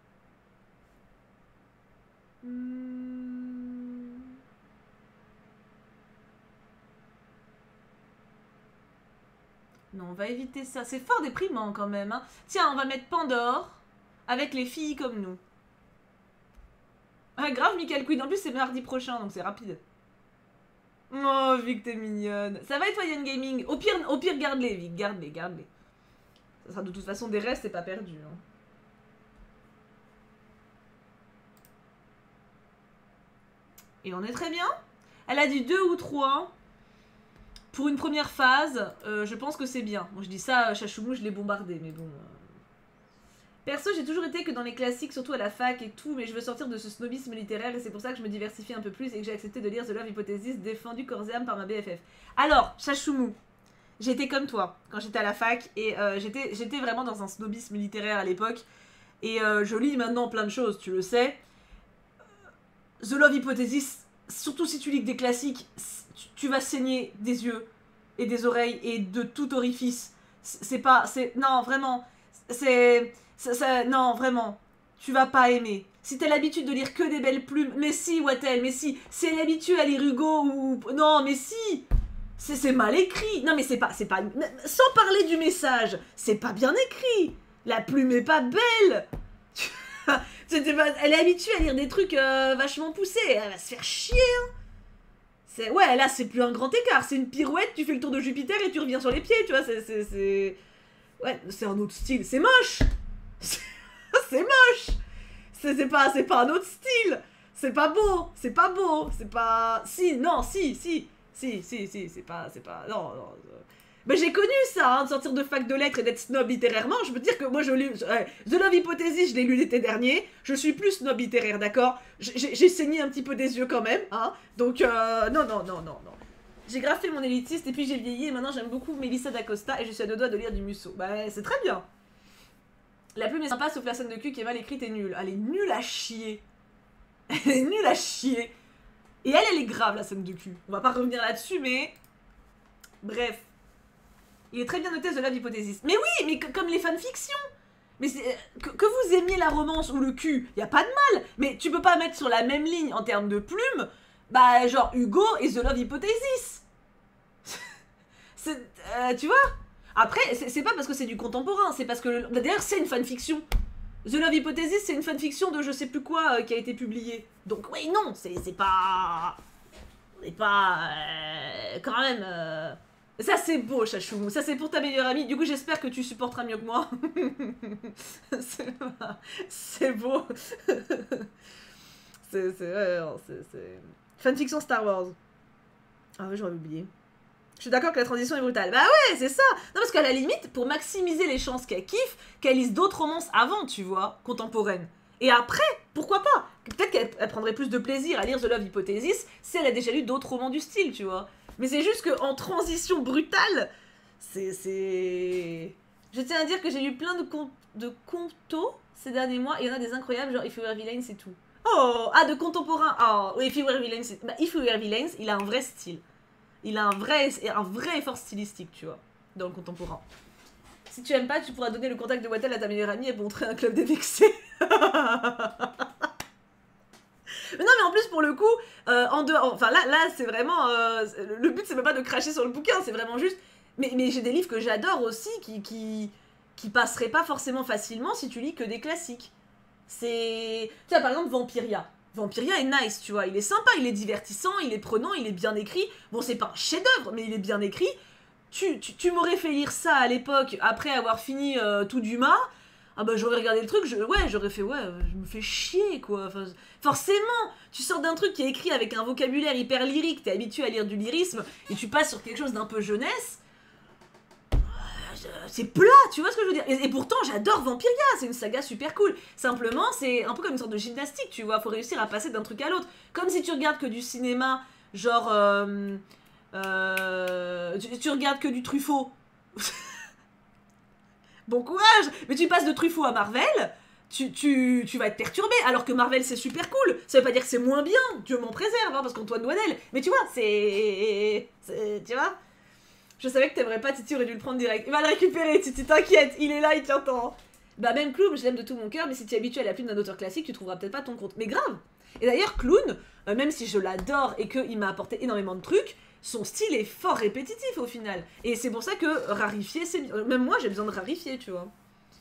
Hmm... Non, on va éviter ça. C'est fort déprimant quand même. Hein. Tiens, on va mettre Pandore avec les filles comme nous. Ah grave, Michael Quinn. En plus, c'est mardi prochain, donc c'est rapide. Oh, Vic, t'es mignonne. Ça va, Etoyen Gaming. Au pire, au pire garde-les, Vic. Garde-les, garde-les. Ça sera de toute façon des restes, c'est pas perdu. Hein. Et on est très bien. Elle a dit deux ou trois. Pour une première phase, euh, je pense que c'est bien. Bon, je dis ça, Chachoumou, je l'ai bombardé, mais bon... Euh... Perso, j'ai toujours été que dans les classiques, surtout à la fac et tout, mais je veux sortir de ce snobisme littéraire et c'est pour ça que je me diversifie un peu plus et que j'ai accepté de lire The Love Hypothesis défendu corps et âme par ma B F F. Alors, Chachoumou, j'étais comme toi quand j'étais à la fac et euh, j'étais j'étais vraiment dans un snobisme littéraire à l'époque et euh, je lis maintenant plein de choses, tu le sais. The Love Hypothesis, surtout si tu lis que des classiques, tu vas saigner des yeux et des oreilles et de tout orifice. C'est pas... c'est non, vraiment. C'est... Ça, ça, non, vraiment. Tu vas pas aimer. Si t'as l'habitude de lire que des belles plumes... Mais si, Wattel, mais si. Si elle est habituée à lire Hugo ou... Non, mais si. C'est mal écrit. Non, mais c'est pas... c'est pas. Sans parler du message, c'est pas bien écrit. La plume est pas belle. Elle est habituée à lire des trucs euh, vachement poussés. Elle va se faire chier, hein. Ouais, là, c'est plus un grand écart. C'est une pirouette, tu fais le tour de Jupiter et tu reviens sur les pieds, tu vois. C'est... Ouais, c'est un autre style. C'est moche. C'est moche. C'est pas, pas un autre style. C'est pas beau. C'est pas beau. C'est pas... Si, non, si, si. Si, si, si. C'est pas... C'est pas... Non, non. Bah j'ai connu ça, hein, de sortir de fac de lettres et d'être snob littérairement. Je peux te dire que moi je lis... Ouais, The Love Hypothesis, je l'ai lu l'été dernier. Je suis plus snob littéraire, d'accord? J'ai saigné un petit peu des yeux quand même, hein. Donc, euh, non, non, non, non, non. J'ai grave fait mon élitiste et puis j'ai vieilli et maintenant j'aime beaucoup Melissa d'Acosta et je suis à deux doigts de lire du Musso. Bah c'est très bien. La plume est sympa sauf la scène de cul qui est mal écrite et nulle. Elle est nulle à chier. Elle est nulle à chier. Et elle, elle est grave la scène de cul. On va pas revenir là-dessus mais... Bref. Il est très bien noté The Love Hypothesis. Mais oui, mais comme les fanfictions. Mais que, que vous aimiez la romance ou le cul, y a pas de mal. Mais tu peux pas mettre sur la même ligne en termes de plumes, bah genre Hugo et The Love Hypothesis. euh, tu vois. Après, c'est pas parce que c'est du contemporain, c'est parce que... D'ailleurs, c'est une fanfiction. The Love Hypothesis, c'est une fanfiction de je sais plus quoi euh, qui a été publiée. Donc oui, non, c'est pas... C'est pas... Euh, quand même... Euh... Ça c'est beau, Chachou, ça c'est pour ta meilleure amie, du coup j'espère que tu supporteras mieux que moi. C'est beau. C'est... Ouais, c'est... Fanfiction Star Wars. Ah ouais, j'aurais oublié. Je suis d'accord que la transition est brutale. Bah ouais, c'est ça. Non, parce qu'à la limite, pour maximiser les chances qu'elle kiffe, qu'elle lise d'autres romances avant, tu vois, contemporaines. Et après, pourquoi pas? Peut-être qu'elle prendrait plus de plaisir à lire The Love Hypothesis si elle a déjà lu d'autres romans du style, tu vois. Mais c'est juste qu'en transition brutale, c'est... Je tiens à dire que j'ai lu plein de, con de contos ces derniers mois, et il y en a des incroyables, genre If You Were Villain, c'est tout. Oh, ah, de contemporain. Oh, oui, If You Were Villain, c'est... Bah, If You Were Villain, il a un vrai style. Il a un vrai, un vrai effort stylistique, tu vois, dans le contemporain. Si tu aimes pas, tu pourras donner le contact de Wattel à ta meilleure amie et montrer un club des vexés. Mais non, mais en plus, pour le coup, euh, en dehors... Enfin, là, là c'est vraiment... Euh, le but, c'est même pas de cracher sur le bouquin, c'est vraiment juste... Mais, mais j'ai des livres que j'adore aussi, qui, qui, qui passeraient pas forcément facilement si tu lis que des classiques. C'est... Tu vois, par exemple, Vampiria. Vampiria est nice, tu vois, il est sympa, il est divertissant, il est prenant, il est bien écrit. Bon, c'est pas un chef-d'œuvre, mais il est bien écrit. Tu, tu, tu m'aurais fait lire ça à l'époque, après avoir fini euh, tout Dumas... Ah bah j'aurais regardé le truc, je, ouais, j'aurais fait, ouais, je me fais chier, quoi. Enfin, forcément, tu sors d'un truc qui est écrit avec un vocabulaire hyper lyrique, t'es habitué à lire du lyrisme, et tu passes sur quelque chose d'un peu jeunesse, c'est plat, tu vois ce que je veux dire. Et, et pourtant, j'adore Vampiria, c'est une saga super cool. Simplement, c'est un peu comme une sorte de gymnastique, tu vois, faut réussir à passer d'un truc à l'autre. Comme si tu regardes que du cinéma, genre... Euh, euh, tu, tu regardes que du Truffaut. Bon courage. Mais tu passes de Truffaut à Marvel, tu, tu, tu vas être perturbé, alors que Marvel c'est super cool. Ça veut pas dire que c'est moins bien, Dieu m'en préserve, hein, parce qu'Antoine Douanel. Mais tu vois, c'est... Tu vois, je savais que t'aimerais pas, Titi aurait dû le prendre direct. Il va le récupérer, Titi, t'inquiète, il est là, il t'entend. Bah même Clown, je l'aime de tout mon cœur, mais si tu es habitué à la plume d'un auteur classique, tu trouveras peut-être pas ton compte. Mais grave. Et d'ailleurs, Clown, euh, même si je l'adore et qu'il m'a apporté énormément de trucs, son style est fort répétitif au final. Et c'est pour ça que rarifier, c'est bien. Même moi, j'ai besoin de rarifier, tu vois.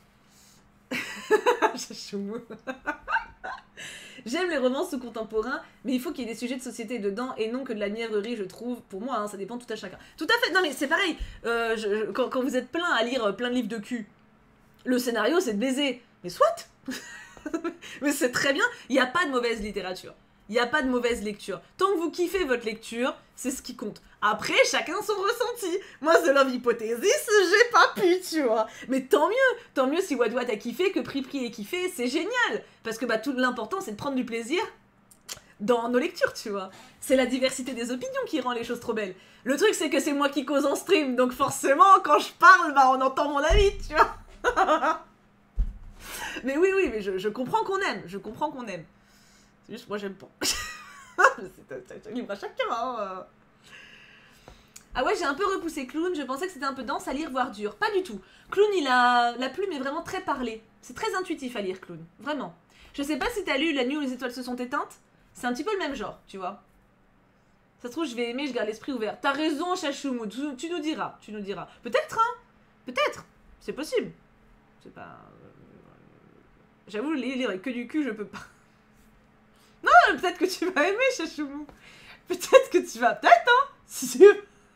J'aime les romances contemporains, mais il faut qu'il y ait des sujets de société dedans et non que de la mièvrerie, je trouve. Pour moi, hein, ça dépend tout à chacun. Tout à fait, non mais c'est pareil. Euh, je, je, quand, quand vous êtes plein à lire plein de livres de cul, le scénario c'est de baiser. Mais soit. Mais c'est très bien, il n'y a pas de mauvaise littérature. Il n'y a pas de mauvaise lecture. Tant que vous kiffez votre lecture, c'est ce qui compte. Après, chacun son ressenti. Moi, The Love Hypothesis, j'ai pas pu, tu vois. Mais tant mieux. Tant mieux si What What a kiffé, que Pri Pri ait kiffé, c'est génial. Parce que bah, tout l'important, c'est de prendre du plaisir dans nos lectures, tu vois. C'est la diversité des opinions qui rend les choses trop belles. Le truc, c'est que c'est moi qui cause en stream, donc forcément, quand je parle, bah, on entend mon avis, tu vois. Mais oui, oui, mais je, je comprends qu'on aime. Je comprends qu'on aime. C'est juste, moi, j'aime pas. C'est libre à chacun, hein. Ah ouais, j'ai un peu repoussé Clown, je pensais que c'était un peu dense à lire, voire dur. Pas du tout. Clown, il a... la plume est vraiment très parlée. C'est très intuitif à lire, Clown. Vraiment. Je sais pas si t'as lu La nuit où les étoiles se sont éteintes. C'est un petit peu le même genre, tu vois. Ça se trouve, je vais aimer, je garde l'esprit ouvert. T'as raison, Chachoumou, tu, tu nous diras, tu nous diras. Peut-être, hein. Peut-être. C'est possible. C'est pas... J'avoue, lire avec que du cul, je peux pas. Non, peut-être que tu vas aimer, Chachoumou. Peut-être que tu vas... Peut-être, hein. Si tu...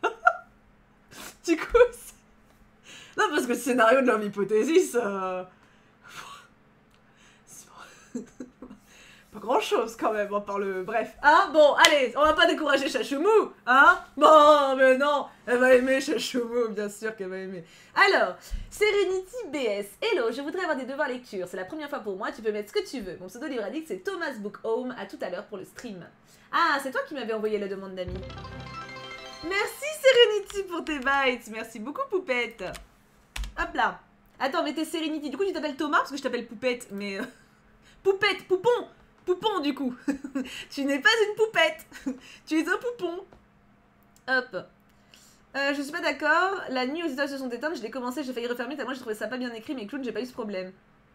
Du coup, non, parce que le scénario de Love Hypothesis, euh... Pas grand chose quand même, à part le... Bref. Hein, bon, allez, on va pas décourager Chachumou, hein. Bon, mais non, elle va aimer Chachumou, bien sûr qu'elle va aimer. Alors, Serenity B S. Hello, je voudrais avoir des devoirs lecture. C'est la première fois pour moi, tu peux mettre ce que tu veux. Mon pseudo livre addict, c'est Thomas Book Home. À tout à l'heure pour le stream. Ah, c'est toi qui m'avais envoyé la demande d'amis. Merci Serenity pour tes bytes. Merci beaucoup, Poupette. Hop là. Attends, mais t'es Serenity. Du coup, tu t'appelles Thomas parce que je t'appelle Poupette, mais... Poupette, poupon. Poupon, du coup. Tu n'es pas une poupette. Tu es un poupon. Hop. Euh, je suis pas d'accord. La nuit aux étoiles se sont éteintes. Je l'ai commencé, j'ai failli refermer. Tellement j'ai trouvé ça pas bien écrit. Mais Clown, j'ai pas eu ce problème.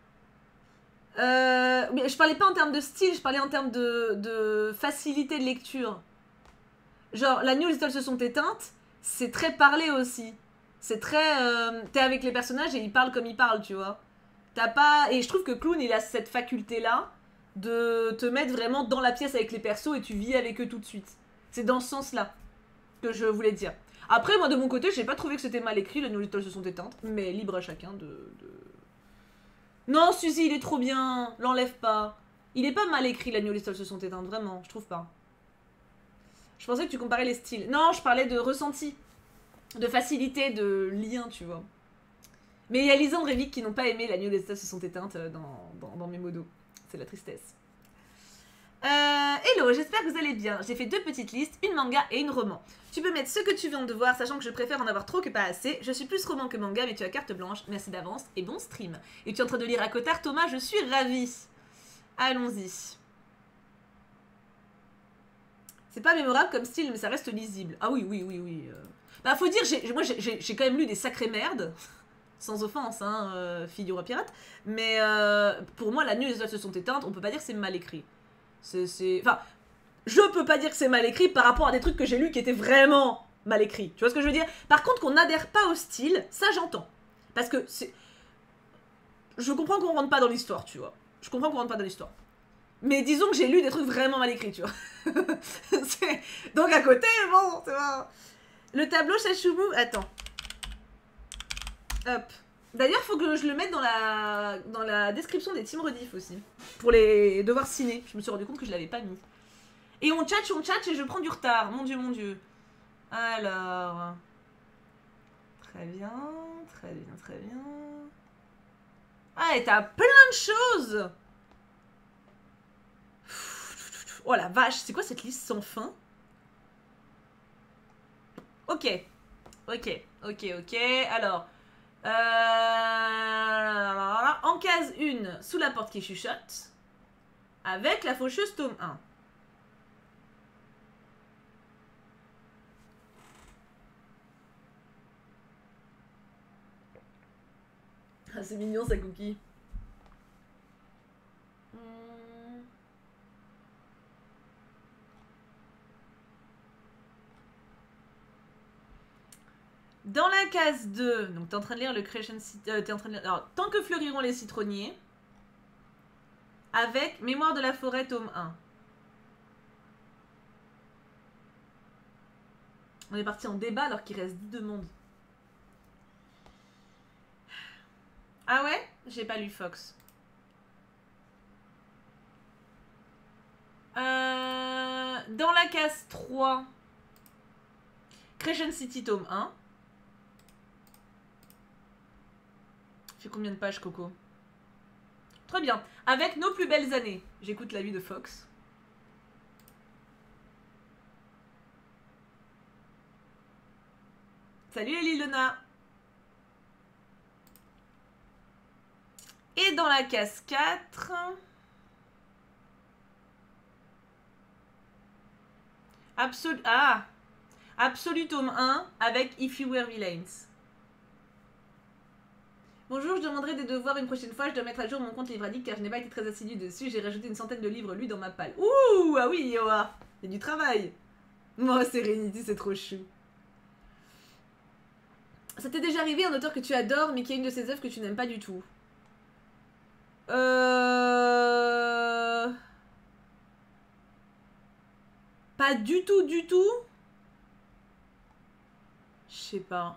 Euh, mais je parlais pas en termes de style. Je parlais en termes de, de facilité de lecture. Genre, la nuit aux étoiles se sont éteintes. C'est très parlé aussi. C'est très... Euh, t'es avec les personnages et ils parlent comme ils parlent, tu vois. T'as pas... Et je trouve que Clown, il a cette faculté-là de te mettre vraiment dans la pièce avec les persos et tu vis avec eux tout de suite. C'est dans ce sens-là que je voulais dire. Après, moi, de mon côté, j'ai pas trouvé que c'était mal écrit, les New Little se sont éteintes, mais libre à chacun de... de... Non, Suzy, il est trop bien, l'enlève pas. Il est pas mal écrit, la New Little se sont éteintes, vraiment, je trouve pas. Je pensais que tu comparais les styles. Non, je parlais de ressenti, de facilité, de lien, tu vois. Mais il y a Lisandre et Vic qui n'ont pas aimé la New Little se sont éteintes dans, dans, dans mes modos. C'est la tristesse. Euh, hello, j'espère que vous allez bien. J'ai fait deux petites listes, une manga et une roman. Tu peux mettre ce que tu veux en devoir, sachant que je préfère en avoir trop que pas assez. Je suis plus roman que manga, mais tu as carte blanche. Merci d'avance et bon stream. Et tu es en train de lire à Cotard, Thomas, je suis ravie. Allons-y. C'est pas mémorable comme style, mais ça reste lisible. Ah oui, oui, oui, oui. Euh... Bah, faut dire, moi j'ai quand même lu des sacrées merdes. Sans offense, hein, euh, fille du roi pirate. Mais euh, pour moi, la nuit, les étoiles se sont éteintes. On peut pas dire que c'est mal écrit. C'est... Enfin, je peux pas dire que c'est mal écrit par rapport à des trucs que j'ai lus qui étaient vraiment mal écrits. Tu vois ce que je veux dire? Par contre, qu'on n'adhère pas au style, ça j'entends. Parce que c'est... Je comprends qu'on rentre pas dans l'histoire, tu vois. Je comprends qu'on rentre pas dans l'histoire. Mais disons que j'ai lu des trucs vraiment mal écrits, tu vois. Donc à côté, bon, c'est bon. Le tableau Chachumou... Attends. Hop. D'ailleurs, faut que je le mette dans la, dans la description des team rediff aussi. Pour les devoirs ciné. Je me suis rendu compte que je l'avais pas mis. Et on tchatche, on tchatche et je prends du retard. Mon dieu, mon dieu. Alors. Très bien, très bien, très bien. Ah, et t'as plein de choses. Oh la vache, c'est quoi cette liste sans fin? Ok. Ok, ok, ok. Alors. Euh... En case un, sous la porte qui chuchote, avec la faucheuse tome un. Ah, c'est mignon ça, Cookie. Hmm. Dans la case deux, donc t'es en train de lire le Creation City. Euh, t'es en train de lire. Alors, tant que fleuriront les citronniers. Avec Mémoire de la forêt, tome un. On est parti en débat alors qu'il reste dix demandes. Ah ouais? J'ai pas lu Fox. Euh, dans la case trois, Creation City, tome un. Fait combien de pages, Coco? Très bien. Avec Nos plus belles années. J'écoute la vie de Fox. Salut Elie Lena. Et dans la case quatre... Absol... Ah Absolu tome un avec If You Were Villains. Bonjour, je demanderai des devoirs une prochaine fois. Je dois mettre à jour mon compte Livre Addict car je n'ai pas été très assidue dessus. J'ai rajouté une centaine de livres lus dans ma palle. Ouh, ah oui, Yoa. Il y a du travail. Moi, oh, Serenity, c'est trop chou. Ça t'est déjà arrivé un auteur que tu adores mais qui a une de ses œuvres que tu n'aimes pas du tout? Euh... Pas du tout, du tout. Je sais pas.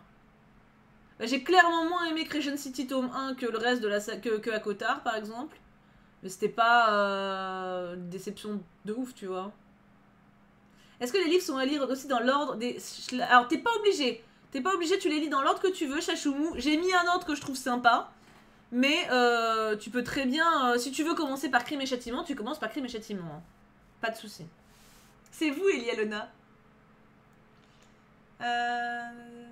J'ai clairement moins aimé Creation City tome un que le reste de la que, que Akotard, par exemple. Mais c'était pas euh, une déception de ouf, tu vois. Est-ce que les livres sont à lire aussi dans l'ordre des... Alors, t'es pas obligé. T'es pas obligé, tu les lis dans l'ordre que tu veux, Chachoumou. J'ai mis un ordre que je trouve sympa. Mais euh, tu peux très bien... Euh, si tu veux commencer par Crime et Châtiment, tu commences par Crime et Châtiment. Hein. Pas de souci. C'est vous, Elia Lona. Euh...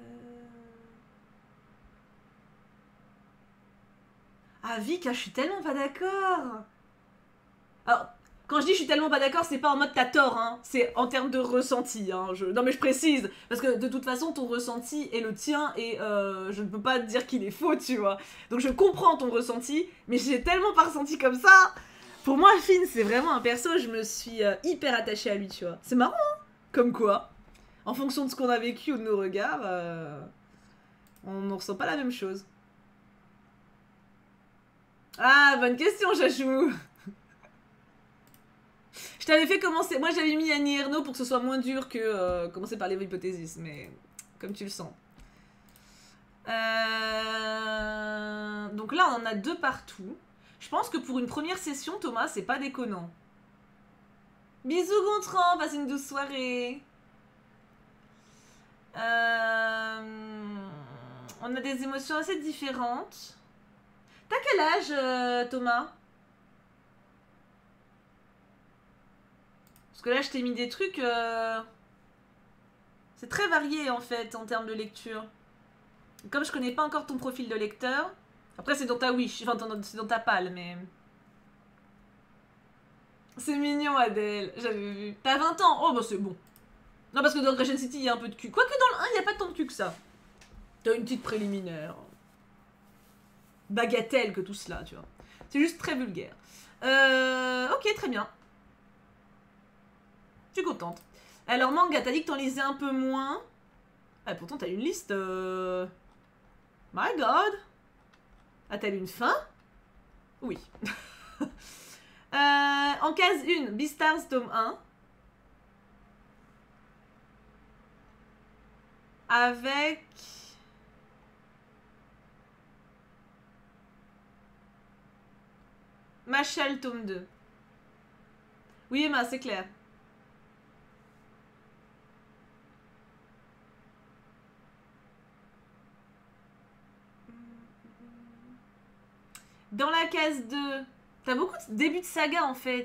Ah, Vika, je suis tellement pas d'accord. Alors, quand je dis je suis tellement pas d'accord, c'est pas en mode t'as tort, hein. C'est en termes de ressenti, hein. Je... Non mais je précise, parce que de toute façon, ton ressenti est le tien, et euh, je ne peux pas te dire qu'il est faux, tu vois. Donc je comprends ton ressenti, mais j'ai tellement pas ressenti comme ça. Pour moi, Finn, c'est vraiment un perso, je me suis euh, hyper attachée à lui, tu vois. C'est marrant, hein. Comme quoi, en fonction de ce qu'on a vécu ou de nos regards, euh, on ne ressent pas la même chose. Ah, bonne question, Chachou. Je t'avais fait commencer... Moi, j'avais mis Annie Ernaux pour que ce soit moins dur que euh, commencer par les hypothéses, mais comme tu le sens. Euh... Donc là, on en a deux partout. Je pense que pour une première session, Thomas, c'est pas déconnant. Bisous, Gontran, passe une douce soirée. Euh... On a des émotions assez différentes. T'as quel âge, euh, Thomas? Parce que là, je t'ai mis des trucs... Euh... C'est très varié, en fait, en termes de lecture. Comme je connais pas encore ton profil de lecteur... Après, c'est dans ta wish, enfin, c'est dans ta palle, mais... C'est mignon, Adèle, j'avais vu. T'as vingt ans? Oh, bah c'est bon. Non, parce que dans Crescent City, il y a un peu de cul. Quoique dans le un, il n'y a pas tant de cul que ça. T'as une petite préliminaire. Bagatelle que tout cela, tu vois. C'est juste très vulgaire. Euh... Ok, très bien. Je suis contente. Alors, manga, t'as dit que t'en lisais un peu moins. Ah, pourtant, t'as une liste... Euh... My God. A-t-elle une fin? Oui. euh, en case un, Beastars tome un. Avec... Machal tome deux. Oui, Emma, c'est clair. Dans la case deux, t'as beaucoup de débuts de saga en fait.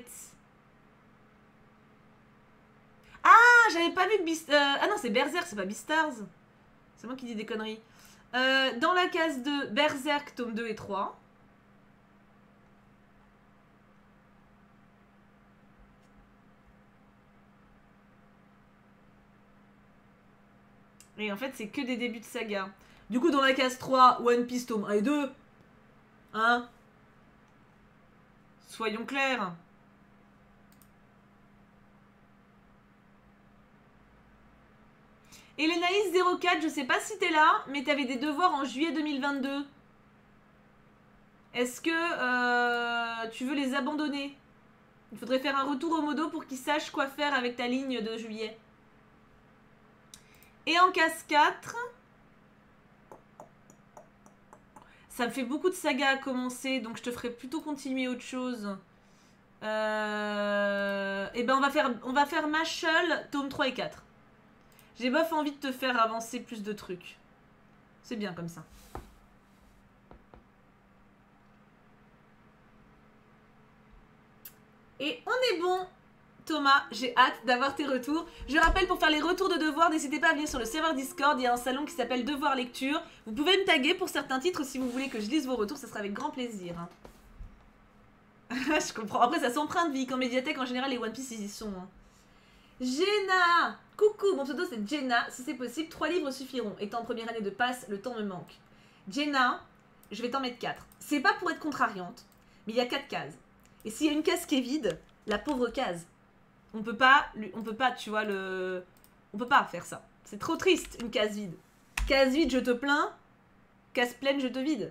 Ah, j'avais pas vu que Beast... Euh, ah non, c'est Berserk, c'est pas Beastars. C'est moi qui dis des conneries. Euh, dans la case deux, Berserk, tome deux et trois. Et en fait, c'est que des débuts de saga. Du coup, dans la case trois, One Piece, tome un et deux. Hein? Soyons clairs. Et les Naïs zéro quatre, je sais pas si t'es là, mais t'avais des devoirs en juillet deux mille vingt-deux. Est-ce que euh, tu veux les abandonner? Il faudrait faire un retour au modo pour qu'ils sachent quoi faire avec ta ligne de juillet. Et en case quatre... Ça me fait beaucoup de sagas à commencer, donc je te ferai plutôt continuer autre chose. Euh... Et ben on va faire, on va faire Machel, tome trois et quatre. J'ai bof envie de te faire avancer plus de trucs. C'est bien comme ça. Et on est bon, Thomas, j'ai hâte d'avoir tes retours. Je rappelle, pour faire les retours de devoirs, n'hésitez pas à venir sur le serveur Discord. Il y a un salon qui s'appelle Devoir Lecture. Vous pouvez me taguer pour certains titres si vous voulez que je lise vos retours. Ça sera avec grand plaisir. Hein. Je comprends. Après, ça s'emprunte, vie. Qu'en médiathèque, en général, les One Piece, ils y sont. Hein. Jenna! Coucou, mon pseudo c'est Jenna. Si c'est possible, trois livres suffiront. Étant en première année de passe, le temps me manque. Jenna, je vais t'en mettre quatre. C'est pas pour être contrariante, mais il y a quatre cases. Et s'il y a une case qui est vide, la pauvre case. On peut pas, on peut pas, tu vois, le... On peut pas faire ça. C'est trop triste, une case vide. Case vide, je te plains. Case pleine, je te vide.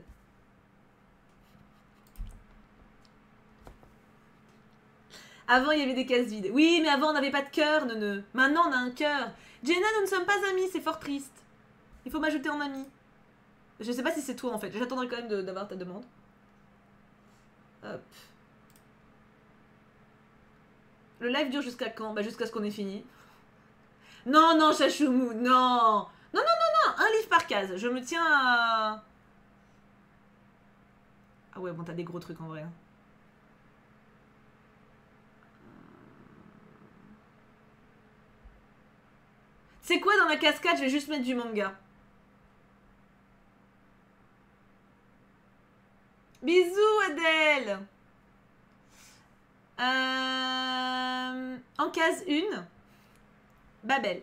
Avant, il y avait des cases vides. Oui, mais avant, on n'avait pas de cœur, neuneu. Maintenant, on a un cœur. Jenna, nous ne sommes pas amis, c'est fort triste. Il faut m'ajouter en ami. Je sais pas si c'est toi, en fait. J'attendrai quand même d'avoir ta demande. Hop. Le live dure jusqu'à quand? Bah jusqu'à ce qu'on ait fini. Non, non, Chachoumou, non. Non, non, non, non, un livre par case. Je me tiens à... Ah ouais, bon, t'as des gros trucs en vrai. Hein. C'est quoi dans la cascade? Je vais juste mettre du manga. Bisous, Adèle. Euh... En case une, Babel.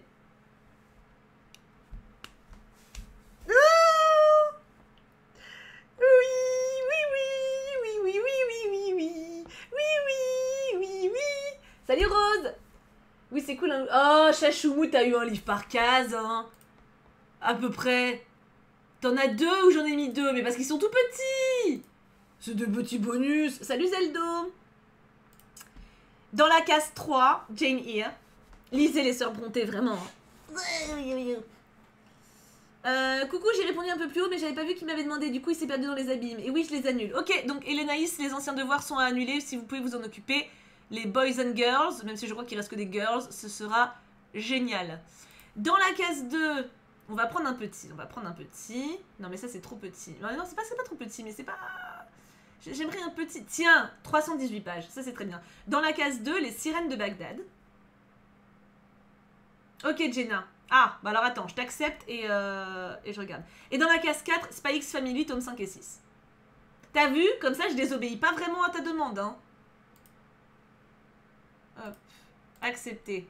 Oh oui, oui, oui, oui, oui, oui, oui, oui, oui, oui, oui, oui. Salut Rose. Oui, c'est cool. Hein. Oh, Chachoumou, t'as eu un livre par case, hein. À peu près. T'en as deux ou j'en ai mis deux? Mais parce qu'ils sont tout petits. C'est des petits bonus. Salut Zeldo. Dans la case trois, Jane Eyre. Lisez les Sœurs Brontë, vraiment. Euh, coucou, j'ai répondu un peu plus haut, mais j'avais pas vu qu'il m'avait demandé. Du coup, il s'est perdu dans les abîmes. Et oui, je les annule. Ok, donc Hélénaïs, les anciens devoirs sont à annuler. Si vous pouvez vous en occuper. Les boys and girls, même si je crois qu'il reste que des girls, ce sera génial. Dans la case deux, on va prendre un petit. On va prendre un petit. Non, mais ça, c'est trop petit. Non, non c'est pas, pas trop petit, mais c'est pas... J'aimerais un petit... Tiens, trois cent dix-huit pages. Ça, c'est très bien. Dans la case deux, les sirènes de Bagdad. Ok, Jenna. Ah, bah alors attends, je t'accepte et, euh, et je regarde. Et dans la case quatre, Spy X Family, tome cinq et six. T'as vu? Comme ça, je désobéis pas vraiment à ta demande, hein. Hop. Accepter.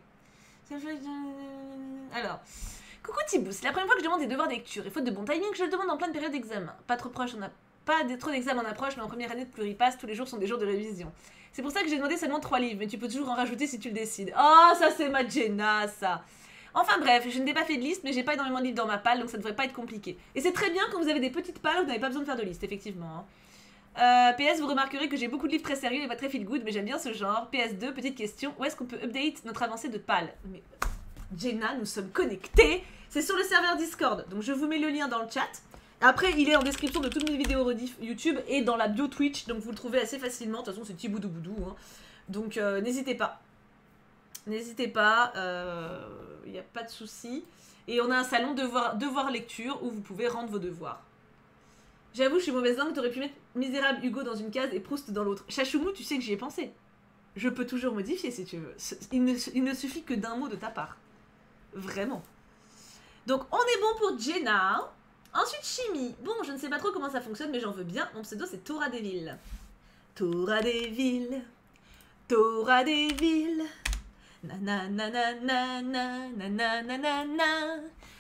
Alors. Coucou Thibou, c'est la première fois que je demande des devoirs de lecture. Et faute de bon timing, je le demande en pleine période d'examen. Pas trop proche, on a pas trop d'examen en approche, mais en première année de pluripass, tous les jours sont des jours de révision. C'est pour ça que j'ai demandé seulement trois livres, mais tu peux toujours en rajouter si tu le décides. Oh, ça c'est ma Jenna, ça. Enfin bref, je n'ai pas fait de liste, mais j'ai pas énormément de livres dans ma palle, donc ça devrait pas être compliqué. Et c'est très bien quand vous avez des petites palles, vous n'avez pas besoin de faire de liste, effectivement. Hein. Euh, P S, vous remarquerez que j'ai beaucoup de livres très sérieux et pas très feel good, mais j'aime bien ce genre. P S deux, petite question, où est-ce qu'on peut update notre avancée de palle? Mais Jenna, nous sommes connectés. C'est sur le serveur Discord, donc je vous mets le lien dans le chat. Après, il est en description de toutes mes vidéos rediff YouTube et dans la bio Twitch, donc vous le trouvez assez facilement. De toute façon, c'est petit boudou boudou. Hein. Donc euh, n'hésitez pas. N'hésitez pas, il euh, n'y a pas de souci. Et on a un salon devoir, devoir lecture où vous pouvez rendre vos devoirs. J'avoue, je suis mauvaise langue, t'aurais pu mettre Misérable Hugo dans une case et Proust dans l'autre. Chachoumou, tu sais que j'y ai pensé. Je peux toujours modifier si tu veux. Il ne, il ne suffit que d'un mot de ta part. Vraiment. Donc, on est bon pour Jenna. Ensuite, chimie. Bon, je ne sais pas trop comment ça fonctionne, mais j'en veux bien. Mon pseudo, c'est Tora Deville. Tora Deville. Tora Deville. Nananana. Nananana.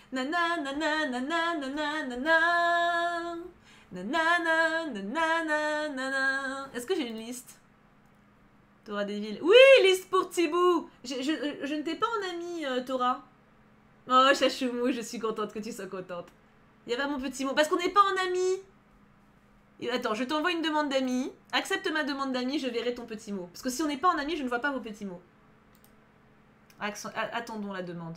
Nananana. Nananana. Est-ce que j'ai une liste? Tora Deville. Oui, liste pour Thibou. Je, je, je ne t'ai pas en ami, euh, Tora. Oh, Chachoumou, je suis contente que tu sois contente. Il y avait mon petit mot. Parce qu'on n'est pas en ami. Attends, je t'envoie une demande d'amis. Accepte ma demande d'amis, je verrai ton petit mot. Parce que si on n'est pas en ami, je ne vois pas vos petits mots. Accent... Attendons la demande.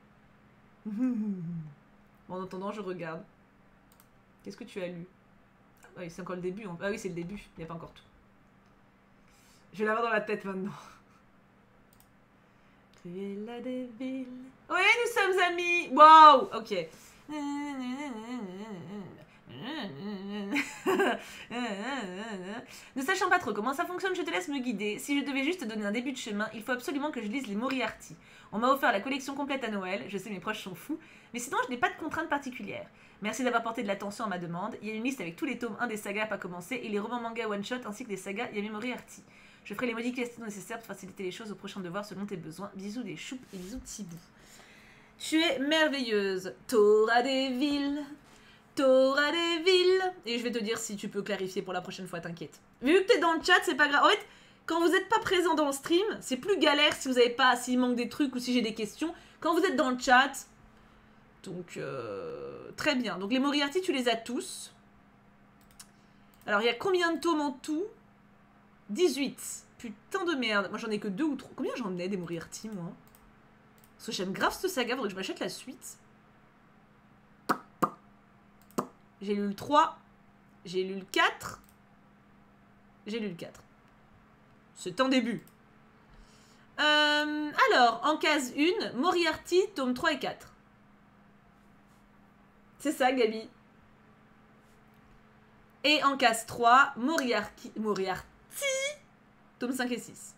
En attendant, je regarde. Qu'est-ce que tu as lu? Ah oui, c'est encore le début. Hein. Ah oui, c'est le début. Il n'y a pas encore tout. Je vais l'avoir dans la tête maintenant. Cruella de Vil. Oui, nous sommes amis. Wow, ok. Ne sachant pas trop comment ça fonctionne, je te laisse me guider. Si je devais juste te donner un début de chemin, il faut absolument que je lise les Moriarty. On m'a offert la collection complète à Noël, je sais mes proches sont fous, mais sinon je n'ai pas de contraintes particulières. Merci d'avoir porté de l'attention à ma demande. Il y a une liste avec tous les tomes un des sagas à pas commencer et les romans manga one-shot ainsi que des sagas Yami Moriarty. Je ferai les modifications nécessaires pour faciliter les choses au prochain devoir selon tes besoins. Bisous des choupes et bisous Thibou. Tu es merveilleuse, Tora Deville. Tora Deville. Et je vais te dire si tu peux clarifier pour la prochaine fois, t'inquiète. Vu que t'es dans le chat, c'est pas grave. En fait, quand vous n'êtes pas présent dans le stream, c'est plus galère si vous avez pas, s'il manque des trucs ou si j'ai des questions. Quand vous êtes dans le chat, donc euh, très bien. Donc les Moriarty, tu les as tous. Alors il y a combien de tomes en tout? dix-huit. Putain de merde. Moi j'en ai que deux ou trois. Combien j'en ai des Moriarty, moi? Parce que j'aime grave cette saga, faudrait que je m'achète la suite. J'ai lu le trois. J'ai lu le quatre. J'ai lu le quatre. C'est un début. Euh, alors, en case un, Moriarty, tome trois et quatre. C'est ça, Gabi. Et en case trois, Moriarty, Moriarty, tome cinq et six.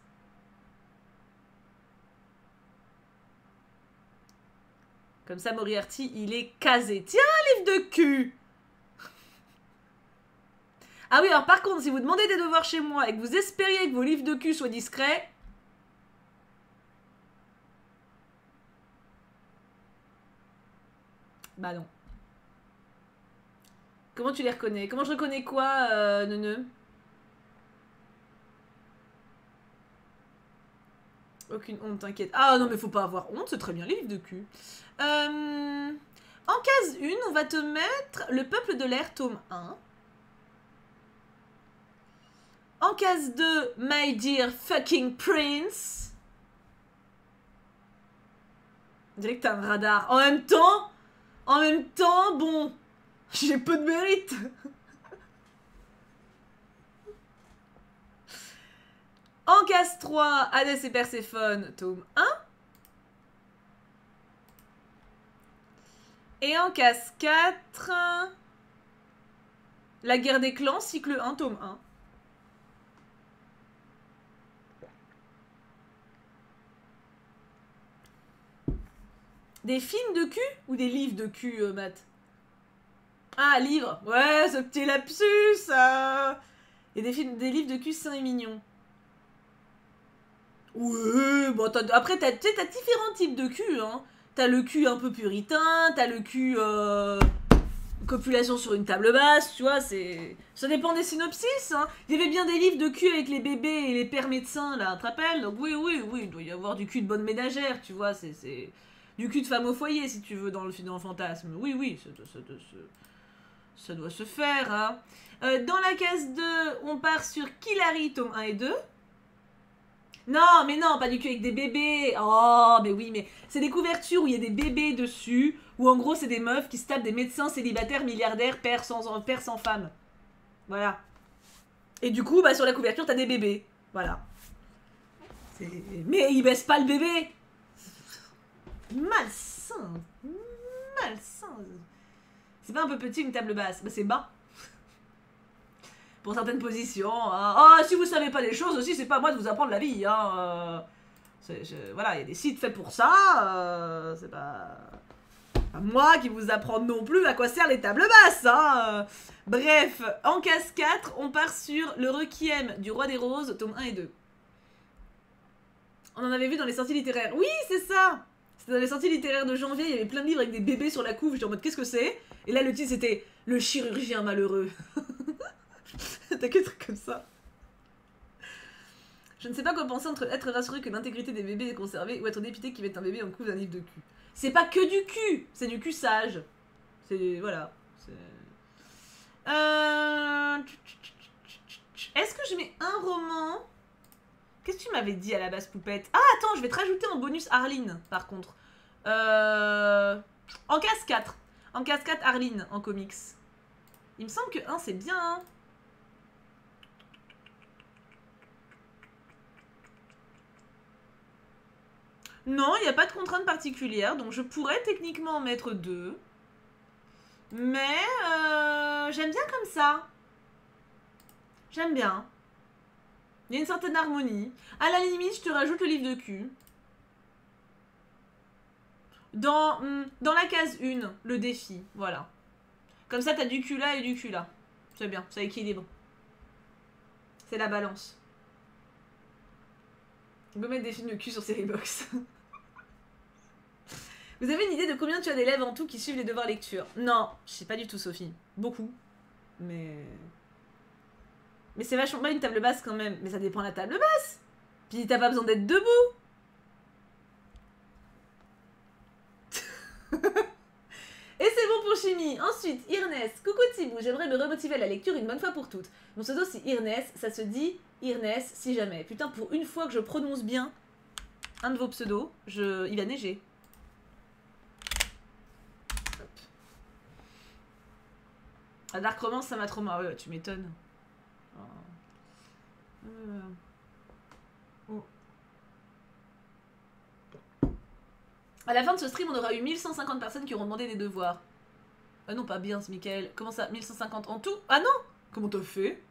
Comme ça, Moriarty, il est casé. Tiens, un livre de cul. Ah oui, alors par contre, si vous demandez des devoirs chez moi et que vous espériez que vos livres de cul soient discrets... Bah non. Comment tu les reconnais? Comment je reconnais quoi, euh, Neuneu? Aucune honte, t'inquiète. Ah non, mais faut pas avoir honte, c'est très bien, les livres de cul. Euh... En case un, on va te mettre Le Peuple de l'air, tome un. En case deux, My Dear Fucking Prince. On dirait que t'as un radar. En même temps, en même temps, bon, j'ai peu de mérite. En case trois, Hadès et Perséphone, tome un. Et en case quatre, La guerre des clans, cycle un, tome un. Des films de cul ou des livres de cul, euh, Matt? Ah, livres. Ouais, ce petit lapsus. Euh... Et des, films, des livres de cul sains et mignons. Ouais, bon, t'as, après, t'as, t'as différents types de cul, hein. T'as le cul un peu puritain, t'as le cul... Euh... copulation sur une table basse, tu vois, c'est... Ça dépend des synopsis, hein. Il y avait bien des livres de cul avec les bébés et les pères médecins, là, tu te rappelles? Donc oui, oui, oui, il doit y avoir du cul de bonne ménagère, tu vois, c'est... c'est... Du cul de femme au foyer, si tu veux, dans le, dans le fantasme. Oui, oui, ça, ça, ça, ça, ça doit se faire, hein. Euh, dans la case deux, on part sur Killary, tome un et deux. Non, mais non, pas du cul avec des bébés. Oh, mais oui, mais c'est des couvertures où il y a des bébés dessus, où en gros, c'est des meufs qui se tapent des médecins célibataires, milliardaires, pères sans, pères sans femme. Voilà. Et du coup, bah, sur la couverture, t'as des bébés. Voilà. Mais ils baissent pas le bébé. Malsain. Malsain. C'est pas un peu petit une table basse? Bah, c'est bas. Pour certaines positions. Hein. Oh, si vous savez pas les choses aussi, c'est pas à moi de vous apprendre la vie. Hein. Euh, je, voilà, il y a des sites faits pour ça. Euh, c'est pas... pas moi qui vous apprends non plus à quoi servent les tables basses. Hein. Bref, en case quatre, on part sur Le Requiem du Roi des Roses, tome un et deux. On en avait vu dans les sorties littéraires. Oui, c'est ça. C'était dans les sorties littéraires de janvier, il y avait plein de livres avec des bébés sur la couve. J'étais en mode, qu'est-ce que c'est? Et là, le titre, c'était Le chirurgien malheureux. T'as que des trucs comme ça. Je ne sais pas quoi penser entre être rassuré que l'intégrité des bébés est conservée ou être dépité qui met un bébé en couve d'un livre de cul. C'est pas que du cul, c'est du cul sage. C'est... voilà. Euh... Est-ce que je mets un roman? Qu'est-ce que tu m'avais dit à la base, poupette? Ah, attends, je vais te rajouter en bonus Arline, par contre. Euh... En case quatre. En case quatre, Arline, en comics. Il me semble que un, c'est bien, hein. Non, il n'y a pas de contrainte particulière, donc je pourrais techniquement en mettre deux. Mais euh, j'aime bien comme ça. J'aime bien. Il y a une certaine harmonie. À la limite, je te rajoute le livre de cul. Dans, dans la case un, le défi, voilà. Comme ça, t'as du cul là et du cul là. C'est bien, ça équilibre. C'est la balance. On peut mettre des films de cul sur Seriebox. Vous avez une idée de combien tu as d'élèves en tout qui suivent les devoirs lecture? Non, je sais pas du tout, Sophie. Beaucoup. Mais... Mais c'est vachement pas une table basse quand même. Mais ça dépend de la table basse. Puis t'as pas besoin d'être debout. Et c'est bon pour chimie. Ensuite, Irnès. Coucou Tibou, j'aimerais me remotiver à la lecture une bonne fois pour toutes. Mon pseudo c'est Irnès, ça se dit Irnès si jamais. Putain, pour une fois que je prononce bien un de vos pseudos, je... il va neiger. Hop. La Dark Romance, ça m'a trop marre. Ouais, tu m'étonnes. Oh. Euh... Oh. À la fin de ce stream, on aura eu mille cent cinquante personnes qui auront demandé des devoirs. Ah non, pas bien, ce Michael. Comment ça, mille cent cinquante en tout? Ah non! Comment t'as fait?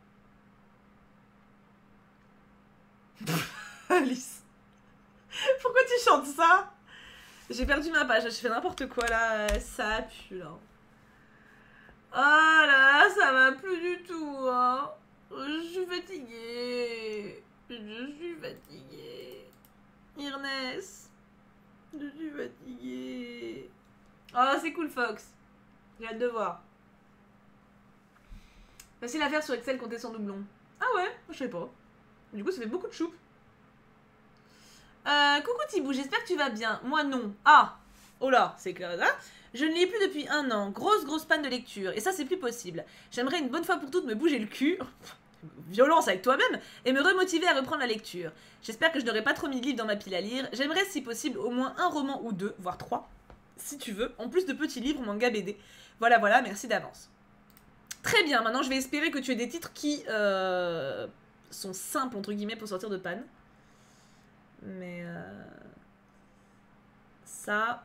Alice. Pourquoi tu chantes ça? J'ai perdu ma page, je fais n'importe quoi là, ça pue là. Oh là là, ça va plus du tout, hein. Je suis fatiguée. Je suis fatiguée. Irnès. Je suis fatiguée. Oh, c'est cool, Fox. J'ai hâte de voir. Facile à faire sur Excel, compter son doublon. Ah ouais, je sais pas. Du coup, ça fait beaucoup de choupe. Euh, coucou Thibou, j'espère que tu vas bien. Moi non. Ah, oh là, c'est clair. Hein, je ne lis plus depuis un an. Grosse, grosse panne de lecture. Et ça, c'est plus possible. J'aimerais une bonne fois pour toutes me bouger le cul. Violence avec toi-même. Et me remotiver à reprendre la lecture. J'espère que je n'aurai pas trop mis de livres dans ma pile à lire. J'aimerais, si possible, au moins un roman ou deux, voire trois, si tu veux. En plus de petits livres, manga, B D. Voilà, voilà, merci d'avance. Très bien, maintenant je vais espérer que tu aies des titres qui euh, sont simples, entre guillemets, pour sortir de panne. Mais euh, ça...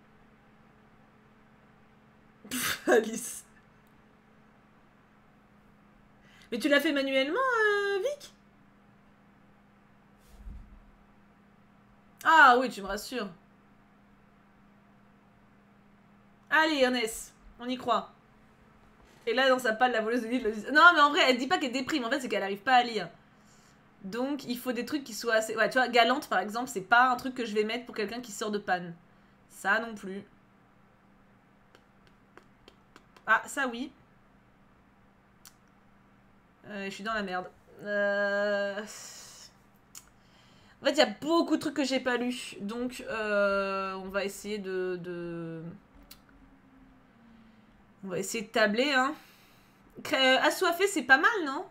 Pff, Alice. Mais tu l'as fait manuellement, euh, Vic? Ah oui, tu me rassures. Allez, Ernest, on y croit. Et là, dans sa palle, la voleuse de livres... Non, mais en vrai, elle dit pas qu'elle déprime, en fait, c'est qu'elle arrive pas à lire. Donc, il faut des trucs qui soient assez... Ouais, tu vois, Galante, par exemple, c'est pas un truc que je vais mettre pour quelqu'un qui sort de panne. Ça non plus. Ah, ça oui. Euh, je suis dans la merde. Euh... En fait, il y a beaucoup de trucs que j'ai pas lus. Donc, euh, on va essayer de, de... On va essayer de tabler, hein. Euh, Assoiffé, c'est pas mal, non?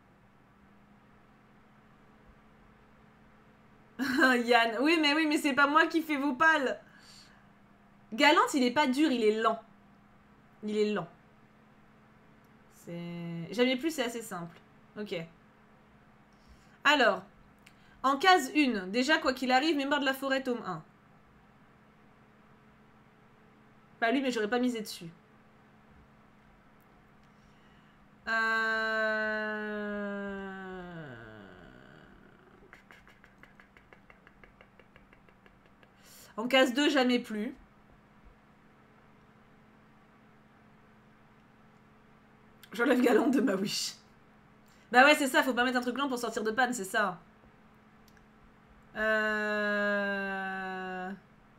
Yann. Oui, mais oui, mais c'est pas moi qui fais vos pales. Galante, il est pas dur, il est lent. Il est lent. C'est... Jamais plus, c'est assez simple. Ok. Alors, en case un, déjà, quoi qu'il arrive, Mémoire de la forêt, tome un. Pas lui, mais j'aurais pas misé dessus. Euh... En case deux, jamais plus. J'enlève Galante de ma wish. Bah ouais, c'est ça, faut pas mettre un truc lent pour sortir de panne, c'est ça. Euh...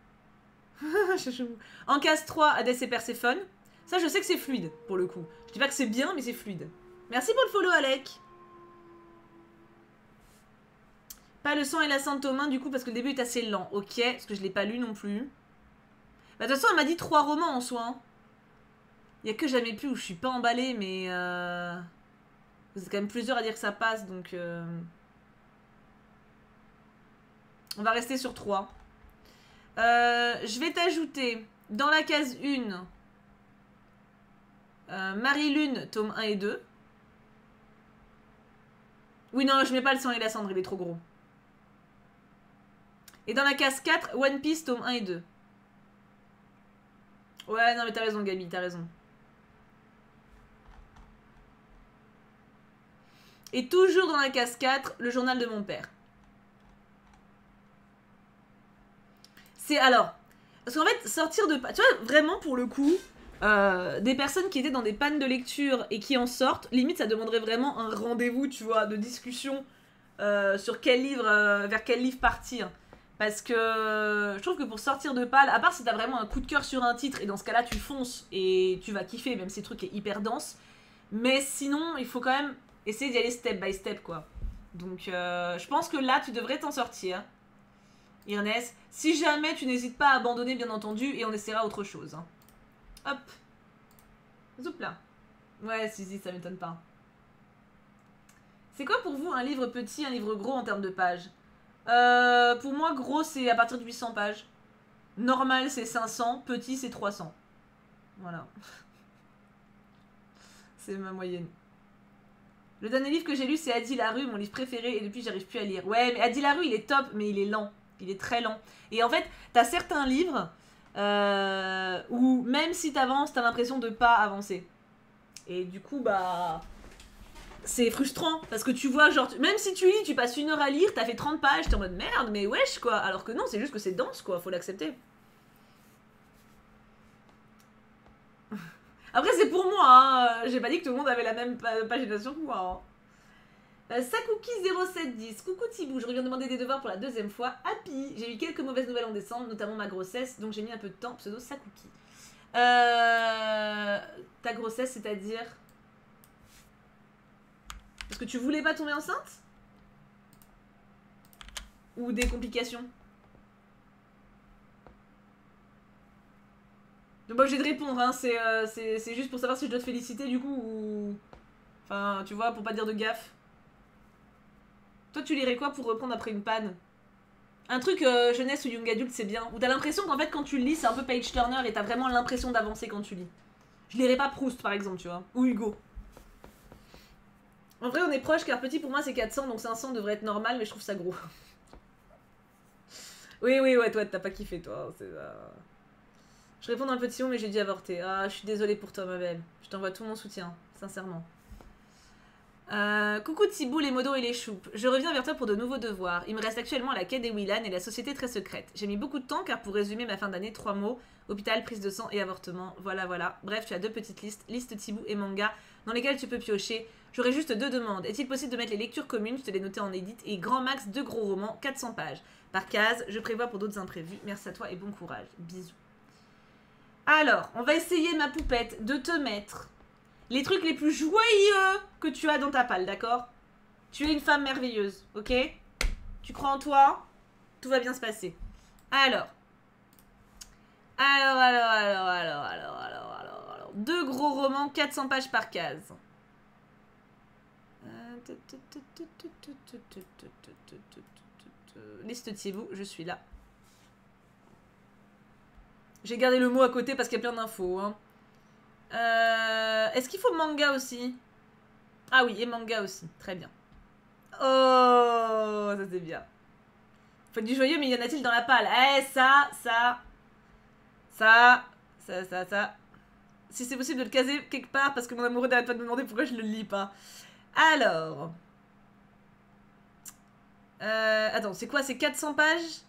En case trois, Hadès et Perséphone. Ça, je sais que c'est fluide, pour le coup. Je dis pas que c'est bien, mais c'est fluide. Merci pour le follow, Alec. Pas le sang et la sainte aux mains, du coup, parce que le début est assez lent. Ok, parce que je l'ai pas lu non plus. Bah, de toute façon, elle m'a dit trois romans en soi. Il y a que Jamais plus où je suis pas emballée, mais... Euh... Vous êtes quand même plusieurs à dire que ça passe, donc... Euh... On va rester sur trois. Euh, je vais t'ajouter, dans la case un, euh, Marie-Lune, tome un et deux. Oui, non, je mets pas le sang et la cendre, il est trop gros. Et dans la case quatre, One Piece, tome un et deux. Ouais, non, mais t'as raison, Gabi, t'as raison. Et toujours dans la case quatre, Le journal de mon père. C'est alors... Parce qu'en fait, sortir de... Tu vois, vraiment, pour le coup, euh, des personnes qui étaient dans des pannes de lecture et qui en sortent, limite, ça demanderait vraiment un rendez-vous, tu vois, de discussion euh, sur quel livre, euh, vers quel livre partir. Parce que euh, je trouve que pour sortir de panne, à part si t'as vraiment un coup de cœur sur un titre, et dans ce cas-là, tu fonces et tu vas kiffer, même si le truc est hyper dense. Mais sinon, il faut quand même essayer d'y aller step by step, quoi. Donc, euh, je pense que là, tu devrais t'en sortir. Irnès, si jamais tu n'hésites pas à abandonner, bien entendu, et on essaiera autre chose. Hein. Hop. Zoup là. Ouais, si, si, ça m'étonne pas. C'est quoi pour vous un livre petit, un livre gros en termes de pages? euh, Pour moi, gros, c'est à partir de huit cents pages. Normal, c'est cinq cents. Petit, c'est trois cents. Voilà. C'est ma moyenne. Le dernier livre que j'ai lu, c'est Adi Larue, mon livre préféré, et depuis, j'arrive plus à lire. Ouais, mais Adi Larue, il est top, mais il est lent. Il est très lent. Et en fait, t'as certains livres euh, où même si t'avances, t'as l'impression de pas avancer. Et du coup, bah... c'est frustrant, parce que tu vois, genre, même si tu lis, tu passes une heure à lire, t'as fait trente pages, t'es en mode merde, mais wesh, quoi. Alors que non, c'est juste que c'est dense, quoi, faut l'accepter. Après, c'est pour moi, hein. J'ai pas dit que tout le monde avait la même pagination que moi, hein. Euh, Sakuki zéro sept dix, coucou Thibou, je reviens demander des devoirs pour la deuxième fois. Happy, j'ai eu quelques mauvaises nouvelles en décembre, notamment ma grossesse, donc j'ai mis un peu de temps, pseudo Sakuki. Euh... Ta grossesse, c'est-à-dire... Parce que tu voulais pas tomber enceinte? Ou des complications? Donc pas obligé de répondre, hein. C'est euh, juste pour savoir si je dois te féliciter du coup ou... Enfin, tu vois, pour pas dire de gaffe. Toi, tu lirais quoi pour reprendre après une panne? Un truc euh, jeunesse ou young adulte, c'est bien. Où t'as l'impression qu'en fait, quand tu le lis, c'est un peu page turner et t'as vraiment l'impression d'avancer quand tu lis. Je lirais pas Proust, par exemple, tu vois. Ou Hugo. En vrai, on est proche car petit pour moi c'est quatre cents, donc cinq cents devrait être normal, mais je trouve ça gros. Oui, oui, ouais, toi, t'as pas kiffé, toi. Euh... Je réponds dans le petit mot, mais j'ai dû avorter. Ah, je suis désolée pour toi, ma belle. Je t'envoie tout mon soutien, sincèrement. Euh, coucou Thibou, les modos et les choupes. Je reviens vers toi pour de nouveaux devoirs. Il me reste actuellement la quai des Willan et la société très secrète. J'ai mis beaucoup de temps car pour résumer ma fin d'année, trois mots. Hôpital, prise de sang et avortement. Voilà, voilà. Bref, tu as deux petites listes. Liste Thibou et manga dans lesquelles tu peux piocher. J'aurais juste deux demandes. Est-il possible de mettre les lectures communes? Je te les noté en édit. Et grand max deux gros romans, quatre cents pages. Par case, je prévois pour d'autres imprévus. Merci à toi et bon courage. Bisous. Alors, on va essayer, ma poupette, de te mettre les trucs les plus joyeux que tu as dans ta palle, d'accord? Tu es une femme merveilleuse, ok? Tu crois en toi? Tout va bien se passer. Alors. Alors, alors, alors, alors, alors, alors, alors, alors. Deux gros romans, quatre cents pages par case. Liste Thibou, je suis là. J'ai gardé le mot à côté parce qu'il y a plein d'infos. Hein. Euh, Est-ce qu'il faut manga aussi? Ah oui, et manga aussi. Très bien. Oh, ça c'est bien. Faut du joyeux, mais y en a-t-il dans la palle? Eh, ça, ça, ça, ça, ça, ça. Si c'est possible de le caser quelque part, parce que mon amoureux n'arrête pas de me demander pourquoi je le lis pas. Alors. Euh, attends, c'est quoi? C'est quatre cents pages?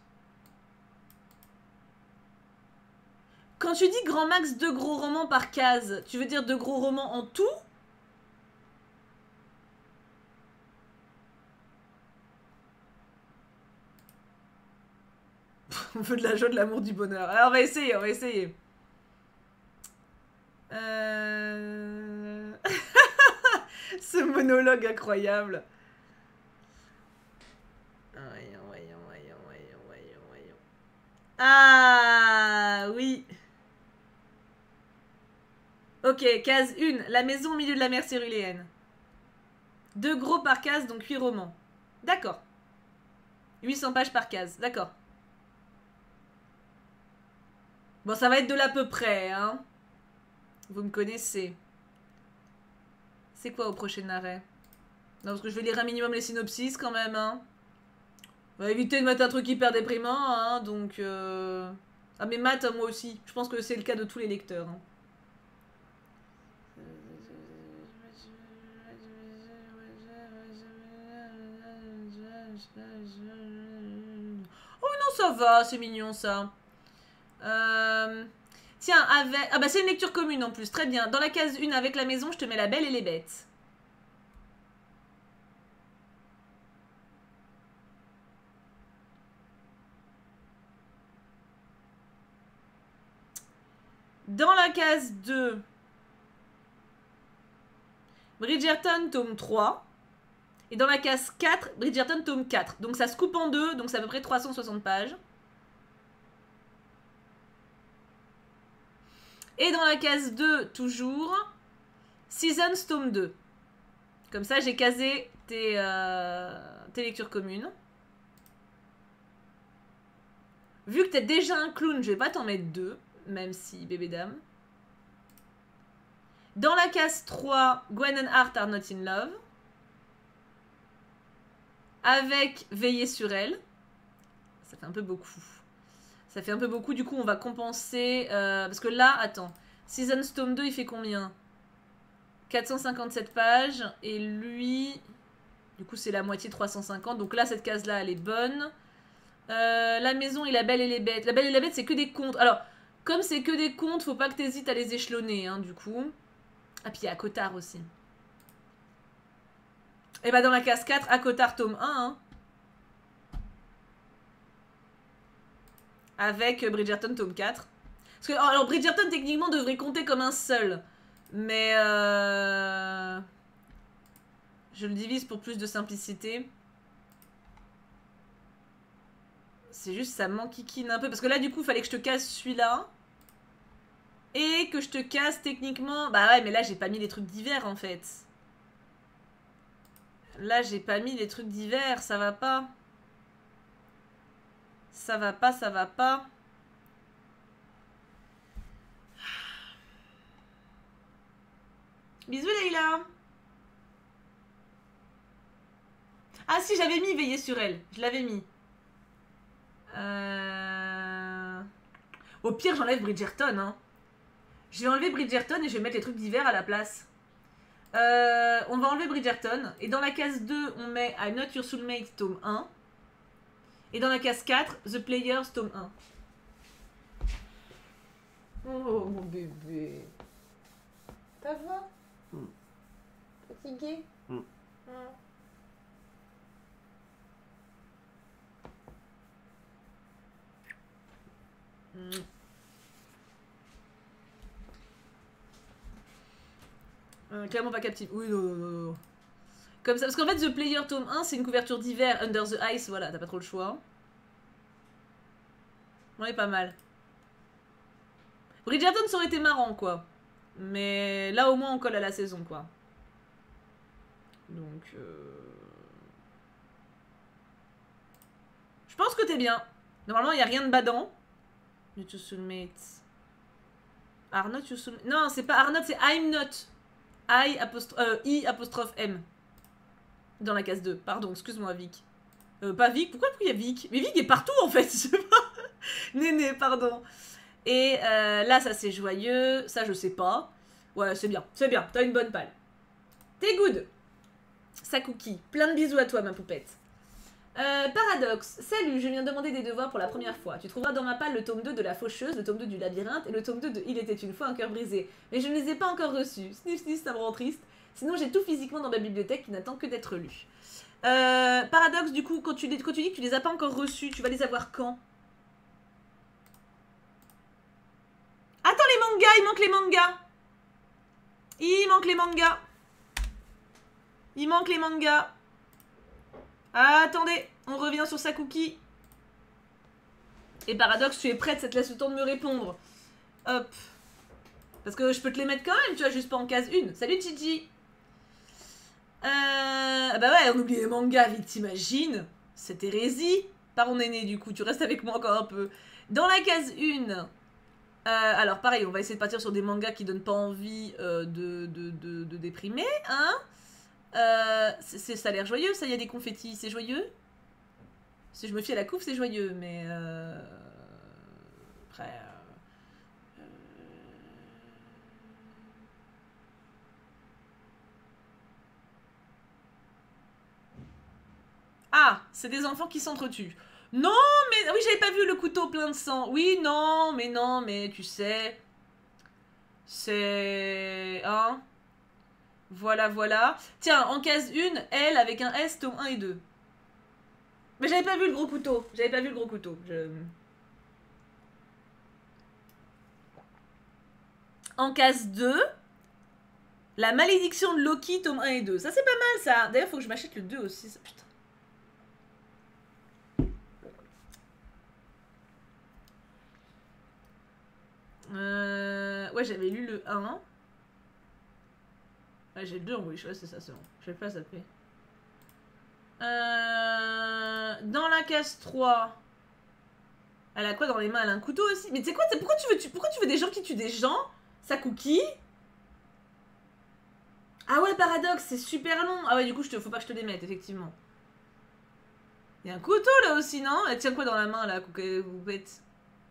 Quand tu dis grand max deux gros romans par case, tu veux dire deux gros romans en tout? On veut de la joie, de l'amour, du bonheur. Alors on va essayer, on va essayer. Euh... Ce monologue incroyable. Voyons, voyons, voyons, voyons, voyons, voyons. Ah oui. Ok, case un. La maison au milieu de la mer céruléenne. Deux gros par case, donc huit romans. D'accord. huit cents pages par case, d'accord. Bon, ça va être de l'à peu près, hein. Vous me connaissez. C'est quoi au prochain arrêt? Non, parce que je vais lire un minimum les synopsis quand même, hein. On va éviter de mettre un truc hyper déprimant, hein, donc... Euh... Ah, mais maths, moi aussi. Je pense que c'est le cas de tous les lecteurs. Hein. Oh non, ça va, c'est mignon, ça. Euh... Tiens, avec... Ah bah c'est une lecture commune en plus, très bien. Dans la case un avec la maison, je te mets La Belle et les Bêtes. Dans la case deux, Bridgerton tome trois. Et dans la case quatre, Bridgerton tome quatre. Donc ça se coupe en deux, donc c'est à peu près trois cent soixante pages. Et dans la case deux, toujours, Seasons tome deux. Comme ça, j'ai casé tes, euh, tes lectures communes. Vu que t'es déjà un clown, je vais pas t'en mettre deux, même si bébé dame. Dans la case trois, Gwen and Hart are not in love. Avec Veiller sur elle. Ça fait un peu beaucoup. Ça fait un peu beaucoup, du coup on va compenser... Euh, parce que là, attends. Season Tome deux, il fait combien? quatre cent cinquante-sept pages. Et lui... Du coup c'est la moitié, trois cent cinquante. Donc là, cette case-là, elle est bonne. Euh, la maison et la belle et les bêtes. La belle et les bêtes, c'est que des contes. Alors, comme c'est que des contes, faut pas que t'hésites à les échelonner, hein, du coup. Ah, puis il y a Cotard aussi. Et bah dans la case quatre, à Cotard tome un, hein. Avec Bridgerton tome quatre. Parce que, alors Bridgerton techniquement devrait compter comme un seul. Mais euh... je le divise pour plus de simplicité. C'est juste ça m'enquiquine un peu. Parce que là du coup il fallait que je te casse celui-là. Et que je te casse techniquement... Bah ouais mais là j'ai pas mis les trucs d'hiver en fait. Là j'ai pas mis les trucs d'hiver, ça va pas. Ça va pas, ça va pas. Bisous Leïla. Ah si, j'avais mis veiller sur elle. Je l'avais mis. Euh... Au pire, j'enlève Bridgerton. Hein. Je vais enlever Bridgerton et je vais mettre les trucs d'hiver à la place. Euh, on va enlever Bridgerton. Et dans la case deux, on met I Not Your Soulmate, tome un. Et dans la case quatre, The Players, tome un. Oh, mon bébé. Ça va? mm. Fatigué? mm. mm. mm. Euh, clairement pas captive. Oui, non, non, non. Comme ça, parce qu'en fait, The Player tome un, c'est une couverture d'hiver, Under the Ice, voilà, t'as pas trop le choix. On est pas mal. Bridgerton, ça aurait été marrant, quoi. Mais là, au moins, on colle à la saison, quoi. Donc... Euh... Je pense que t'es bien. Normalement, il n'y a rien de badant. Not your soulmate. Are not your soulmate. Non, c'est pas Are not, c'est I'm not. I apostrophe, euh, I apostrophe M. Dans la case deux. Pardon, excuse-moi, Vic. Euh, pas Vic. Pourquoi il y a Vic? Mais Vic est partout, en fait. Je sais pas. Néné, pardon. Et euh, là, ça, c'est joyeux. Ça, je sais pas. Ouais, c'est bien. C'est bien. T'as une bonne palle. T'es good. Sakuki. Plein de bisous à toi, ma poupette. Euh, Paradoxe. Salut, je viens demander des devoirs pour la première fois. Tu trouveras dans ma palle le tome deux de La Faucheuse, le tome deux du Labyrinthe et le tome deux de Il était une fois un cœur brisé. Mais je ne les ai pas encore reçus. Sniff, sniff, ça me rend triste. Sinon, j'ai tout physiquement dans ma bibliothèque qui n'attend que d'être lu. Euh, Paradoxe, du coup, quand tu, quand tu dis que tu les as pas encore reçus, tu vas les avoir quand? Attends, les mangas, il manque les mangas. Il manque les mangas. Il manque les mangas. Ah, attendez, on revient sur Sakuki. Et Paradoxe, tu es prête, ça te laisse le temps de me répondre. Hop. Parce que je peux te les mettre quand même, tu vois, juste pas en case une. Salut Gigi. Euh... Bah ouais, on oublie les mangas, vite, t'imagines? C'est hérésie. Par mon aîné, du coup, tu restes avec moi encore un peu. Dans la case une... Euh, alors pareil, on va essayer de partir sur des mangas qui donnent pas envie euh, de, de, de, de déprimer, hein. Euh, c'est, ça a l'air joyeux, ça, il y a des confettis, c'est joyeux. Si je me fie à la couve, c'est joyeux, mais... Euh... Après... Euh... Ah, c'est des enfants qui s'entretuent. Non, mais... Oui, j'avais pas vu le couteau plein de sang. Oui, non, mais non, mais tu sais... C'est... Hein? Voilà, voilà. Tiens, en case une, elle avec un S, tome un et deux. Mais j'avais pas vu le gros couteau. J'avais pas vu le gros couteau. Je... En case deux, La malédiction de Loki, tome un et deux. Ça, c'est pas mal, ça. D'ailleurs, faut que je m'achète le deux aussi. Ça, putain. Euh... Ouais, j'avais lu le un. Ouais, j'ai le deux en Wish, ouais, c'est ça, c'est bon. Je sais pas, ça fait. Euh... Dans la case trois. Elle a quoi dans les mains? Elle a un couteau aussi. Mais tu sais quoi, pourquoi tu veux, tu... pourquoi tu veux des gens qui tuent des gens? Sakuki? Ah ouais, Paradoxe, c'est super long. Ah ouais, du coup, je te... faut pas que je te les mette, effectivement. Il y a un couteau là aussi, non? Elle tient quoi dans la main là, Coupette?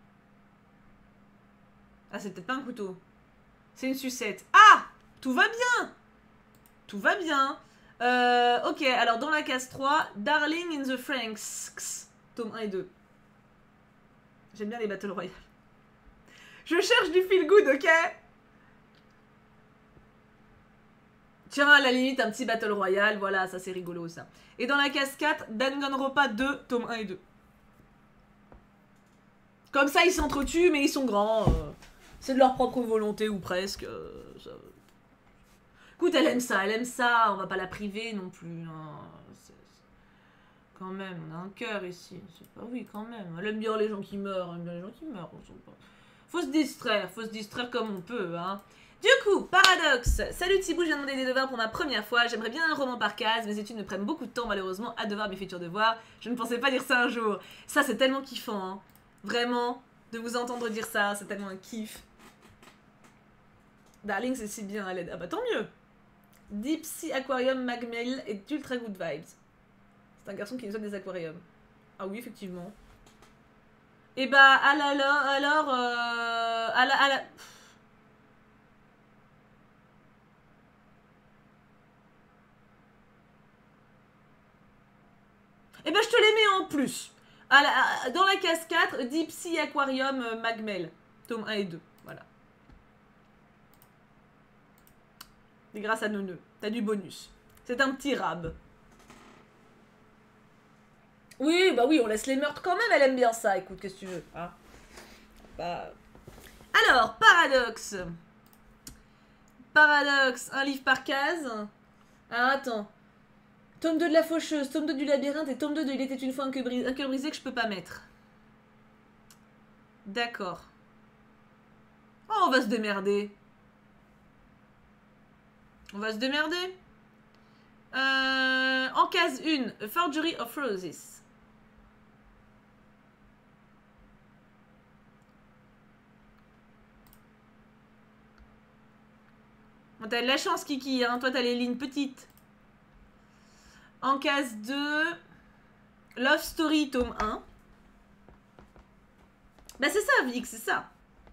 Ah, c'est peut-être pas un couteau. C'est une sucette. Ah! Tout va bien! Tout va bien. Euh, ok, alors dans la case trois, Darling in the Franxx, tome un et deux. J'aime bien les Battle Royale. Je cherche du feel good, ok? Tiens, à la limite, un petit Battle Royale, voilà, ça c'est rigolo ça. Et dans la case quatre, Danganronpa deux, tome un et deux. Comme ça, ils s'entretuent, mais ils sont grands. Euh, c'est de leur propre volonté, ou presque. Euh, ça... Écoute, elle aime ça, elle aime ça, on va pas la priver non plus. Hein. Quand même, on a un cœur ici. C'est pas oui, quand même. Elle aime bien les gens qui meurent, elle aime bien les gens qui meurent. Faut se distraire, faut se distraire comme on peut, hein. Du coup, Paradoxe. Salut Thibaut, je viens demander des devoirs pour ma première fois. J'aimerais bien un roman par case. Mes études me prennent beaucoup de temps, malheureusement. Hâte de voir mes futurs devoirs. Je ne pensais pas dire ça un jour. Ça, c'est tellement kiffant, hein. Vraiment, de vous entendre dire ça, c'est tellement un kiff. Darling, c'est si bien à l'aide. Ah bah tant mieux. Deep Sea Aquarium Magmel et d'ultra good vibes. C'est un garçon qui nous donne des aquariums. Ah oui, effectivement. Et bah, alors, alors, euh, à la, à la... Et ben je te les mets en plus. À la, à, dans la case quatre, Deep Sea Aquarium euh, Magmel. Tome un et deux. Voilà. Et grâce à Neuneu. T'as du bonus. C'est un petit rab. Oui, bah oui, on laisse les meurtres quand même. Elle aime bien ça. Écoute, qu'est-ce que tu veux, hein? Bah... Alors, Paradoxe. Paradoxe. Un livre par case. Alors, attends. Tome deux de la faucheuse, tome deux du labyrinthe et tome deux de Il était une fois un cœur brisé, un cœur brisé que je peux pas mettre. D'accord. Oh, on va se démerder. On va se démerder. Euh, en case un, A Forgery of Roses. Bon, t'as de la chance, Kiki, hein. Toi, t'as les lignes petites. En case deux, Love Story, tome un. Bah c'est ça, Vic, c'est ça.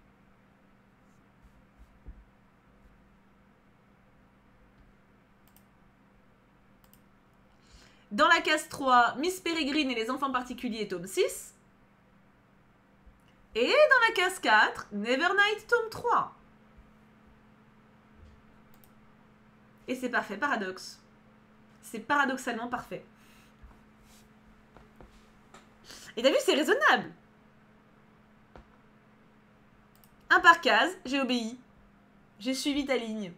Dans la case trois, Miss Peregrine et les enfants particuliers, tome six. Et dans la case quatre, Nevernight, tome trois. Et c'est parfait, Paradoxe. C'est paradoxalement parfait. Et t'as vu, c'est raisonnable. Un par case, j'ai obéi. J'ai suivi ta ligne.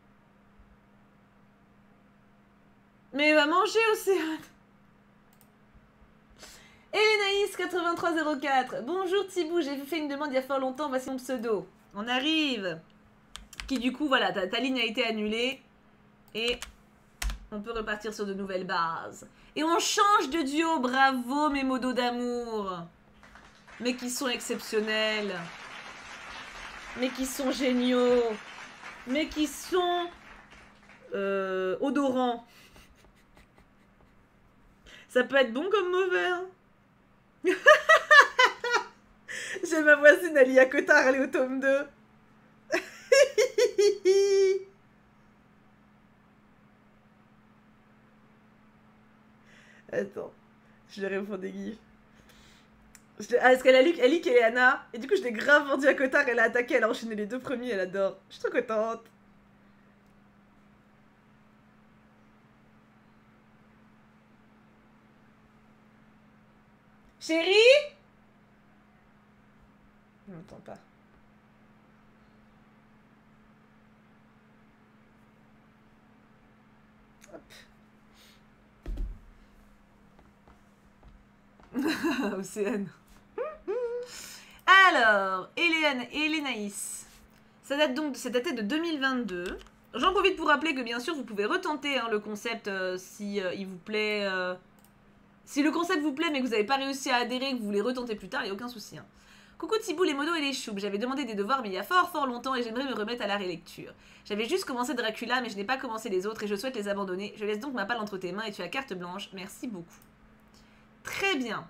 Mais va manger, Océane. Elenaïs quatre-vingt-trois zéro quatre. Bonjour Thibaut, j'ai fait une demande il y a fort longtemps, voici mon pseudo. On arrive. Qui du coup, voilà, ta, ta ligne a été annulée. Et... on peut repartir sur de nouvelles bases. Et on change de duo. Bravo, mes modos d'amour. Mais qui sont exceptionnels. Mais qui sont géniaux. Mais qui sont... Euh, odorants. Ça peut être bon comme mauvais. Hein. J'ai ma voisine Alia Cotard, elle est au tome deux. Attends, je lui réponds des gifs. Je... Ah, parce qu'elle a lu, elle lit qu'elle est Anna. Et du coup, je l'ai grave vendu à Cotard, elle a attaqué, elle a enchaîné les deux premiers, elle adore. Je suis trop contente. Chérie? Je n'entends pas. Hop. Océane. Alors, Hélène et Hélénaïs. Ça date donc, ça datait de deux mille vingt-deux. J'en profite pour rappeler que bien sûr vous pouvez retenter hein, le concept euh, si euh, il vous plaît. Euh... Si le concept vous plaît mais que vous n'avez pas réussi à adhérer, que vous voulez retenter plus tard, il n'y a aucun souci. Hein. Coucou Thibaut, les modos et les choupes. J'avais demandé des devoirs mais il y a fort fort longtemps et j'aimerais me remettre à la rélecture. J'avais juste commencé Dracula mais je n'ai pas commencé les autres et je souhaite les abandonner. Je laisse donc ma palle entre tes mains et tu as carte blanche. Merci beaucoup. Très bien.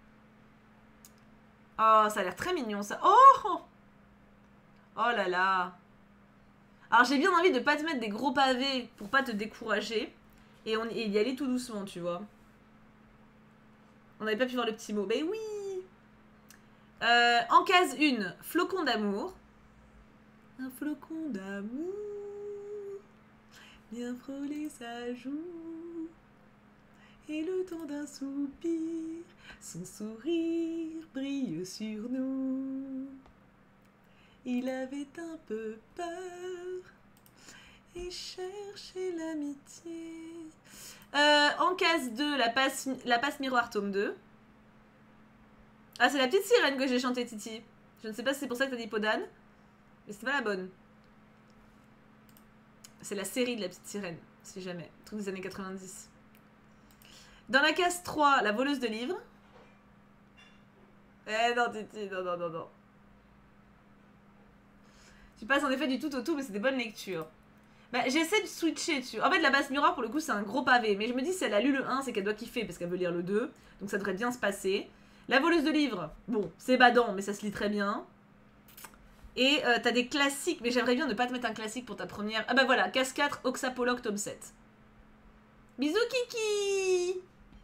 Oh, ça a l'air très mignon, ça. Oh! Oh là là. Alors, j'ai bien envie de pas te mettre des gros pavés pour pas te décourager. Et, on, et y aller tout doucement, tu vois. On n'avait pas pu voir le petit mot. Ben oui! Euh, en case un, flocon d'amour. Un flocon d'amour. Bien frôler sa joue. Et le temps d'un soupir, son sourire brille sur nous. Il avait un peu peur et cherchait l'amitié. Euh, en case deux, la passe, la passe miroir tome deux. Ah, c'est la petite sirène que j'ai chantée, Titi. Je ne sais pas si c'est pour ça que t'as dit Podane, mais c'est pas la bonne. C'est la série de la petite sirène, si jamais. Truc des années quatre-vingt-dix. Dans la case trois, la voleuse de livres. Eh non, Titi, non, non, non, non. Tu passes en effet du tout au tout, mais c'est des bonnes lectures. Bah, j'essaie de switcher dessus. En fait, la base miroir, pour le coup, c'est un gros pavé. Mais je me dis, si elle a lu le un, c'est qu'elle doit kiffer, parce qu'elle veut lire le deux. Donc ça devrait bien se passer. La voleuse de livres, bon, c'est badant, mais ça se lit très bien. Et euh, t'as des classiques, mais j'aimerais bien ne pas te mettre un classique pour ta première. Ah bah voilà, case quatre, Oxapologue, tome sept. Bisous, Kiki!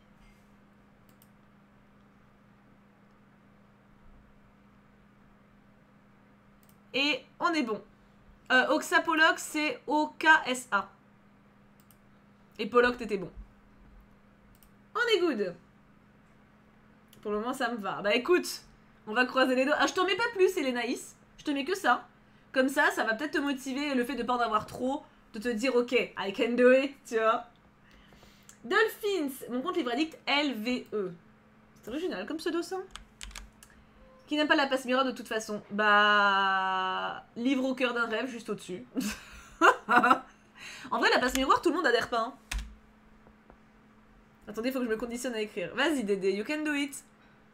Et on est bon. Euh, Oxapologue, c'est O K S A. Et Pollock, t'étais bon. On est good. Pour le moment, ça me va. Bah écoute, on va croiser les doigts. Ah, je t'en mets pas plus, Elénaïs. Je te mets que ça. Comme ça, ça va peut-être te motiver, le fait de pas en avoir trop, de te dire, ok, I can do it, tu vois. Dolphins, mon compte livre addict L V E. C'est original comme pseudo, ça. Qui n'aime pas la passe miroir de toute façon. Bah... Livre au cœur d'un rêve, juste au-dessus. En vrai, la passe miroir, tout le monde adhère pas. Hein. Attendez, il faut que je me conditionne à écrire. Vas-y, Dédé, you can do it.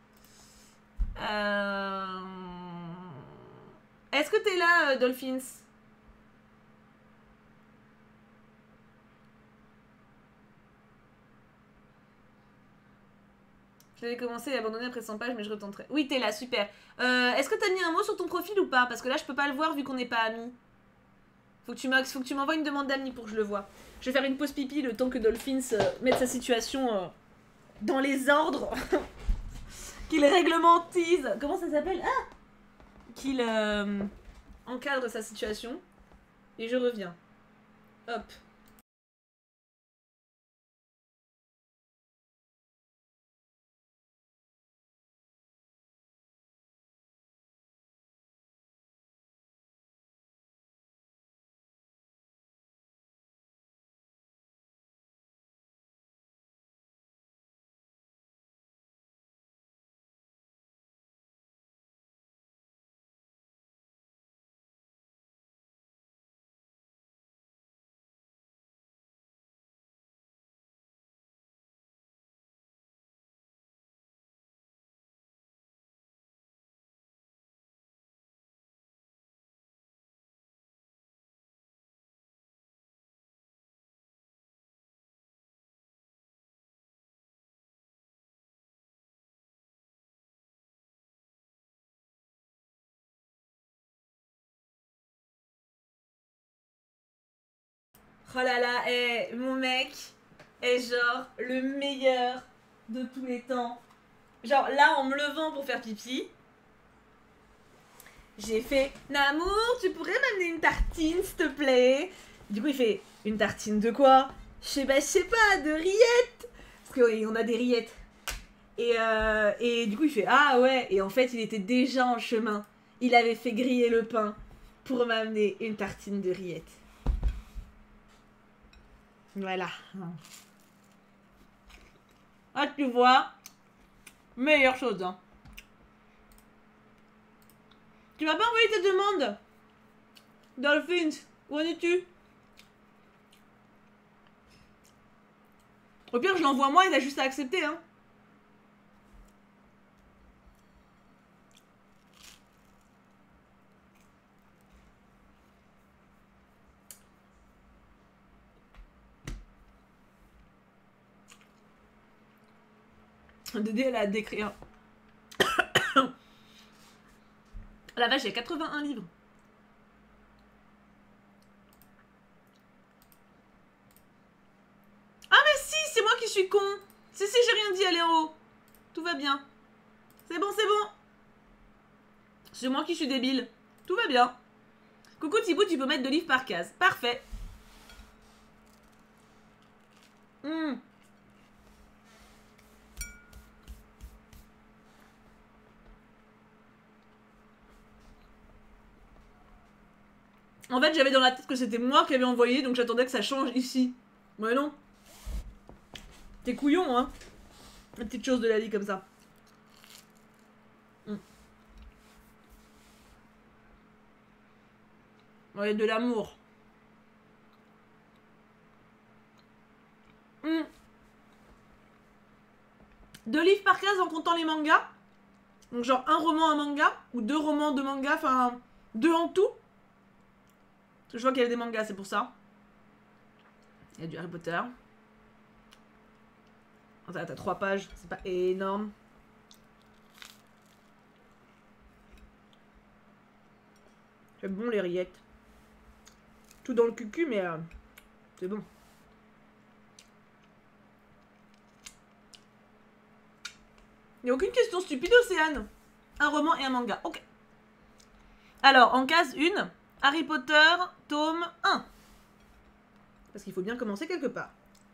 Euh... Est-ce que t'es là, euh, Dolphins? Je l'avais commencé et abandonné après cent pages, mais je retenterai. Oui, t'es là, super. Euh, Est-ce que t'as mis un mot sur ton profil ou pas? Parce que là, je peux pas le voir vu qu'on n'est pas amis. Faut que tu m'envoies une demande d'amis pour que je le vois. Je vais faire une pause pipi le temps que Dolphins euh, mette sa situation euh, dans les ordres. Qu'il réglementise. Comment ça s'appelle? Ah, qu'il euh, encadre sa situation. Et je reviens. Hop. Oh là là, eh, mon mec est genre le meilleur de tous les temps. Genre là, en me levant pour faire pipi, j'ai fait « Namour, tu pourrais m'amener une tartine, s'il te plaît ?» Du coup, il fait « Une tartine de quoi ?» Je sais, bah, je sais pas, de rillettes. Parce qu'on a des rillettes. Et, euh, et du coup, il fait « Ah ouais !» Et en fait, il était déjà en chemin. Il avait fait griller le pain pour m'amener une tartine de rillettes. Voilà. Ah, tu vois, meilleure chose, hein. Tu m'as pas envoyé tes demandes, Dolphins? Où en es-tu? Au pire, je l'envoie moi, il a juste à accepter, hein. Dédé, elle a à décrire. La vache, il y a quatre-vingt-un livres. Ah mais si, c'est moi qui suis con. Si, si, j'ai rien dit à l'héros. Tout va bien. C'est bon, c'est bon. C'est moi qui suis débile. Tout va bien. Coucou Thibaut, tu peux mettre deux livres par case. Parfait. Hmm. En fait, j'avais dans la tête que c'était moi qui avais envoyé, donc j'attendais que ça change ici. Mais non. T'es couillon, hein. La petite chose de la vie comme ça. Mm. Ouais, de l'amour. Mm. Deux livres par case en comptant les mangas. Donc genre un roman, un manga. Ou deux romans, deux mangas. Enfin, deux en tout. Parce que je vois qu'il y a des mangas, c'est pour ça. Il y a du Harry Potter. T'as trois pages, c'est pas énorme. C'est bon les rillettes. Tout dans le cucu, mais euh, c'est bon. Il n'y a aucune question stupide, Océane. Un roman et un manga. Ok. Alors, en case un, Harry Potter, tome un. Parce qu'il faut bien commencer quelque part.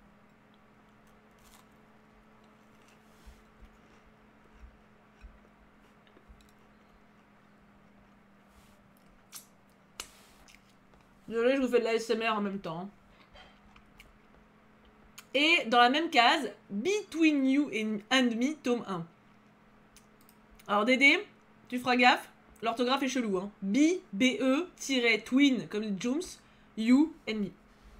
Désolée, je vous fais de l'A S M R en même temps. Et dans la même case, Between You and Me, tome un. Alors Dédé, tu feras gaffe, l'orthographe est chelou. Hein. B, B-E, twin, comme Jooms, You and Me.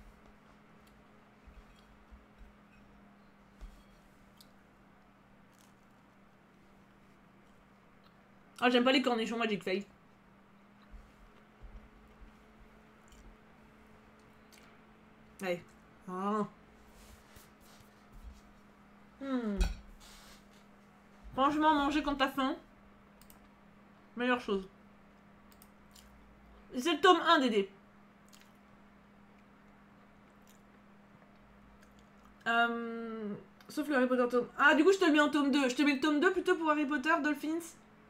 Ah, j'aime pas les cornichons Magic Fate. Allez. Ah. Hmm. Franchement, manger quand t'as faim, meilleure chose. C'est le tome un, Dédé. Euh... Sauf le Harry Potter tome... Ah, du coup, je te le mets en tome deux. Je te mets le tome deux plutôt pour Harry Potter, Dolphins.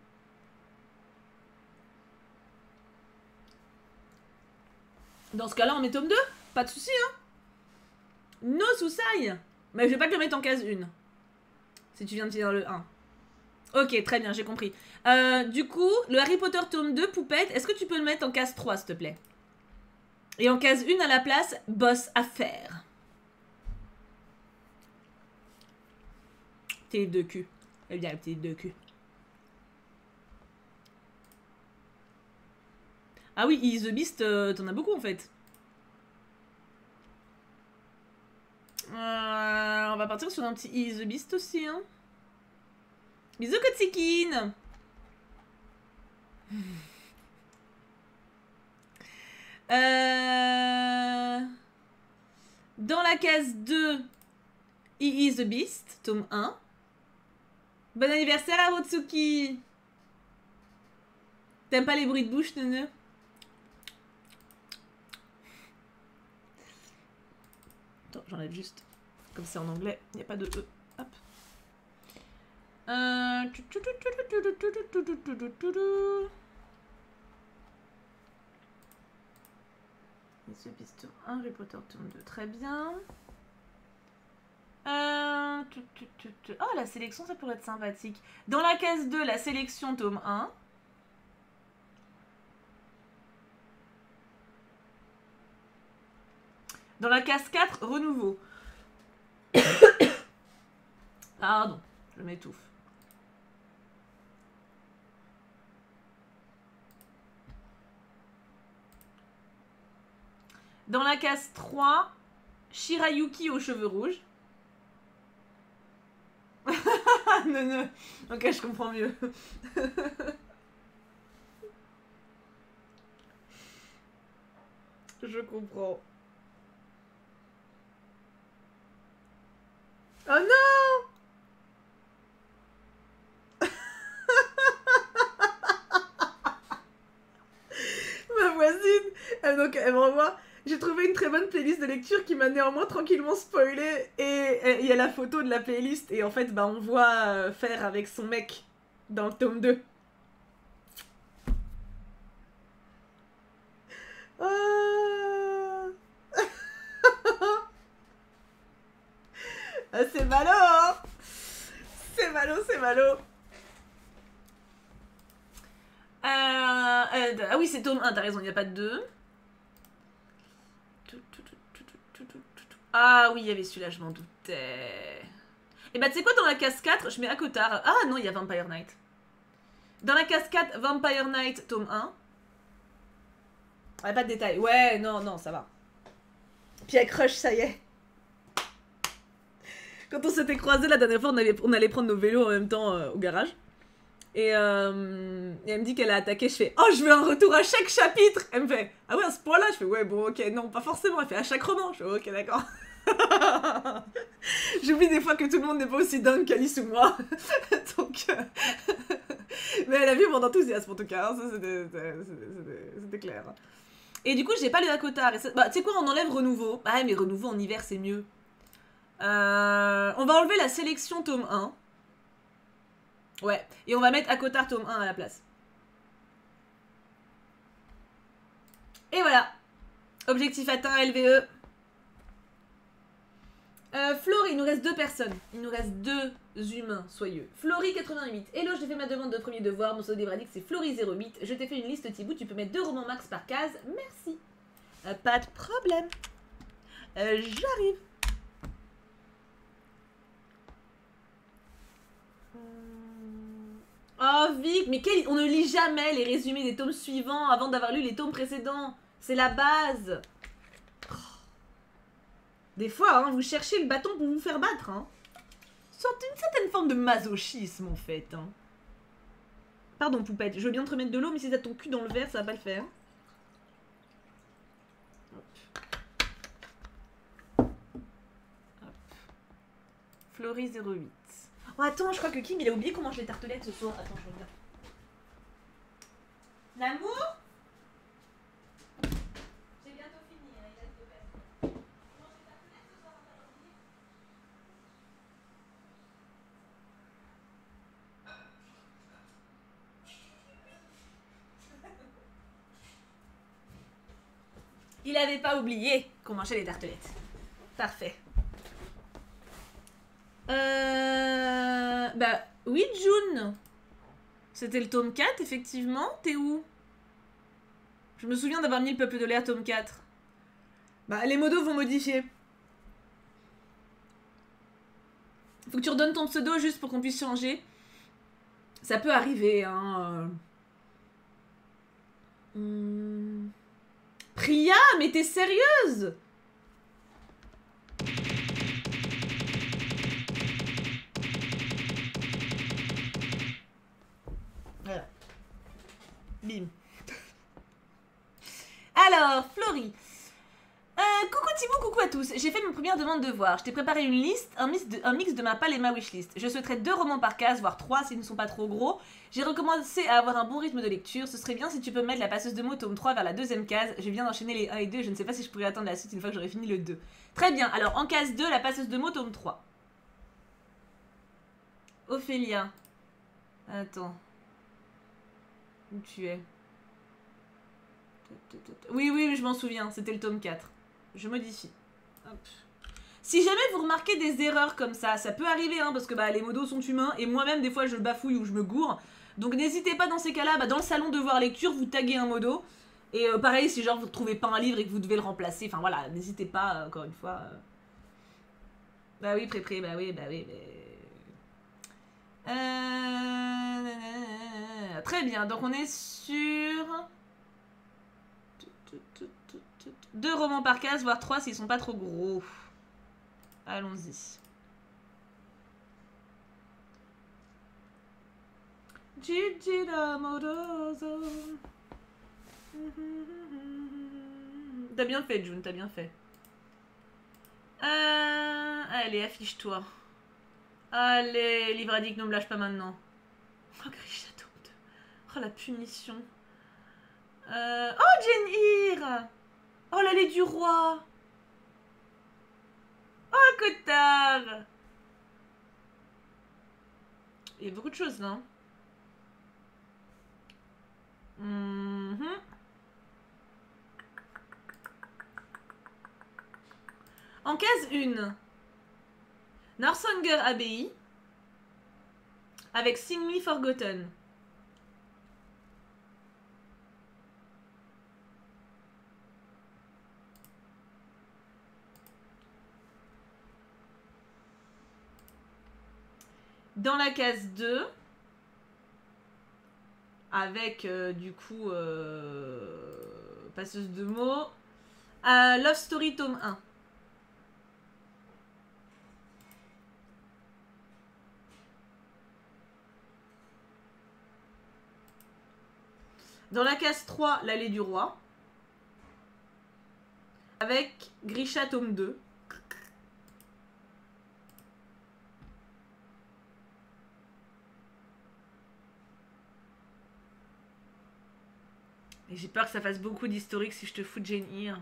Dans ce cas-là, on met tome deux. Pas de soucis, hein. No souci. Mais je vais pas te le mettre en case un. Si tu viens de tirer le un. Ok, très bien, j'ai compris. Euh, du coup, le Harry Potter tome deux, Poupette, est-ce que tu peux le mettre en case trois, s'il te plaît? Et en case un à la place, boss à faire. Petit livre de cul. Eh bien, le petit livre de cul. Ah oui, Is the Beast, euh, t'en as beaucoup en fait. Euh, on va partir sur un petit Is the Beast aussi, hein. Bisous, Kotsikin. Euh... Dans la case deux, He is the Beast, tome un. Bon anniversaire à Rotsuki. T'aimes pas les bruits de bouche, Neuneu? Attends, j'enlève juste. Comme c'est en anglais, il n'y a pas de E. Hop. Euh... The Beast tome un, Harry Potter tome deux, très bien. Euh... Oh, la sélection, ça pourrait être sympathique. Dans la case deux, la sélection tome un. Dans la case quatre, renouveau. Pardon, je m'étouffe. Dans la case trois, Shirayuki aux cheveux rouges. Non, non. Ok, je comprends mieux. Je comprends. Oh non! Euh, donc elle me renvoie. J'ai trouvé une très bonne playlist de lecture qui m'a néanmoins tranquillement spoilé. Et il y a la photo de la playlist. Et en fait, bah, on voit euh, faire avec son mec dans le tome deux. Ah, ah c'est malo, hein. C'est malo, c'est malo. Euh, euh, ah oui, c'est tome un, t'as raison, il n'y a pas de deux. Ah oui, il y avait celui-là, je m'en doutais. Et bah tu sais quoi, dans la case quatre, je mets à Cotard. Ah non, il y a Vampire Knight. Dans la case quatre, Vampire Knight, tome un. Ah, pas de détails. Ouais, non, non, ça va. Puis avec Crush, ça y est. Quand on s'était croisés la dernière fois, on allait, on allait prendre nos vélos en même temps euh, au garage. Et, euh, et elle me dit qu'elle a attaqué. Je fais, oh, je veux un retour à chaque chapitre. Elle me fait, ah ouais, à ce point-là. Je fais, ouais, bon, ok, non, pas forcément. Elle fait, à chaque roman. Je fais, ok, d'accord. J'oublie des fois que tout le monde n'est pas aussi dingue qu'Alice ou moi. Donc, euh... mais elle a vu mon enthousiasme en tout cas. Hein, ça, c'était clair. Et du coup, j'ai pas lu à Cotard. Bah, tu sais quoi, on enlève Renouveau. Ah, mais Renouveau en hiver, c'est mieux. Euh, on va enlever la sélection tome un. Ouais. Et on va mettre à Cotard tome un à la place. Et voilà. Objectif atteint, L V E. Euh, Flory, il nous reste deux personnes. Il nous reste deux humains soyeux. Flory quatre-vingt-huit. Hello, j'ai fait ma demande de premier devoir. Mon pseudo devra dire que c'est Flory zéro huit. Je t'ai fait une liste Thibaut. Tu peux mettre deux romans max par case. Merci. Euh, pas de problème. Euh, J'arrive. Oh Vic, mais quel... on ne lit jamais les résumés des tomes suivants avant d'avoir lu les tomes précédents. C'est la base. Oh. Des fois, hein, vous cherchez le bâton pour vous faire battre. Hein. C'est une certaine forme de masochisme en fait. Hein. Pardon poupette, je veux bien te remettre de l'eau, mais si t'as ton cul dans le verre, ça va pas le faire. Hop. Hop. Flory zéro huit. Oh attends, je crois que Kim il a oublié comment mange les tartelettes ce soir. Attends, je regarde. L'amour? J'ai bientôt fini, hein, il reste deux personnes. Tu manges les tartelettes ce soir, t'as oublié? Il avait pas oublié qu'on mangeait les tartelettes. Parfait. Euh... Bah, oui, June. C'était le tome quatre, effectivement. T'es où? Je me souviens d'avoir mis le peuple de l'air tome quatre. Bah, les modos vont modifier. Faut que tu redonnes ton pseudo juste pour qu'on puisse changer. Ça peut arriver, hein. Hum... Priya, mais t'es sérieuse? Voilà. Bim. Alors, Flory. Euh, coucou Thibaut, coucou à tous. J'ai fait ma première demande de devoir. Je t'ai préparé une liste, un mix, de, un mix de ma palle et ma wishlist. Je souhaiterais deux romans par case, voire trois s'ils ne sont pas trop gros. J'ai recommencé à avoir un bon rythme de lecture. Ce serait bien si tu peux mettre la passeuse de mots tome trois vers la deuxième case. Je viens d'enchaîner les un et deux. Je ne sais pas si je pourrais attendre la suite une fois que j'aurai fini le deux. Très bien. Alors, en case deux, la passeuse de mots tome trois. Ophélia. Attends. Où tu es? Oui, oui, je m'en souviens. C'était le tome quatre. Je modifie. Hop. Si jamais vous remarquez des erreurs comme ça, ça peut arriver, hein, parce que bah, les modos sont humains, et moi-même, des fois, je bafouille ou je me gourre. Donc n'hésitez pas dans ces cas-là, bah, dans le salon de voir lecture, vous taguez un modo. Et euh, pareil, si genre vous ne trouvez pas un livre et que vous devez le remplacer, enfin voilà, n'hésitez pas, euh, encore une fois. Euh... Bah oui, pré-pré, bah oui, bah oui, mais... Euh... Très bien, donc on est sur... Deux romans par case, voire trois s'ils sont pas trop gros. Allons-y. Gigi l'amoroso. T'as bien fait, June, t'as bien fait. Euh... Allez, affiche-toi. Allez, Livradik, ne me lâche pas maintenant. Oh, Grisha, oh, la punition. Euh... Oh, Jane Eyre. l'allée du roi. Oh, Cotard. Il y a beaucoup de choses, là. Mm-hmm. En case un, Northanger Abbey avec Sing Me Forgotten. Dans la case deux, avec euh, du coup euh, passeuse de mots, euh, Love Story tome un. Dans la case trois, l'allée du roi, avec Grisha tome deux. Et j'ai peur que ça fasse beaucoup d'historique si je te fous de Jane Eyre.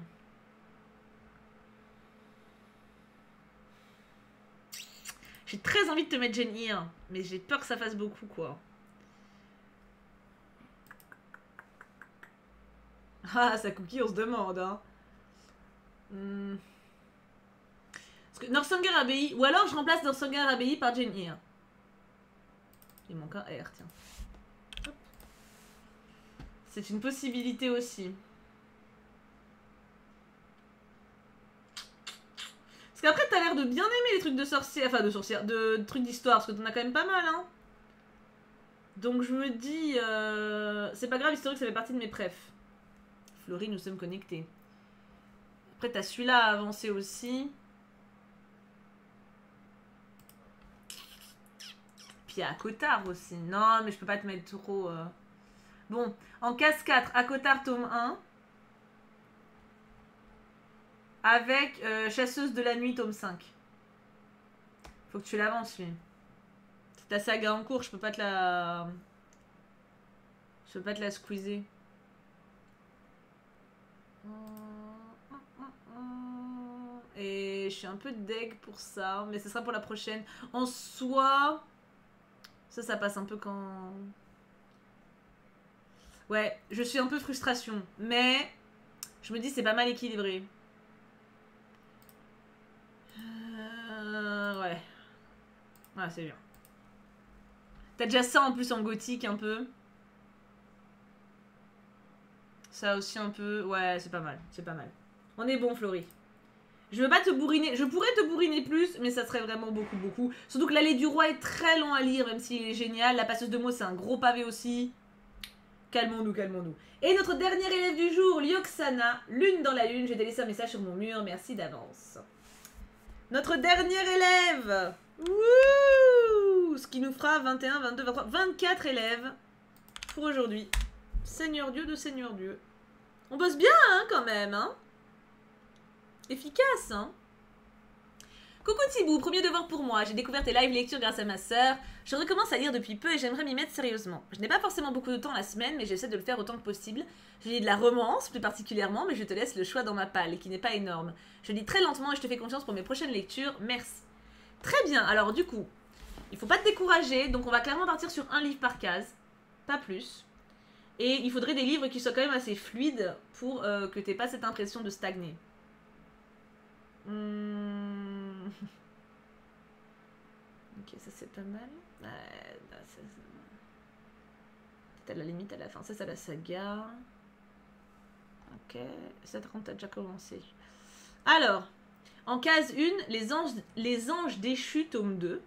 J'ai très envie de te mettre Jane Eyre, mais j'ai peur que ça fasse beaucoup, quoi. Ah, ça cookie, on se demande, hein. Hmm. Parce que Northanger Abbey, ou alors je remplace Northanger Abbey par Jane Eyre. Il manque un R, tiens. C'est une possibilité aussi. Parce qu'après, t'as l'air de bien aimer les trucs de sorcière, enfin de sorcière, de, de trucs d'histoire, parce que t'en as quand même pas mal, hein. Donc je me dis, euh, c'est pas grave, historique, ça fait partie de mes préfs. Florie, nous sommes connectés. Après, t'as celui-là à avancer aussi. Puis il y a Cotard aussi. Non, mais je peux pas te mettre trop... Euh... Bon, en case quatre, Cotard tome un. Avec euh, Chasseuse de la nuit tome cinq. Faut que tu l'avances, lui. C'est ta saga en cours, je peux pas te la... Je peux pas te la squeezer. Et je suis un peu deg pour ça, mais ce sera pour la prochaine. En soi, ça, ça passe un peu quand... Ouais, je suis un peu frustration, mais je me dis c'est pas mal équilibré. Euh, ouais. Ouais, c'est bien. T'as déjà ça en plus en gothique un peu. Ça aussi un peu... Ouais, c'est pas mal, c'est pas mal. On est bon, Florie. Je veux pas te bourriner, je pourrais te bourriner plus, mais ça serait vraiment beaucoup, beaucoup. Surtout que l'allée du roi est très long à lire, même s'il est génial. La passeuse de mots, c'est un gros pavé aussi. Calmons-nous, calmons-nous. Et notre dernier élève du jour, Lyoxana, Lune dans la lune. J'ai délaissé un message sur mon mur, merci d'avance. Notre dernier élève. Wouh! Ce qui nous fera vingt et un, vingt-deux, vingt-trois, vingt-quatre élèves pour aujourd'hui. Seigneur Dieu de Seigneur Dieu. On bosse bien, hein, quand même, hein. Efficace, hein. Coucou Thibou, premier devoir pour moi. J'ai découvert tes live lectures grâce à ma sœur. Je recommence à lire depuis peu et j'aimerais m'y mettre sérieusement. Je n'ai pas forcément beaucoup de temps la semaine, mais j'essaie de le faire autant que possible. Je lis de la romance, plus particulièrement, mais je te laisse le choix dans ma palle, qui n'est pas énorme. Je lis très lentement et je te fais confiance pour mes prochaines lectures. Merci. Très bien, alors du coup, il faut pas te décourager, donc on va clairement partir sur un livre par case, pas plus. Et il faudrait des livres qui soient quand même assez fluides pour euh, que tu n'aies pas cette impression de stagner. Mmh. Ok, ça c'est pas mal. Ouais, là, ça, ça... peut-être à la limite à la fin. Ça, c'est la saga. Ok, ça quand t'as déjà commencé. Alors, en case un, les anges, les anges déchus, tome deux.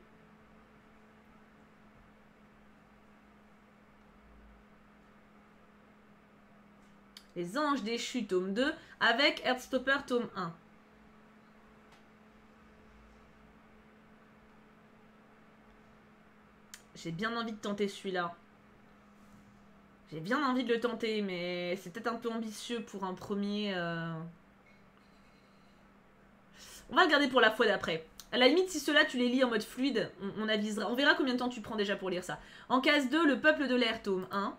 Les anges déchus, tome deux, avec Heartstopper, tome un. J'ai bien envie de tenter celui-là. J'ai bien envie de le tenter, mais c'est peut-être un peu ambitieux pour un premier... Euh... On va le garder pour la fois d'après. À la limite, si ceux-là, tu les lis en mode fluide, on, on avisera. On verra combien de temps tu prends déjà pour lire ça. En case deux, Le Peuple de l'air, tome un.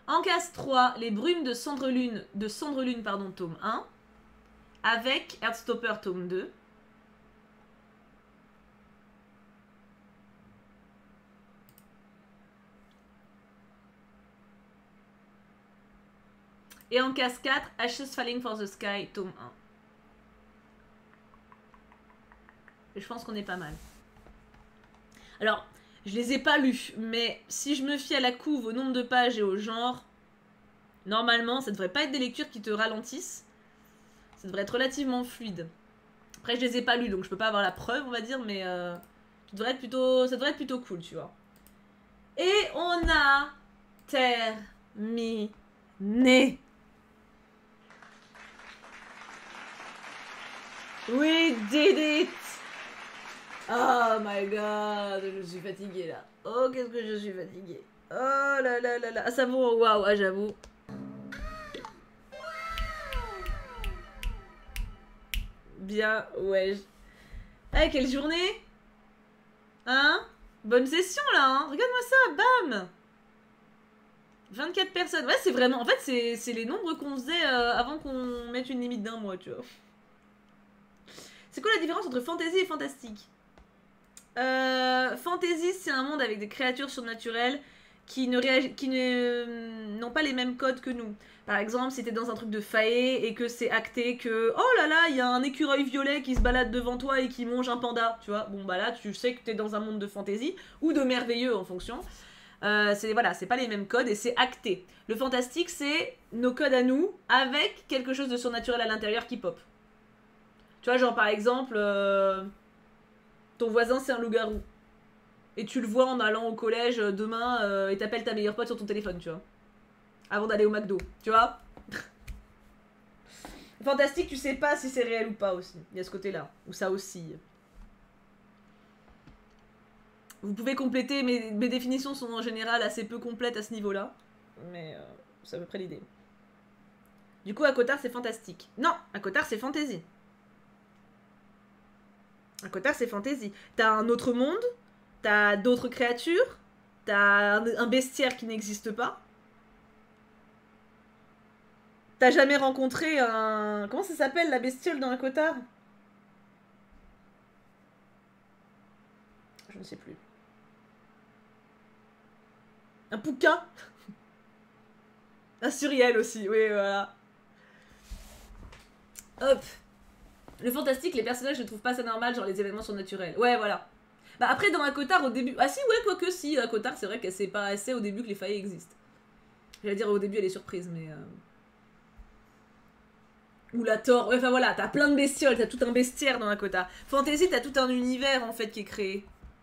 En case trois, les brumes de Cendrelune, de Cendrelune, pardon, tome un. Avec Heartstopper, tome deux. Et en case quatre, Ashes Falling for the Sky, tome un. Et je pense qu'on est pas mal. Alors, je les ai pas lus, mais si je me fie à la couve, au nombre de pages et au genre, normalement, ça devrait pas être des lectures qui te ralentissent. Ça devrait être relativement fluide. Après, je les ai pas lus, donc je peux pas avoir la preuve, on va dire, mais euh, ça, devrait être plutôt, ça devrait être plutôt cool, tu vois. Et on a terminé. We did it! Oh my god, je suis fatiguée là. Oh, qu'est-ce que je suis fatiguée. Oh là là là là. Ah, ça vaut, waouh, ah, j'avoue. Bien, ouais. Ah, quelle journée! Hein? Bonne session là, hein? Regarde-moi ça, bam! vingt-quatre personnes. Ouais, c'est vraiment... En fait, c'est les nombres qu'on faisait euh, avant qu'on mette une limite d'un mois, tu vois. C'est quoi la différence entre fantasy et fantastique? euh, Fantasy, c'est un monde avec des créatures surnaturelles qui ne réagissent, qui ne n'ont pas les mêmes codes que nous. Par exemple, si t'es dans un truc de faé et que c'est acté que oh là là, il y a un écureuil violet qui se balade devant toi et qui mange un panda, tu vois. Bon bah là, tu sais que t'es dans un monde de fantasy ou de merveilleux en fonction. Euh, c'est voilà, c'est pas les mêmes codes et c'est acté. Le fantastique, c'est nos codes à nous avec quelque chose de surnaturel à l'intérieur qui pop. Tu vois, genre par exemple, euh, ton voisin c'est un loup-garou. Et tu le vois en allant au collège euh, demain euh, et t'appelles ta meilleure pote sur ton téléphone, tu vois. Avant d'aller au McDo, tu vois. Fantastique, tu sais pas si c'est réel ou pas aussi. Il y a ce côté-là, où ça oscille. Vous pouvez compléter, mes, mes définitions sont en général assez peu complètes à ce niveau-là. Mais euh, c'est à peu près l'idée. Du coup, ACOTAR c'est fantastique. Non, ACOTAR c'est fantasy. ACOTAR c'est fantasy. T'as un autre monde, t'as d'autres créatures, t'as un, un bestiaire qui n'existe pas. T'as jamais rencontré un... Comment ça s'appelle la bestiole dans ACOTAR? Je ne sais plus. Un pouquin. Un suriel aussi, oui, voilà. Hop. Le fantastique, les personnages ne trouvent pas ça normal, genre les événements sont naturels. Ouais, voilà. Bah après, dans ACOTAR, au début... Ah si, ouais, quoique si, ACOTAR, c'est vrai qu'elle sait pas assez au début que les failles existent. J'allais dire au début, elle est surprise, mais... Euh... Ou la Thor, ouais, enfin voilà, t'as plein de bestioles, t'as tout un bestiaire dans ACOTAR. Fantasy, t'as tout un univers, en fait, qui est créé.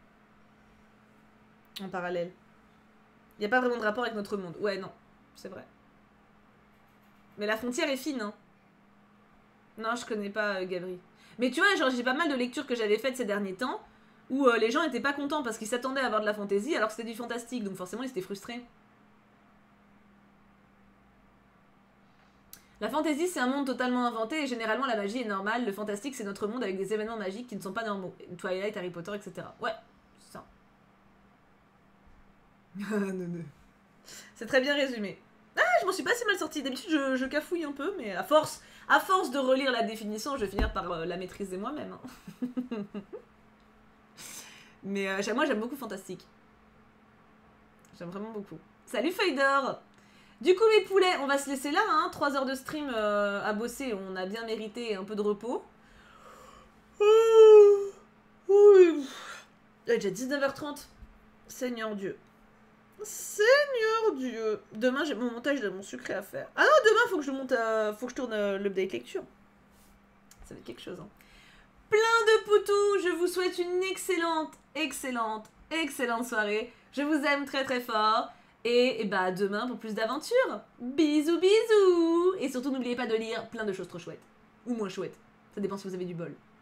En parallèle. Il n'y a pas vraiment de rapport avec notre monde. Ouais, non, c'est vrai. Mais la frontière est fine, hein. Non, je connais pas euh, Gabri. Mais tu vois, genre, j'ai pas mal de lectures que j'avais faites ces derniers temps où euh, les gens étaient pas contents parce qu'ils s'attendaient à avoir de la fantaisie alors que c'était du fantastique, donc forcément ils étaient frustrés. La fantaisie, c'est un monde totalement inventé et généralement la magie est normale. Le fantastique, c'est notre monde avec des événements magiques qui ne sont pas normaux. Twilight, Harry Potter, et cetera. Ouais, c'est ça. C'est très bien résumé. Ah, je m'en suis pas si mal sortie. D'habitude, je, je cafouille un peu, mais à force, à force de relire la définition, je vais finir par euh, la maîtriser moi-même. Hein. Mais euh, moi, j'aime beaucoup fantastique. J'aime vraiment beaucoup. Salut Fader! Du coup, mes poulets, on va se laisser là, hein. trois heures de stream euh, à bosser, on a bien mérité un peu de repos. Il est déjà dix-neuf heures trente. Seigneur Dieu. Seigneur Dieu. Demain, j'ai mon montage de mon sucré à faire. Ah non, demain, faut que je monte à... faut que je tourne euh, l'update lecture. Ça va être quelque chose, hein. Plein de poutous. Je vous souhaite une excellente, excellente, excellente soirée. Je vous aime très très fort. Et, et bah demain pour plus d'aventures. Bisous bisous. Et surtout n'oubliez pas de lire plein de choses trop chouettes. Ou moins chouettes. Ça dépend si vous avez du bol.